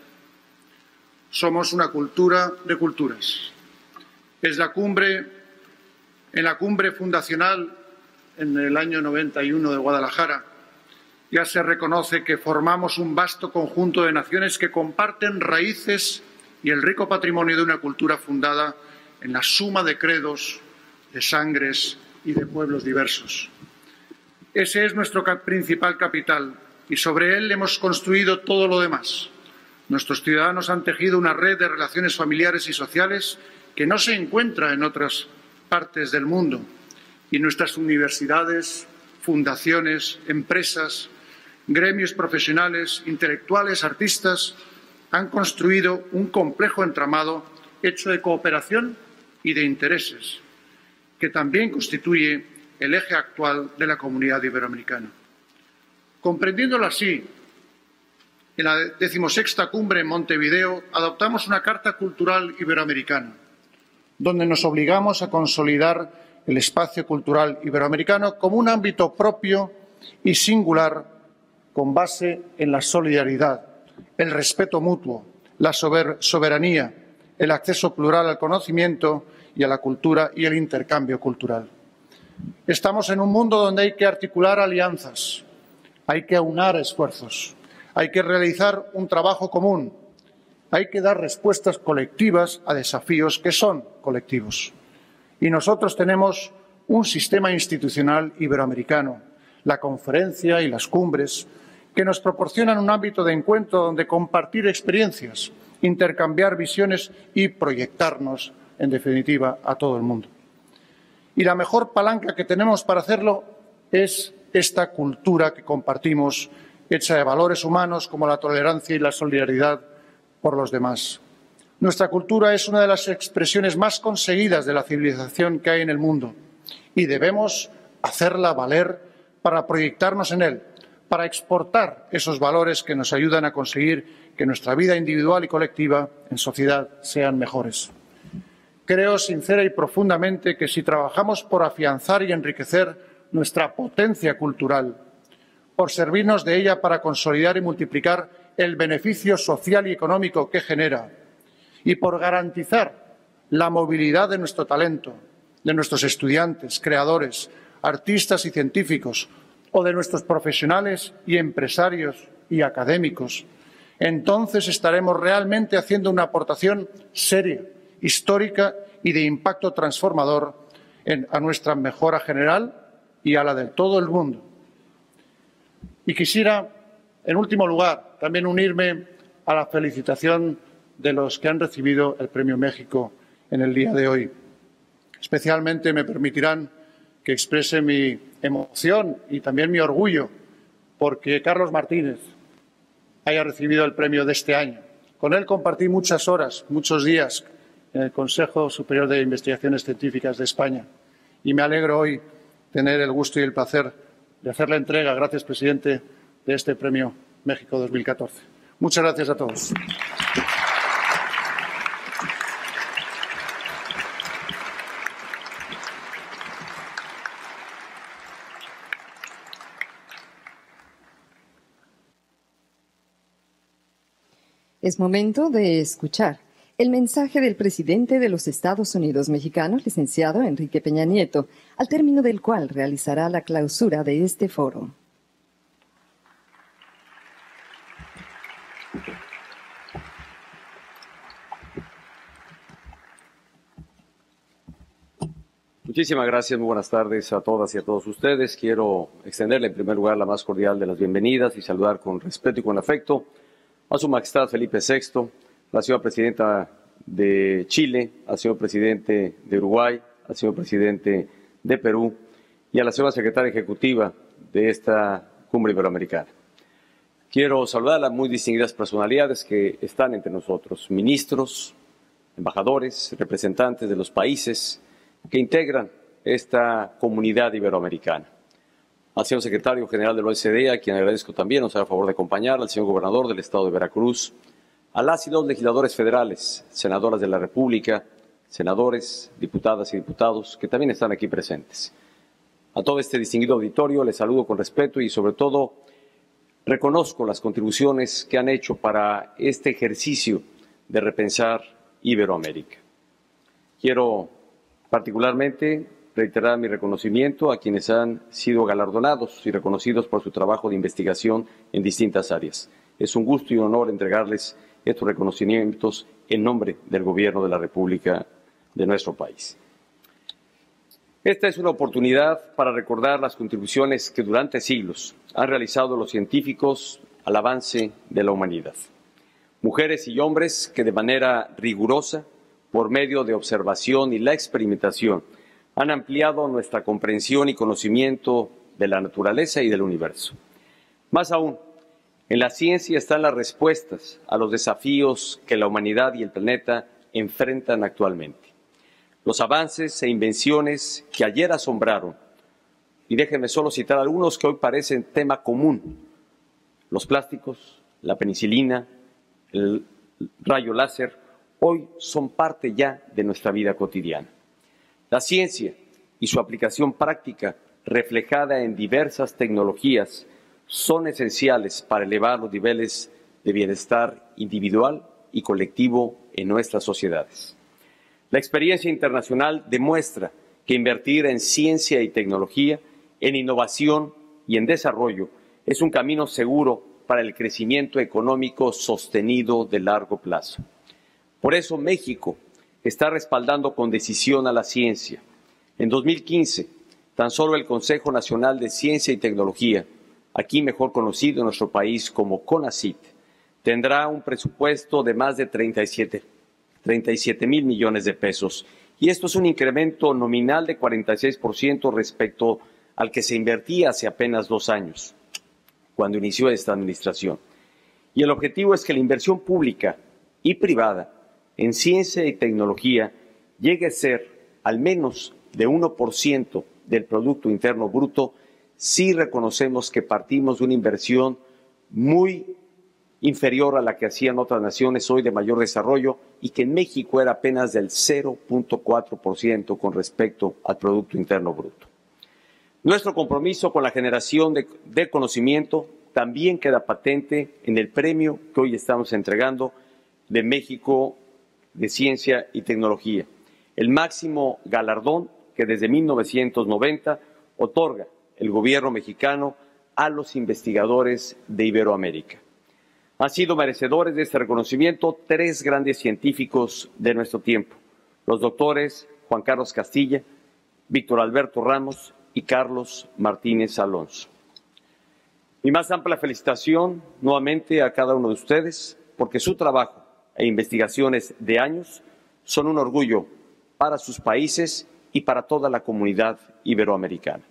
Somos una cultura de culturas. Es la cumbre, en la cumbre fundacional en el año noventa y uno de Guadalajara, ya se reconoce que formamos un vasto conjunto de naciones que comparten raíces y el rico patrimonio de una cultura fundada en la suma de credos, de sangres y de pueblos diversos. Ese es nuestro principal capital y sobre él hemos construido todo lo demás. Nuestros ciudadanos han tejido una red de relaciones familiares y sociales que no se encuentra en otras partes del mundo, y nuestras universidades, fundaciones, empresas, gremios profesionales, intelectuales, artistas, han construido un complejo entramado hecho de cooperación y de intereses, que también constituye el eje actual de la comunidad iberoamericana. Comprendiéndolo así, en la decimosexta cumbre en Montevideo adoptamos una Carta Cultural Iberoamericana, donde nos obligamos a consolidar el espacio cultural iberoamericano como un ámbito propio y singular con base en la solidaridad, el respeto mutuo, la sober- soberanía, el acceso plural al conocimiento y a la cultura y el intercambio cultural. Estamos en un mundo donde hay que articular alianzas, hay que aunar esfuerzos, hay que realizar un trabajo común, hay que dar respuestas colectivas a desafíos que son colectivos. Y nosotros tenemos un sistema institucional iberoamericano, la conferencia y las cumbres, que nos proporcionan un ámbito de encuentro donde compartir experiencias, intercambiar visiones y proyectarnos, en definitiva, a todo el mundo. Y la mejor palanca que tenemos para hacerlo es esta cultura que compartimos, hecha de valores humanos como la tolerancia y la solidaridad por los demás. Nuestra cultura es una de las expresiones más conseguidas de la civilización que hay en el mundo y debemos hacerla valer para proyectarnos en él, para exportar esos valores que nos ayudan a conseguir que nuestra vida individual y colectiva en sociedad sean mejores. Creo sincera y profundamente que si trabajamos por afianzar y enriquecer nuestra potencia cultural, por servirnos de ella para consolidar y multiplicar el beneficio social y económico que genera, y por garantizar la movilidad de nuestro talento, de nuestros estudiantes, creadores, artistas y científicos, o de nuestros profesionales y empresarios y académicos, entonces estaremos realmente haciendo una aportación seria, histórica y de impacto transformador en, a nuestra mejora general y a la de todo el mundo. Y quisiera, en último lugar, también unirme a la felicitación de los que han recibido el Premio México en el día de hoy. Especialmente me permitirán que exprese mi emoción y también mi orgullo porque Carlos Martínez haya recibido el premio de este año. Con él compartí muchas horas, muchos días en el Consejo Superior de Investigaciones Científicas de España y me alegro hoy tener el gusto y el placer de hacer la entrega, gracias, presidente, de este Premio México dos mil catorce. Muchas gracias a todos. Es momento de escuchar el mensaje del presidente de los Estados Unidos mexicanos, licenciado Enrique Peña Nieto, al término del cual realizará la clausura de este foro. Muchísimas gracias, muy buenas tardes a todas y a todos ustedes. Quiero extenderle en primer lugar la más cordial de las bienvenidas y saludar con respeto y con afecto a Su Majestad Felipe sexto, la señora presidenta de Chile, al señor presidente de Uruguay, al señor presidente de Perú y a la señora secretaria ejecutiva de esta cumbre iberoamericana. Quiero saludar a las muy distinguidas personalidades que están entre nosotros, ministros, embajadores, representantes de los países que integran esta comunidad iberoamericana. Al señor secretario general del O E C D, a quien agradezco también nos haga favor de acompañar, al señor gobernador del estado de Veracruz, a las y los legisladores federales, senadoras de la República, senadores, diputadas y diputados que también están aquí presentes. A todo este distinguido auditorio les saludo con respeto y sobre todo reconozco las contribuciones que han hecho para este ejercicio de repensar Iberoamérica. Quiero particularmente reiterar mi reconocimiento a quienes han sido galardonados y reconocidos por su trabajo de investigación en distintas áreas. Es un gusto y un honor entregarles estos reconocimientos en nombre del Gobierno de la República de nuestro país. Esta es una oportunidad para recordar las contribuciones que durante siglos han realizado los científicos al avance de la humanidad. Mujeres y hombres que de manera rigurosa, por medio de observación y la experimentación, han ampliado nuestra comprensión y conocimiento de la naturaleza y del universo. Más aún, en la ciencia están las respuestas a los desafíos que la humanidad y el planeta enfrentan actualmente. Los avances e invenciones que ayer asombraron, y déjenme solo citar algunos que hoy parecen tema común: los plásticos, la penicilina, el rayo láser, hoy son parte ya de nuestra vida cotidiana. La ciencia y su aplicación práctica, reflejada en diversas tecnologías, son esenciales para elevar los niveles de bienestar individual y colectivo en nuestras sociedades. La experiencia internacional demuestra que invertir en ciencia y tecnología, en innovación y en desarrollo es un camino seguro para el crecimiento económico sostenido de largo plazo. Por eso México está respaldando con decisión a la ciencia. En dos mil quince, Tan solo el Consejo Nacional de Ciencia y Tecnología, aquí mejor conocido en nuestro país como CONACYT, tendrá un presupuesto de más de treinta y siete mil millones de pesos. Y esto es un incremento nominal de cuarenta y seis por ciento respecto al que se invertía hace apenas dos años, cuando inició esta administración. Y el objetivo es que la inversión pública y privada en ciencia y tecnología llegue a ser al menos de uno por ciento del Producto Interno Bruto, si reconocemos que partimos de una inversión muy inferior a la que hacían otras naciones hoy de mayor desarrollo y que en México era apenas del cero punto cuatro por ciento con respecto al Producto Interno Bruto. Nuestro compromiso con la generación de, de conocimiento también queda patente en el premio que hoy estamos entregando de México de Ciencia y Tecnología, el máximo galardón que desde mil novecientos noventa otorga el gobierno mexicano a los investigadores de Iberoamérica. Han sido merecedores de este reconocimiento tres grandes científicos de nuestro tiempo, los doctores Juan Carlos Castilla, Víctor Alberto Ramos y Carlos Martínez Alonso. Mi más amplia felicitación nuevamente a cada uno de ustedes, porque su trabajo e investigaciones de años son un orgullo para sus países y para toda la comunidad iberoamericana.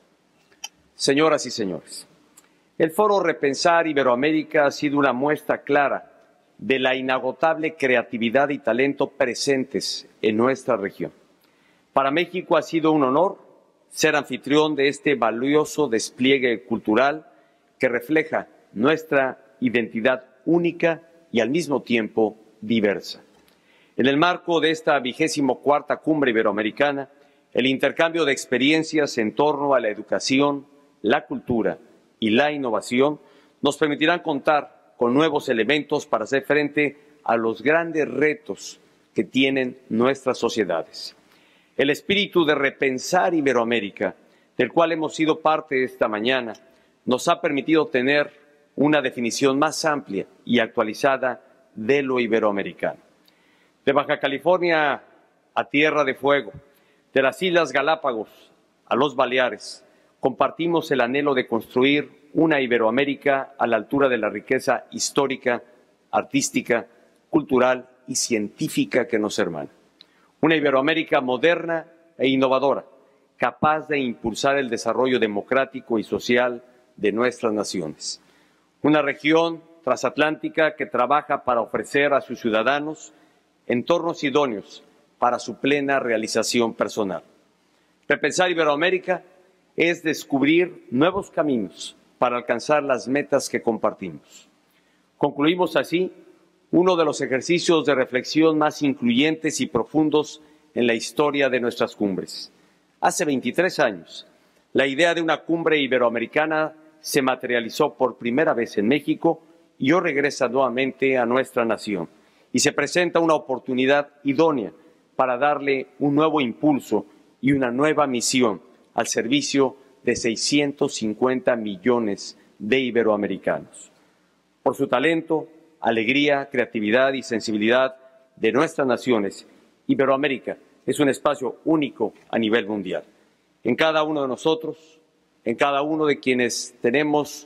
Señoras y señores, el Foro Repensar Iberoamérica ha sido una muestra clara de la inagotable creatividad y talento presentes en nuestra región. Para México ha sido un honor ser anfitrión de este valioso despliegue cultural que refleja nuestra identidad única y al mismo tiempo diversa. En el marco de esta vigésimo cuarta Cumbre Iberoamericana, el intercambio de experiencias en torno a la educación, la cultura y la innovación nos permitirán contar con nuevos elementos para hacer frente a los grandes retos que tienen nuestras sociedades. El espíritu de repensar Iberoamérica, del cual hemos sido parte esta mañana, nos ha permitido tener una definición más amplia y actualizada de lo iberoamericano. De Baja California a Tierra de Fuego, de las Islas Galápagos a los Baleares, compartimos el anhelo de construir una Iberoamérica a la altura de la riqueza histórica, artística, cultural y científica que nos hermana. Una Iberoamérica moderna e innovadora, capaz de impulsar el desarrollo democrático y social de nuestras naciones. Una región transatlántica que trabaja para ofrecer a sus ciudadanos entornos idóneos para su plena realización personal. Repensar Iberoamérica es descubrir nuevos caminos para alcanzar las metas que compartimos. Concluimos así uno de los ejercicios de reflexión más incluyentes y profundos en la historia de nuestras cumbres. Hace veintitrés años, la idea de una cumbre iberoamericana se materializó por primera vez en México y hoy regresa nuevamente a nuestra nación. Y se presenta una oportunidad idónea para darle un nuevo impulso y una nueva misión al servicio de seiscientos cincuenta millones de iberoamericanos. Por su talento, alegría, creatividad y sensibilidad de nuestras naciones, Iberoamérica es un espacio único a nivel mundial. En cada uno de nosotros, en cada uno de quienes tenemos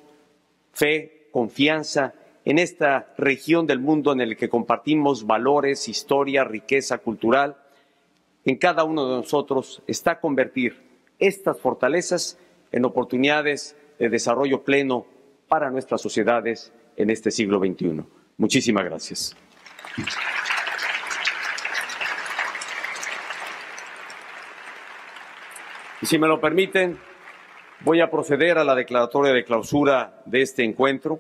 fe, confianza en esta región del mundo en el que compartimos valores, historia, riqueza cultural, en cada uno de nosotros está convertir estas fortalezas en oportunidades de desarrollo pleno para nuestras sociedades en este siglo veintiuno. Muchísimas gracias. Y si me lo permiten, voy a proceder a la declaratoria de clausura de este encuentro.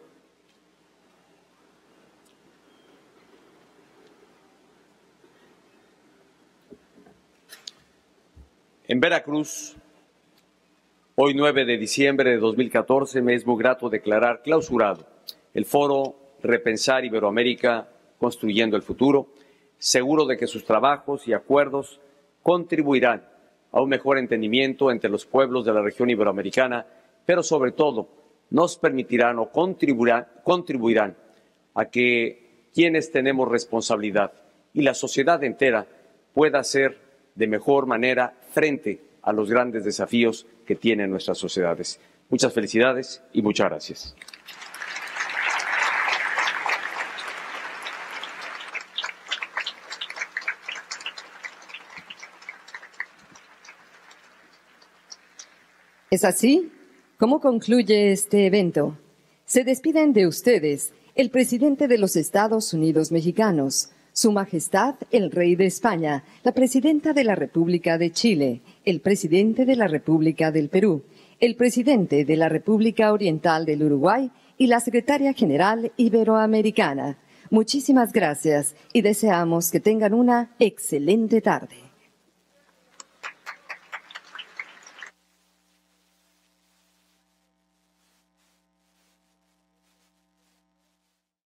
En Veracruz, hoy nueve de diciembre de dos mil catorce, me es muy grato declarar clausurado el Foro Repensar Iberoamérica Construyendo el Futuro, seguro de que sus trabajos y acuerdos contribuirán a un mejor entendimiento entre los pueblos de la región iberoamericana, pero sobre todo nos permitirán o contribuirán, contribuirán a que quienes tenemos responsabilidad y la sociedad entera pueda hacer de mejor manera frente a los grandes desafíos que que tienen nuestras sociedades. Muchas felicidades y muchas gracias. ¿Es así? ¿Cómo concluye este evento? Se despiden de ustedes el presidente de los Estados Unidos mexicanos, Su Majestad el Rey de España, la presidenta de la República de Chile, el presidente de la República del Perú, el presidente de la República Oriental del Uruguay y la secretaria general iberoamericana. Muchísimas gracias y deseamos que tengan una excelente tarde.